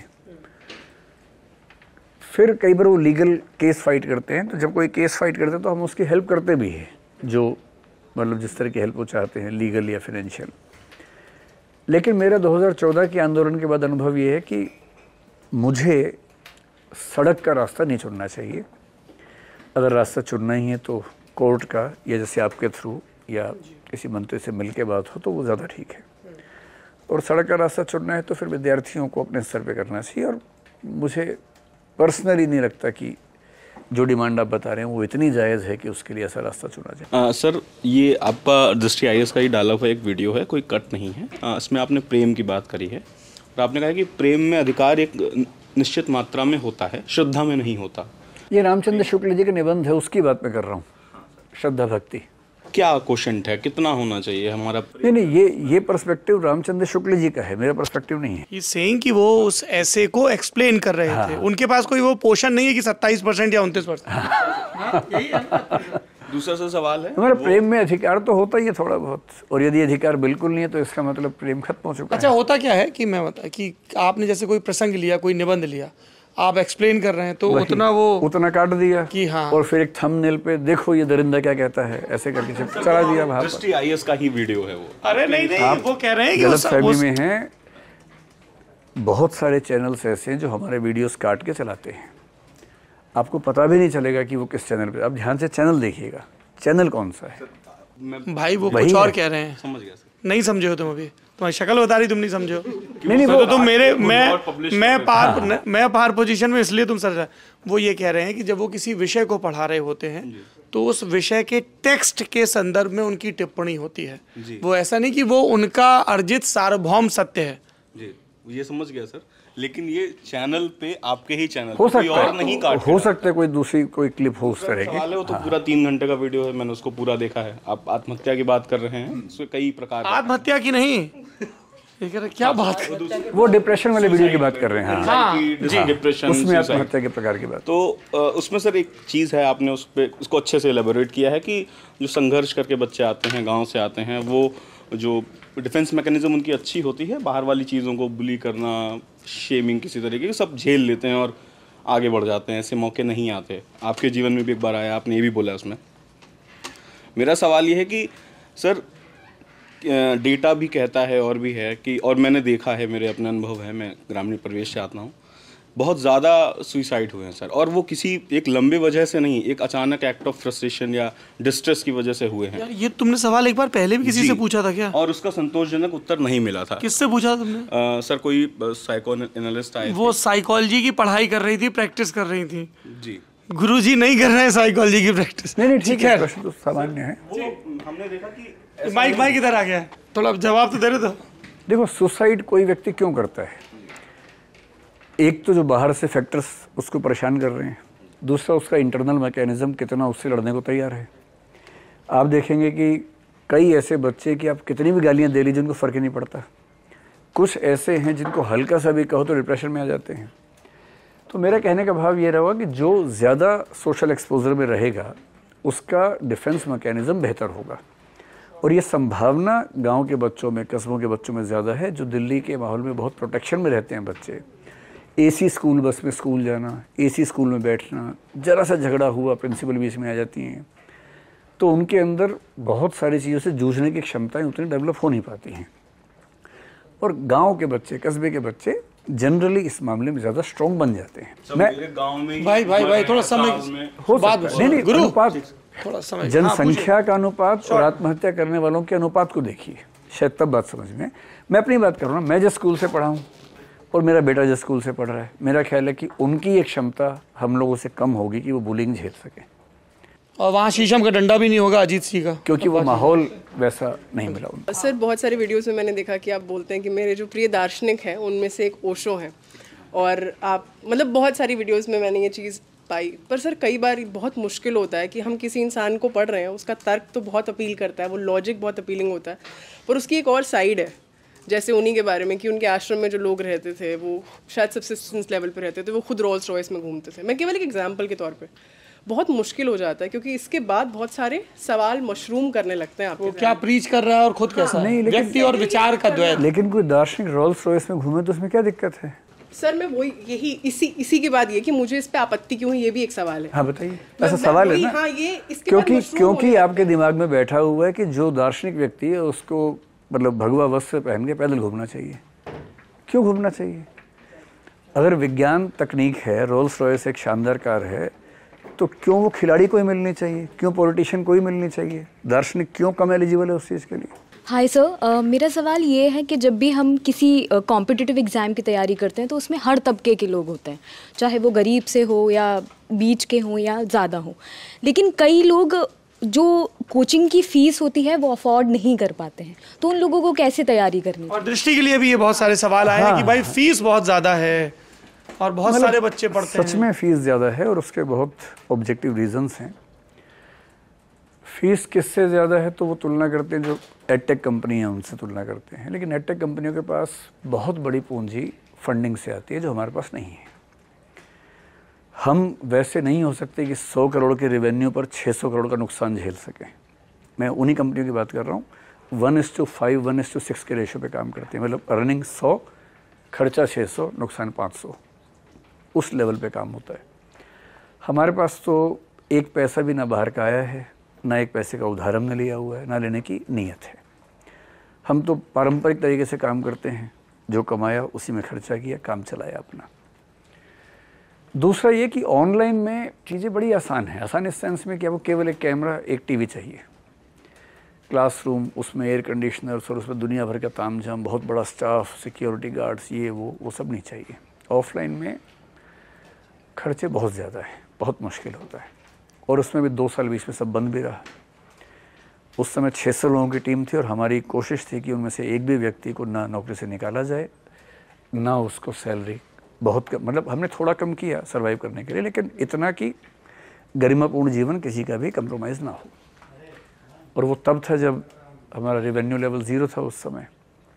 B: फिर कई बार वो लीगल केस फाइट करते हैं, तो जब कोई केस फाइट करते हैं तो हम उसकी हेल्प करते भी हैं, जो मतलब जिस तरह की हेल्प वो चाहते हैं, लीगल या फाइनेंशियल। लेकिन मेरा 2014 के आंदोलन के बाद अनुभव ये है कि मुझे सड़क का रास्ता नहीं चुनना चाहिए। अगर रास्ता चुनना ही है तो कोर्ट का, या जैसे आपके थ्रू या किसी मंत्री से मिल के बात हो तो वो ज़्यादा ठीक है। और सड़क का रास्ता चुनना है तो फिर विद्यार्थियों को अपने स्तर पे करना चाहिए। और मुझे पर्सनली नहीं लगता कि जो डिमांड आप बता रहे हैं वो इतनी जायज़ है कि उसके लिए ऐसा रास्ता चुना जाए।
E: सर, ये आपका दृष्टि आईएएस का ही डाला हुआ एक वीडियो है, कोई कट नहीं है। इसमें आपने प्रेम की बात करी है और आपने कहा कि प्रेम में अधिकार एक निश्चित मात्रा में होता है, श्रद्धा में नहीं होता।
B: ये रामचंद्र शुक्ल जी का निबंध है, उसकी बात मैं कर रहा हूँ। श्रद्धा भक्ति
E: क्या क्वेश्चन है, कितना होना चाहिए हमारा?
B: नहीं, ये पर्सपेक्टिव रामचंद्र शुक्ल जी का है, मेरा पर्सपेक्टिव नहीं है।
A: ये सेइंग कि वो उस ऐसे को एक्सप्लेन कर रहे थे, उनके पास कोई वो पोषण नहीं है कि 27% या 29%। यही है।
E: दूसरा सा सवाल है,
B: हमारा प्रेम में अधिकार तो होता ही है थोड़ा बहुत, और यदि अधिकार बिल्कुल नहीं है तो इसका मतलब प्रेम खत्म हो चुका है।
A: अच्छा, होता क्या है कि मैं बता कि आपने जैसे कोई प्रसंग लिया, कोई निबंध लिया, आप एक्सप्लेन कर रहे हैं तो उतना
B: काट दिया
A: कि हाँ,
B: और फिर एक थंबनेल पे देखो ये दरिंदा क्या कहता है, ऐसे करके चला दिया वहाँ
E: पर। आईएएस का ही वीडियो है वो।
A: अरे नहीं, वो कह रहे हैं कि
B: गलतफहमी में है। बहुत सारे चैनल्स ऐसे हैं जो हमारे वीडियोस काट के चलाते हैं, आपको पता भी नहीं चलेगा कि वो किस चैनल पे। आप ध्यान से चैनल देखिएगा, चैनल कौन सा है।
A: भाई वो कुछ और कह रहे हैं,
E: समझ गया सर।
A: नहीं समझे हो तुम अभी, तुम्हारी शक्ल बता रही, तुम नहीं समझे हो।
B: नहीं
A: तो तुम मैं पार पोजीशन में इसलिए तुम सर। वो ये कह रहे हैं कि जब वो किसी विषय को पढ़ा रहे होते हैं तो उस विषय के टेक्स्ट के संदर्भ में उनकी टिप्पणी होती है। वो ऐसा नहीं कि वो उनका अर्जित सार्वभौम सत्य है।
E: जी, ये समझ गया सर। लेकिन ये चैनल पे आपके ही चैनल
B: हो
E: पे कोई
B: सकता
E: और नहीं काट
B: है, हो सकता है कोई दूसरी कोई क्लिप हो उस तरह की।
E: सवाल है वो तो पूरा 3 घंटे का वीडियो है, मैंने उसको पूरा देखा है। आप आत्महत्या की बात कर रहे हैं, उसमें कई प्रकार
A: आत्महत्या की नहीं, ये कह रहे क्या बात
B: वो डिप्रेशन वाले वीडियो की बात कर रहे हैं। हाँ,
E: डिप्रेशन,
B: उसमें आत्महत्या के प्रकार की बात।
E: तो उसमें सर एक चीज़ है, आपने उस पर उसको अच्छे से एलेबोरेट किया है कि जो संघर्ष करके बच्चे आते हैं, गांव से आते हैं, वो जो डिफेंस मैकेनिज्म उनकी अच्छी होती है, बाहर वाली चीज़ों को बुली करना, शेमिंग किसी तरीके की, सब झेल लेते हैं और आगे बढ़ जाते हैं। ऐसे मौके नहीं आते। आपके जीवन में भी एक बार आया, आपने ये भी बोला उसमें। मेरा सवाल ये है कि सर डेटा भी कहता है और भी है कि, और मैंने देखा है, मेरे अपने अनुभव है, मैं ग्रामीण परिवेश से आता हूँ, बहुत ज़्यादा सुइसाइड हुए हैं सर, और वो किसी एक लंबे वजह से नहीं, एक अचानक एक्ट ऑफ फ्रस्ट्रेशन या डिस्ट्रेस की वजह से हुए हैं।
A: यार ये तुमने सवाल एक बार पहले भी किसी से पूछा था क्या?
E: और उसका संतोषजनक उत्तर नहीं मिला था।
A: किससे पूछा तुमने?
E: सर कोई साइको एनालिस्ट आए,
A: वो साइकोलॉजी की पढ़ाई कर रही थी, प्रैक्टिस कर रही थी
E: जी।
A: गुरुजी नहीं कर रहे हैं साइकोलॉजी की प्रैक्टिस।
B: नहीं ठीक है, प्रश्न तो सामान्य है।
E: हमने देखा कि
A: माइक इधर आ गया है, थोड़ा जवाब तो दे रहे। तो
B: देखो, सुसाइड कोई व्यक्ति क्यों करता है? एक तो जो बाहर से फैक्टर्स उसको परेशान कर रहे हैं, दूसरा उसका इंटरनल मैकेनिज्म कितना उससे लड़ने को तैयार है। आप देखेंगे कि कई ऐसे बच्चे कि आप कितनी भी गालियां दे लीजिए उनको फ़र्क ही नहीं पड़ता। कुछ ऐसे हैं जिनको हल्का सा भी कहो तो डिप्रेशन में आ जाते हैं। तो मेरा कहने का भाव ये रहा कि जो ज़्यादा सोशल एक्सपोजर में रहेगा उसका डिफेंस मैकेनिज़्म बेहतर होगा, और ये संभावना गांव के बच्चों में, कस्बों के बच्चों में ज़्यादा है। जो दिल्ली के माहौल में बहुत प्रोटेक्शन में रहते हैं बच्चे, एसी स्कूल बस में स्कूल जाना, एसी स्कूल में बैठना, ज़रा सा झगड़ा हुआ प्रिंसिपल बीच में आ जाती हैं, तो उनके अंदर बहुत सारी चीज़ों से जूझने की क्षमताएं उतनी डेवलप हो नहीं पाती हैं। और गांव के बच्चे, कस्बे के बच्चे जनरली इस मामले में ज़्यादा स्ट्रॉन्ग बन जाते हैं।
E: मैं गाँव में
A: भाई थोड़ा समय
B: हो सकता है, नहीं अनुपात,
A: थोड़ा समय,
B: जनसंख्या का अनुपात और आत्महत्या करने वालों के अनुपात को देखिए, शायद तब बात समझ में। मैं अपनी बात कर रहा हूँ, मैं जिस स्कूल से पढ़ा हूँ और मेरा बेटा जिस स्कूल से पढ़ रहा है, मेरा ख्याल है कि उनकी एक क्षमता हम लोगों से कम होगी कि वो बुलिंग झेल सके।
A: और वहाँ शीशम का डंडा भी नहीं होगा अजीत सिंह का,
B: क्योंकि वो माहौल वैसा नहीं मिला उनको।
L: सर बहुत सारे वीडियोस में मैंने देखा कि आप बोलते हैं कि मेरे जो प्रिय दार्शनिक हैं उनमें से एक ओशो हैं, और आप मतलब बहुत सारी वीडियोस में मैंने ये चीज़ पाई। पर सर कई बार बहुत मुश्किल होता है कि हम किसी इंसान को पढ़ रहे हैं, उसका तर्क तो बहुत अपील करता है, वो लॉजिक बहुत अपीलिंग होता है, पर उसकी एक और साइड है, जैसे उन्हीं के बारे में कि उनके आश्रम में जो लोग रहते थे वो शायद सब्सिस्टेंस लेवल पे रहते थे, वो खुद रोल्स रॉयस में घूमते थे। मैं केवल एक एग्जांपल के तौर पे, बहुत मुश्किल हो जाता है क्योंकि इसके बाद बहुत सारे सवाल मशरूम करने लगते हैं। आपको
A: क्या प्रीच कर रहा है और खुद कैसा है, व्यक्ति और विचार का द्वैत।
B: लेकिन कोई दार्शनिक रोल्स रॉयस में घूमे तो उसमें क्या दिक्कत है?
L: सर मैं वही यही इसी के बाद ये कि मुझे इस पे आपत्ति क्यों है, ये भी एक सवाल है।
B: हाँ बताइए, ऐसा सवाल है ना?
L: हाँ, ये इसके
B: क्योंकि आपके दिमाग में बैठा हुआ है कि जो दार्शनिक व्यक्ति है उसको मतलब भगवा वस्त्र पहन के पैदल घूमना चाहिए। क्यों घूमना चाहिए? अगर विज्ञान तकनीक है, रोल्स रॉयस एक शानदार कार है, तो क्यों वो खिलाड़ी को ही मिलनी चाहिए? क्यों पॉलिटिशियन को ही मिलनी चाहिए? दार्शनिक क्यों कम एलिजिबल है उस चीज़ के लिए?
H: हाय सर, मेरा सवाल ये है कि जब भी हम किसी कॉम्पिटिटिव एग्ज़ाम की तैयारी करते हैं तो उसमें हर तबके के लोग होते हैं, चाहे वो गरीब से हो या बीच के हों या ज़्यादा हो, लेकिन कई लोग जो कोचिंग की फ़ीस होती है वो अफोर्ड नहीं कर पाते हैं, तो उन लोगों को कैसे तैयारी करनी?
A: और दृष्टि के लिए भी ये बहुत सारे सवाल आए हैं कि भाई फीस बहुत ज़्यादा है और बहुत सारे बच्चे पढ़ते हैं।
B: सच में फीस ज़्यादा है और उसके बहुत ऑब्जेक्टिव रीजंस हैं। फीस किससे ज़्यादा है तो वो तुलना करते हैं, जो एडटेक कंपनी है उनसे तुलना करते हैं, लेकिन एडटेक कंपनियों के पास बहुत बड़ी पूंजी फंडिंग से आती है जो हमारे पास नहीं है। हम वैसे नहीं हो सकते कि 100 करोड़ के रेवेन्यू पर 600 करोड़ का नुकसान झेल सकें। मैं उन्हीं कंपनियों की बात कर रहा हूँ, 1:5, 1:6 के रेशो पे काम करते हैं, मतलब अर्निंग 100, खर्चा 600, नुकसान 500, उस लेवल पे काम होता है। हमारे पास तो एक पैसा भी ना बाहर का आया है, ना एक पैसे का उधार हमने लिया हुआ है, ना लेने की नीयत है। हम तो पारंपरिक तरीके से काम करते हैं, जो कमाया उसी में खर्चा किया, काम चलाया अपना। दूसरा ये कि ऑनलाइन में चीज़ें बड़ी आसान है, आसान इस सेंस में कि आपको केवल एक कैमरा, एक टीवी चाहिए, क्लासरूम, उसमें एयर कंडीशनर्स और उसमें दुनिया भर का तामझाम, बहुत बड़ा स्टाफ, सिक्योरिटी गार्ड्स, ये वो सब नहीं चाहिए। ऑफलाइन में खर्चे बहुत ज़्यादा है, बहुत मुश्किल होता है, और उसमें भी 2 साल बीच में सब बंद भी रहा। उस समय 600 लोगों की टीम थी और हमारी कोशिश थी कि उनमें से एक भी व्यक्ति को ना नौकरी से निकाला जाए, ना उसको सैलरी बहुत कम, मतलब हमने थोड़ा कम किया सर्वाइव करने के लिए, लेकिन इतना कि गरिमापूर्ण जीवन किसी का भी कंप्रोमाइज़ ना हो। और वो तब था जब हमारा रेवेन्यू लेवल 0 था उस समय।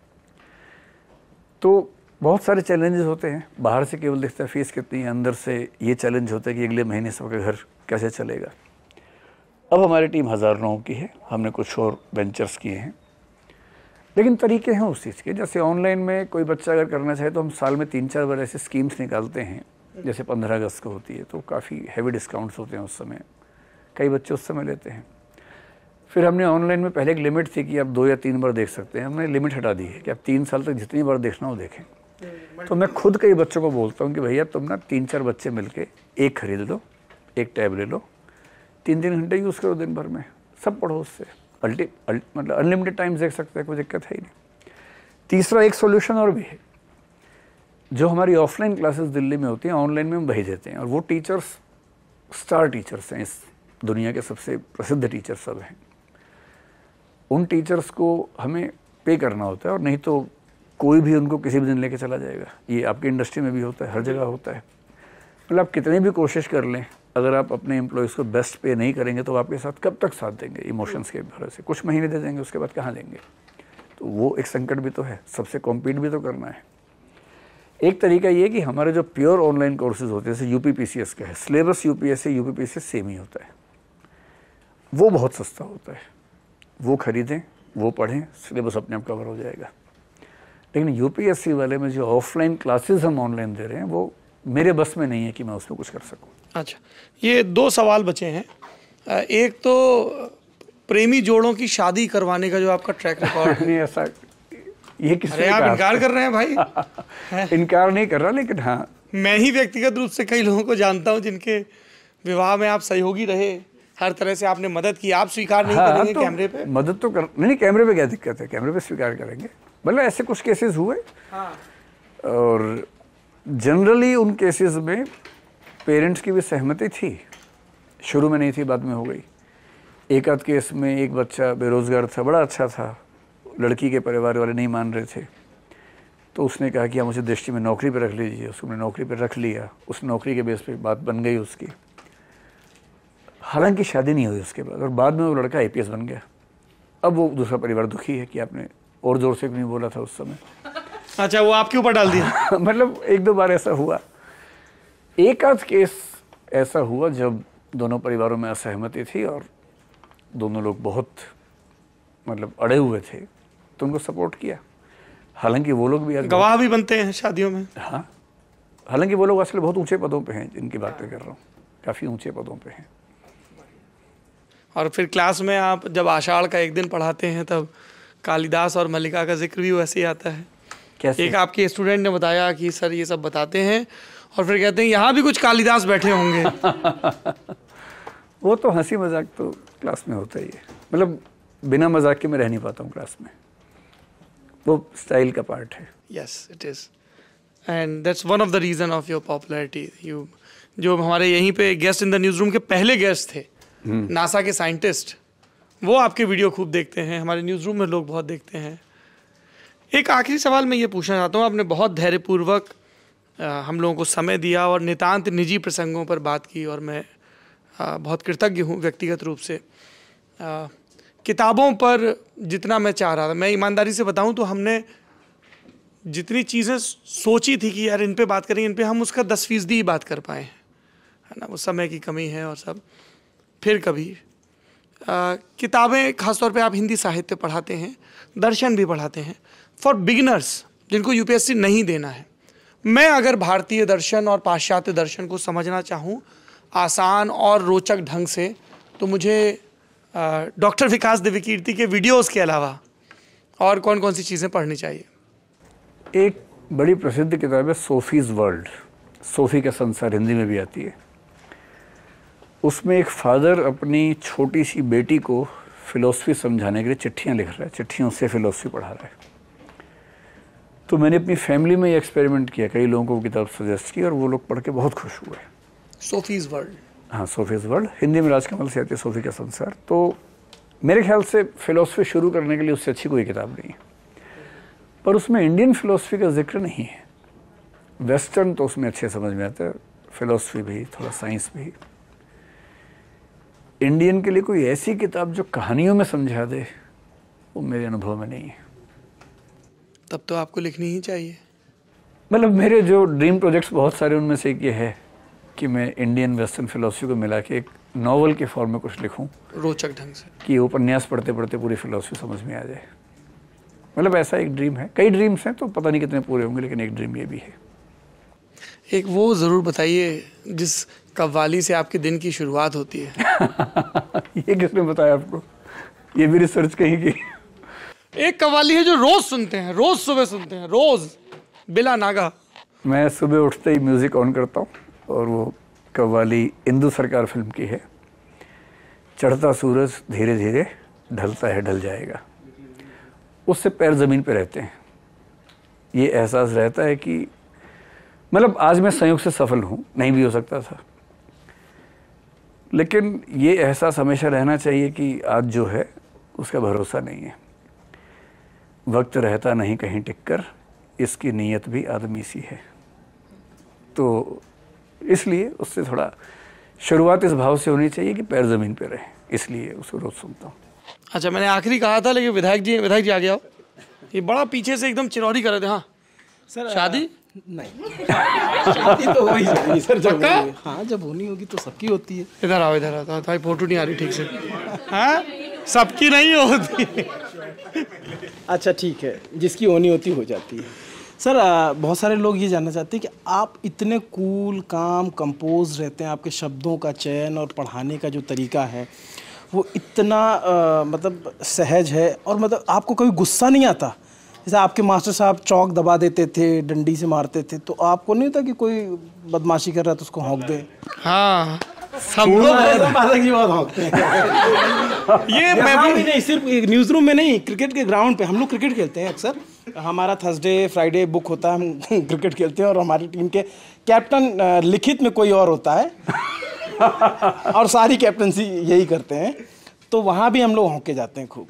B: तो बहुत सारे चैलेंजेस होते हैं, बाहर से केवल दिखता है फीस कितनी है, अंदर से ये चैलेंज होता है कि अगले महीने सबका घर कैसे चलेगा। अब हमारी टीम 1000 लोगों की है, हमने कुछ और वेंचर्स किए हैं, लेकिन तरीके हैं उस चीज़ के। जैसे ऑनलाइन में कोई बच्चा अगर करना चाहे तो हम साल में 3-4 बार ऐसे स्कीम्स निकालते हैं, जैसे 15 अगस्त को होती है तो काफ़ी हैवी डिस्काउंट्स होते हैं उस समय, कई बच्चे उस समय लेते हैं। फिर हमने ऑनलाइन में पहले एक लिमिट थी कि आप 2 या 3 बार देख सकते हैं, हमने लिमिट हटा दी है कि आप 3 साल तक जितनी बार देखना हो देखें। तो मैं खुद कई बच्चों को बोलता हूँ कि भैया तुम ना 3-4 बच्चे मिलके एक खरीद लो, एक टैब ले लो, 3-3 घंटे यूज़ करो दिन भर में, सब पढ़ो उससे, मतलब अनलिमिटेड टाइम्स देख सकते हैं, कोई दिक्कत है ही नहीं। तीसरा एक सॉल्यूशन और भी है, जो हमारी ऑफलाइन क्लासेस दिल्ली में होती हैं ऑनलाइन में हम भेज देते हैं, और वो टीचर्स स्टार टीचर्स हैं, इस दुनिया के सबसे प्रसिद्ध टीचर्स सब हैं। उन टीचर्स को हमें पे करना होता है, और नहीं तो कोई भी उनको किसी भी दिन लेके चला जाएगा। ये आपकी इंडस्ट्री में भी होता है, हर जगह होता है। मतलब आप कितनी भी कोशिश कर लें, अगर आप अपने एम्प्लॉयज़ को बेस्ट पे नहीं करेंगे तो आपके साथ कब तक साथ देंगे? इमोशंस के भरोसे कुछ महीने दे देंगे, उसके बाद कहाँ देंगे? तो वो एक संकट भी तो है, सबसे कॉम्पीट भी तो करना है। एक तरीका ये कि हमारे जो प्योर ऑनलाइन कोर्सेज होते हैं, जैसे यूपीपीसीएस का है, सिलेबस यूपीएससी यूपीपीसीएस सेम ही होता है, वो बहुत सस्ता होता है, वो खरीदें, वो पढ़ें, सिलेबस अपने आप कवर हो जाएगा। लेकिन यूपीएससी वाले में जो ऑफलाइन क्लासेस हम ऑनलाइन दे रहे हैं, वो मेरे बस में नहीं है कि मैं उसमें कुछ कर सकूं।
A: अच्छा, ये 2 सवाल बचे हैं। एक तो प्रेमी जोड़ों की शादी करवाने का जो आपका ट्रैक रिकॉर्ड
B: नहीं, ऐसा ये किसने
A: अरे आप इनकार कर रहे हैं भाई?
B: इनकार नहीं कर रहा, लेकिन हाँ,
A: मैं ही व्यक्तिगत रूप से कई लोगों को जानता हूं जिनके विवाह में आप सहयोगी रहे, हर तरह से आपने मदद की। आप स्वीकार नहीं करेंगे
B: तो
A: कैमरे पे?
B: मदद तो कर नहीं, कैमरे पे क्या दिक्कत है, कैमरे पे स्वीकार करेंगे। मतलब ऐसे कुछ केसेस हुए, और जनरली उन केसेस में पेरेंट्स की भी सहमति थी, शुरू में नहीं थी, बाद में हो गई। एक आध केस में एक बच्चा बेरोजगार था, बड़ा अच्छा था, लड़की के परिवार वाले नहीं मान रहे थे, तो उसने कहा कि आप मुझे दृष्टि में नौकरी पर रख लीजिए। उसको मैंने नौकरी पर रख लिया, उस नौकरी के बेस पे बात बन गई उसकी। हालांकि शादी नहीं हुई उसके बाद, और बाद में वो लड़का आईपीएस बन गया। अब वो दूसरा परिवार दुखी है कि आपने और जोर से नहीं बोला था उस समय।
A: अच्छा, वो आपके ऊपर डाल दिया?
B: मतलब 1-2 बार ऐसा हुआ। एक आध केस ऐसा हुआ जब दोनों परिवारों में असहमति थी और दोनों लोग बहुत मतलब अड़े हुए थे, तो उनको सपोर्ट किया। हालांकि वो लोग भी
A: गवाह भी बनते हैं शादियों में।
B: हाँ, हालांकि वो लोग आजकल बहुत ऊंचे पदों पे हैं, जिनकी बातें कर रहा हूँ, काफ़ी ऊंचे पदों पे हैं।
A: और फिर क्लास में आप जब आषाढ़ का एक दिन पढ़ाते हैं तब कालिदास और मल्लिका का जिक्र भी वैसे ही आता है।
B: कैसे?
A: एक आपके स्टूडेंट ने बताया कि सर ये सब बताते हैं, और फिर कहते हैं यहाँ भी कुछ कालिदास बैठे होंगे।
B: वो तो हंसी मजाक तो क्लास में होता ही है, मतलब बिना मजाक के मैं रह नहीं पाता हूँ क्लास में, वो स्टाइल का पार्ट है।
A: Yes it is, and that's one of the reason of your popularity. You जो हमारे यहीं पे guest in the news room के पहले गेस्ट थे, नासा के साइंटिस्ट, वो आपके वीडियो खूब देखते हैं, हमारे न्यूज़ रूम में लोग बहुत देखते हैं। एक आखिरी सवाल मैं ये पूछना चाहता हूँ, आपने बहुत धैर्यपूर्वक हम लोगों को समय दिया और नितांत निजी प्रसंगों पर बात की, और मैं बहुत कृतज्ञ हूँ व्यक्तिगत रूप से। किताबों पर जितना मैं चाह रहा था, मैं ईमानदारी से बताऊँ तो हमने जितनी चीज़ें सोची थी कि यार इन पे बात करेंगे, इन पे हम उसका 10% ही बात कर पाए हैं, है ना, वो समय की कमी है और सब। फिर कभी किताबें, खासतौर पे आप हिंदी साहित्य पढ़ाते हैं, दर्शन भी पढ़ाते हैं, फॉर बिगिनर्स जिनको यूपीएससी नहीं देना है। मैं अगर भारतीय दर्शन और पाश्चात्य दर्शन को समझना चाहूँ आसान और रोचक ढंग से, तो मुझे डॉक्टर विकास दिव्यकीर्ति के वीडियोस के अलावा और कौन कौन सी चीज़ें पढ़नी चाहिए?
B: एक बड़ी प्रसिद्ध किताब है सोफीज़ वर्ल्ड, सोफ़ी का संसार, हिंदी में भी आती है। उसमें एक फादर अपनी छोटी सी बेटी को फ़िलोसफी समझाने के लिए चिट्ठियाँ लिख रहा है, चिट्ठियों से फ़िलोसफी पढ़ा रहा है। तो मैंने अपनी फैमिली में ये एक्सपेरिमेंट किया, कई लोगों को किताब सजेस्ट की और वो लोग पढ़ के बहुत खुश हुए।
A: सोफीज़ वर्ल्ड,
B: हाँ सोफीज़ वर्ल्ड, हिंदी में राजकमल से आती है सोफ़ी का संसार। तो मेरे ख्याल से फ़िलोसफी शुरू करने के लिए उससे अच्छी कोई किताब नहीं है, पर उसमें इंडियन फ़िलोसफी का जिक्र नहीं है। वेस्टर्न तो उसमें अच्छे समझ में आता है, फिलोसफी भी, थोड़ा साइंस भी। इंडियन के लिए कोई ऐसी किताब जो कहानियों में समझा दे, वो मेरे अनुभव में नहीं है।
A: तब तो आपको लिखनी ही चाहिए।
B: मतलब मेरे जो ड्रीम प्रोजेक्ट्स बहुत सारे, उनमें से एक ये है कि मैं इंडियन वेस्टर्न फिलोसफी को मिला के एक नॉवल के फॉर्म में कुछ लिखूं,
A: रोचक ढंग से, कि
B: उपन्यास पढ़ते पढ़ते पूरी फिलोसफी समझ में आ जाए। मतलब ऐसा एक ड्रीम है। कई ड्रीम्स हैं, तो पता नहीं कितने पूरे होंगे, लेकिन एक ड्रीम ये भी है।
A: एक वो ज़रूर बताइए जिस कव्वाली से आपके दिन की शुरुआत होती है।
B: ये किसने बताया आपको? ये भी रिसर्च कहीं की।
A: एक कव्वाली है जो रोज सुनते हैं, रोज सुबह सुनते हैं, रोज बिला नागा।
B: मैं सुबह उठते ही म्यूजिक ऑन करता हूँ, और वो कव्वाली इंदु सरकार फिल्म की है। चढ़ता सूरज धीरे धीरे ढलता है, ढल जाएगा, उससे पैर ज़मीन पे रहते हैं। ये एहसास रहता है कि मतलब आज मैं संयोग से सफल हूँ, नहीं भी हो सकता था, लेकिन ये एहसास हमेशा रहना चाहिए कि आज जो है उसका भरोसा नहीं है। वक्त रहता नहीं कहीं टिककर, इसकी नीयत भी आदमी सी है। तो इसलिए उससे थोड़ा शुरुआत इस भाव से होनी चाहिए कि पैर ज़मीन पे रहे, इसलिए उसको रोज़ सुनता हूँ।
A: अच्छा, मैंने आखिरी कहा था, लेकिन विधायक जी आ गया हो। ये बड़ा पीछे से एकदम चिरौरी कर रहे थे। हाँ
F: सर,
A: शादी
F: नहीं, शादी तो हो ही जाएगी सर, जब हाँ जब होनी होगी तो सबकी होती है।
A: इधर आओ, इधर आओ, तुम्हारी फोटो नहीं आ रही ठीक से। हाँ, सबकी नहीं होती।
F: अच्छा ठीक है, जिसकी होनी होती हो जाती है। सर बहुत सारे लोग ये जानना चाहते हैं कि आप इतने कूल, काम, कंपोज रहते हैं, आपके शब्दों का चयन और पढ़ाने का जो तरीका है वो इतना मतलब सहज है, और मतलब आपको कभी गुस्सा नहीं आता? जैसे आपके मास्टर साहब चौक दबा देते थे, डंडी से मारते थे, तो आपको नहीं होता कि कोई बदमाशी कर रहा है तो उसको हौंक दे?
A: हाँ, सब लोग
F: की बात हौंकते हैं। ये मैं भी नहीं, सिर्फ न्यूज़ रूम में नहीं, क्रिकेट के ग्राउंड पे हम लोग क्रिकेट खेलते हैं अक्सर। हमारा थर्सडे फ्राइडे बुक होता है, हम क्रिकेट खेलते हैं, और हमारी टीम के कैप्टन लिखित में कोई और होता है और सारी कैप्टनसी यही करते हैं, तो वहाँ भी हम लोग हौंके जाते हैं खूब।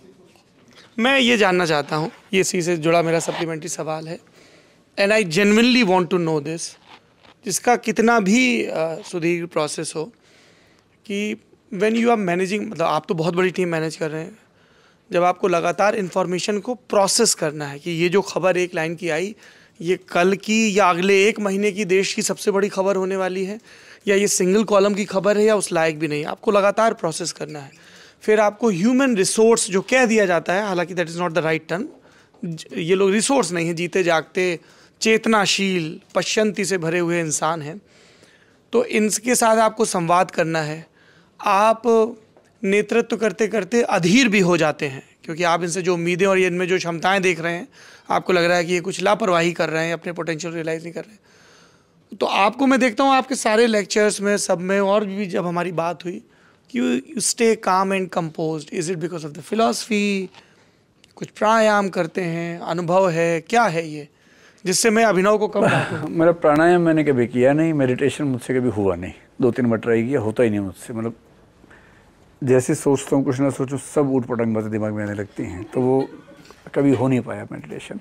A: मैं ये जानना चाहता हूँ, ये इसी से जुड़ा मेरा सप्लीमेंट्री सवाल है, and I genuinely want to know this, जिसका कितना भी सुदीर्घ प्रोसेस हो, कि व्हेन यू आर मैनेजिंग, मतलब आप तो बहुत बड़ी टीम मैनेज कर रहे हैं, जब आपको लगातार इन्फॉर्मेशन को प्रोसेस करना है कि ये जो खबर एक लाइन की आई, ये कल की या अगले एक महीने की देश की सबसे बड़ी खबर होने वाली है, या ये सिंगल कॉलम की खबर है, या उस लायक भी नहीं, आपको लगातार प्रोसेस करना है। फिर आपको ह्यूमन रिसोर्स जो कह दिया जाता है, हालांकि that is not the right term, ये लोग रिसोर्स नहीं है, जीते जागते चेतनाशील पश्यंती से भरे हुए इंसान हैं, तो इनके साथ आपको संवाद करना है। आप नेतृत्व करते करते अधीर भी हो जाते हैं, क्योंकि आप इनसे जो उम्मीदें और ये इनमें जो क्षमताएं देख रहे हैं, आपको लग रहा है कि ये कुछ लापरवाही कर रहे हैं, अपने पोटेंशियल रियलाइज़ नहीं कर रहे हैं। तो आपको मैं देखता हूँ आपके सारे लेक्चर्स में, सब में, और भी जब हमारी बात हुई, कि you stay calm and composed. Is it because of the philosophy, कुछ प्राणायाम करते हैं, अनुभव है, क्या है ये जिससे मैं अभिनव को कम?
B: मेरा प्राणायाम मैंने कभी किया नहीं, मेडिटेशन मुझसे कभी हुआ नहीं, 2-3 बार ट्राई किया, होता ही नहीं मुझसे। मतलब जैसे सोचता हूँ कुछ ना सोचूं, सब ऊट पटांग बातें दिमाग में आने लगती हैं, तो वो कभी हो नहीं पाया मेडिटेशन।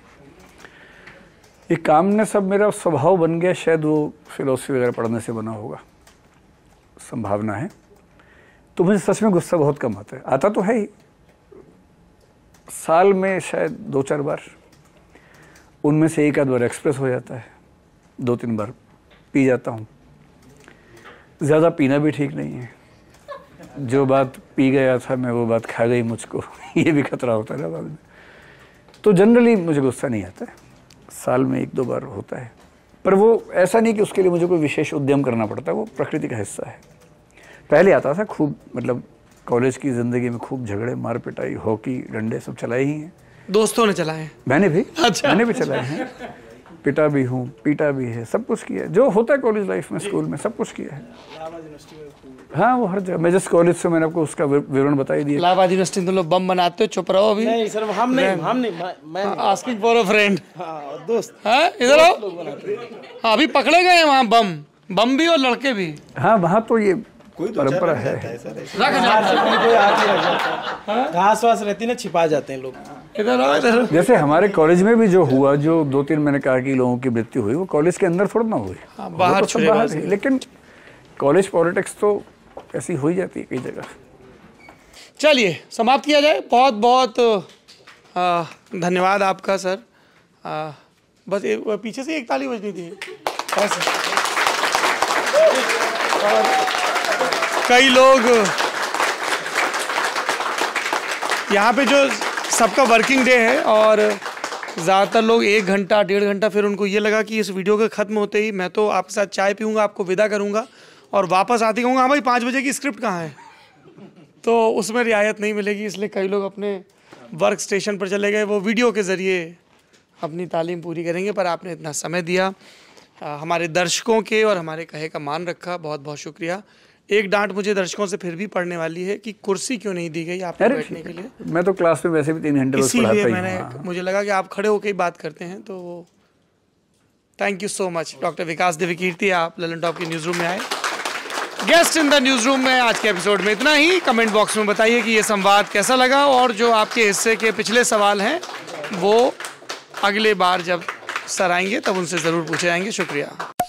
B: ये काम ने सब मेरा स्वभाव बन गया, शायद वो फिलोसफी वगैरह पढ़ने से बना होगा, संभावना है। तो मुझे सच में गुस्सा बहुत कम आता है, आता तो है ही, साल में शायद 2-4 बार, उनमें से 1-आध बार एक्सप्रेस हो जाता है, 2-3 बार पी जाता हूँ। ज़्यादा पीना भी ठीक नहीं है, जो बात पी गया था मैं, वो बात खा गई मुझको ये भी खतरा होता है ना बाद में। तो जनरली मुझे गुस्सा नहीं आता है, साल में 1-2 बार होता है, पर वो ऐसा नहीं कि उसके लिए मुझे कोई विशेष उद्यम करना पड़ता है, वो प्रकृति का हिस्सा है। पहले आता था खूब, मतलब कॉलेज की ज़िंदगी में खूब झगड़े, मार पिटाई, हॉकी, डंडे सब चलाए ही हैं।
A: दोस्तों ने चलाए?
B: मैंने भी।
A: अच्छा।
B: मैंने भी चलाए हैं, पिटा भी हूँ, पीटा भी है, सब कुछ किया है, जो होता है कॉलेज लाइफ में, स्कूल में सब कुछ किया है। हाँ, वो हर जगह। मैं जिस कॉलेज से, मैंने आपको उसका विवरण बता ही दिया।
A: इलाहाबाद यूनिवर्सिटी में लोग बम बनाते हो, चुप रहो अभी।
F: नहीं सर, हम नहीं,
A: आस्किंग फॉर अ फ्रेंड।
F: दोस्त,
A: हाँ इधर आओ। हाँ, अभी पकड़े गए वहाँ बम भी और लड़के भी।
B: हाँ, वहाँ तो ये परंपरा है।
F: घास वास रहती ना, छिपा जाते हैं लोग।
A: इधर आओ इधर।
B: जैसे हमारे कॉलेज में भी जो हुआ, जो 2-3 मैंने कहा कि लोगों की मृत्यु हुई, वो कॉलेज के अंदर थोड़ा ना हुई,
A: बाहर
B: तो बाहर ही। लेकिन कॉलेज पॉलिटिक्स तो ऐसी हो ही जाती है कई जगह।
A: चलिए समाप्त किया जाए। बहुत बहुत धन्यवाद आपका सर। बस पीछे से एक ताली बजनी थी ऐसे। और कई लोग यहाँ पे जो सबका वर्किंग डे है और ज़्यादातर लोग 1 घंटा 1.5 घंटा, फिर उनको ये लगा कि इस वीडियो के ख़त्म होते ही मैं तो आपके साथ चाय पीऊँगा, आपको विदा करूँगा और वापस आते कहूँगा हाँ भाई 5 बजे की स्क्रिप्ट कहाँ है, तो उसमें रियायत नहीं मिलेगी। इसलिए कई लोग अपने वर्क स्टेशन पर चले गए, वो वीडियो के ज़रिए अपनी तालीम पूरी करेंगे। पर आपने इतना समय दिया, हमारे दर्शकों के और हमारे कहे का मान रखा, बहुत बहुत शुक्रिया। एक डांट मुझे दर्शकों से फिर भी पड़ने वाली है कि कुर्सी क्यों नहीं दी गई आपको बैठने के लिए।
B: मैं तो क्लास में वैसे भी 3 घंटे रोज पढ़ाता ही हूं।
A: मैंने मुझे लगा कि आप खड़े होकर ही बात करते हैं, तो thank you so much doctor Vikas Divyakirti, आप ललन टॉप के न्यूज़ रूम में आए। Guest in the news room में आज के एपिसोड में इतना ही। कमेंट बॉक्स में बताइए कि ये संवाद कैसा लगा और जो आपके हिस्से के पिछले सवाल हैं वो अगले बार जब सर आएंगे तब उनसे ज़रूर पूछे जाएंगे। शुक्रिया।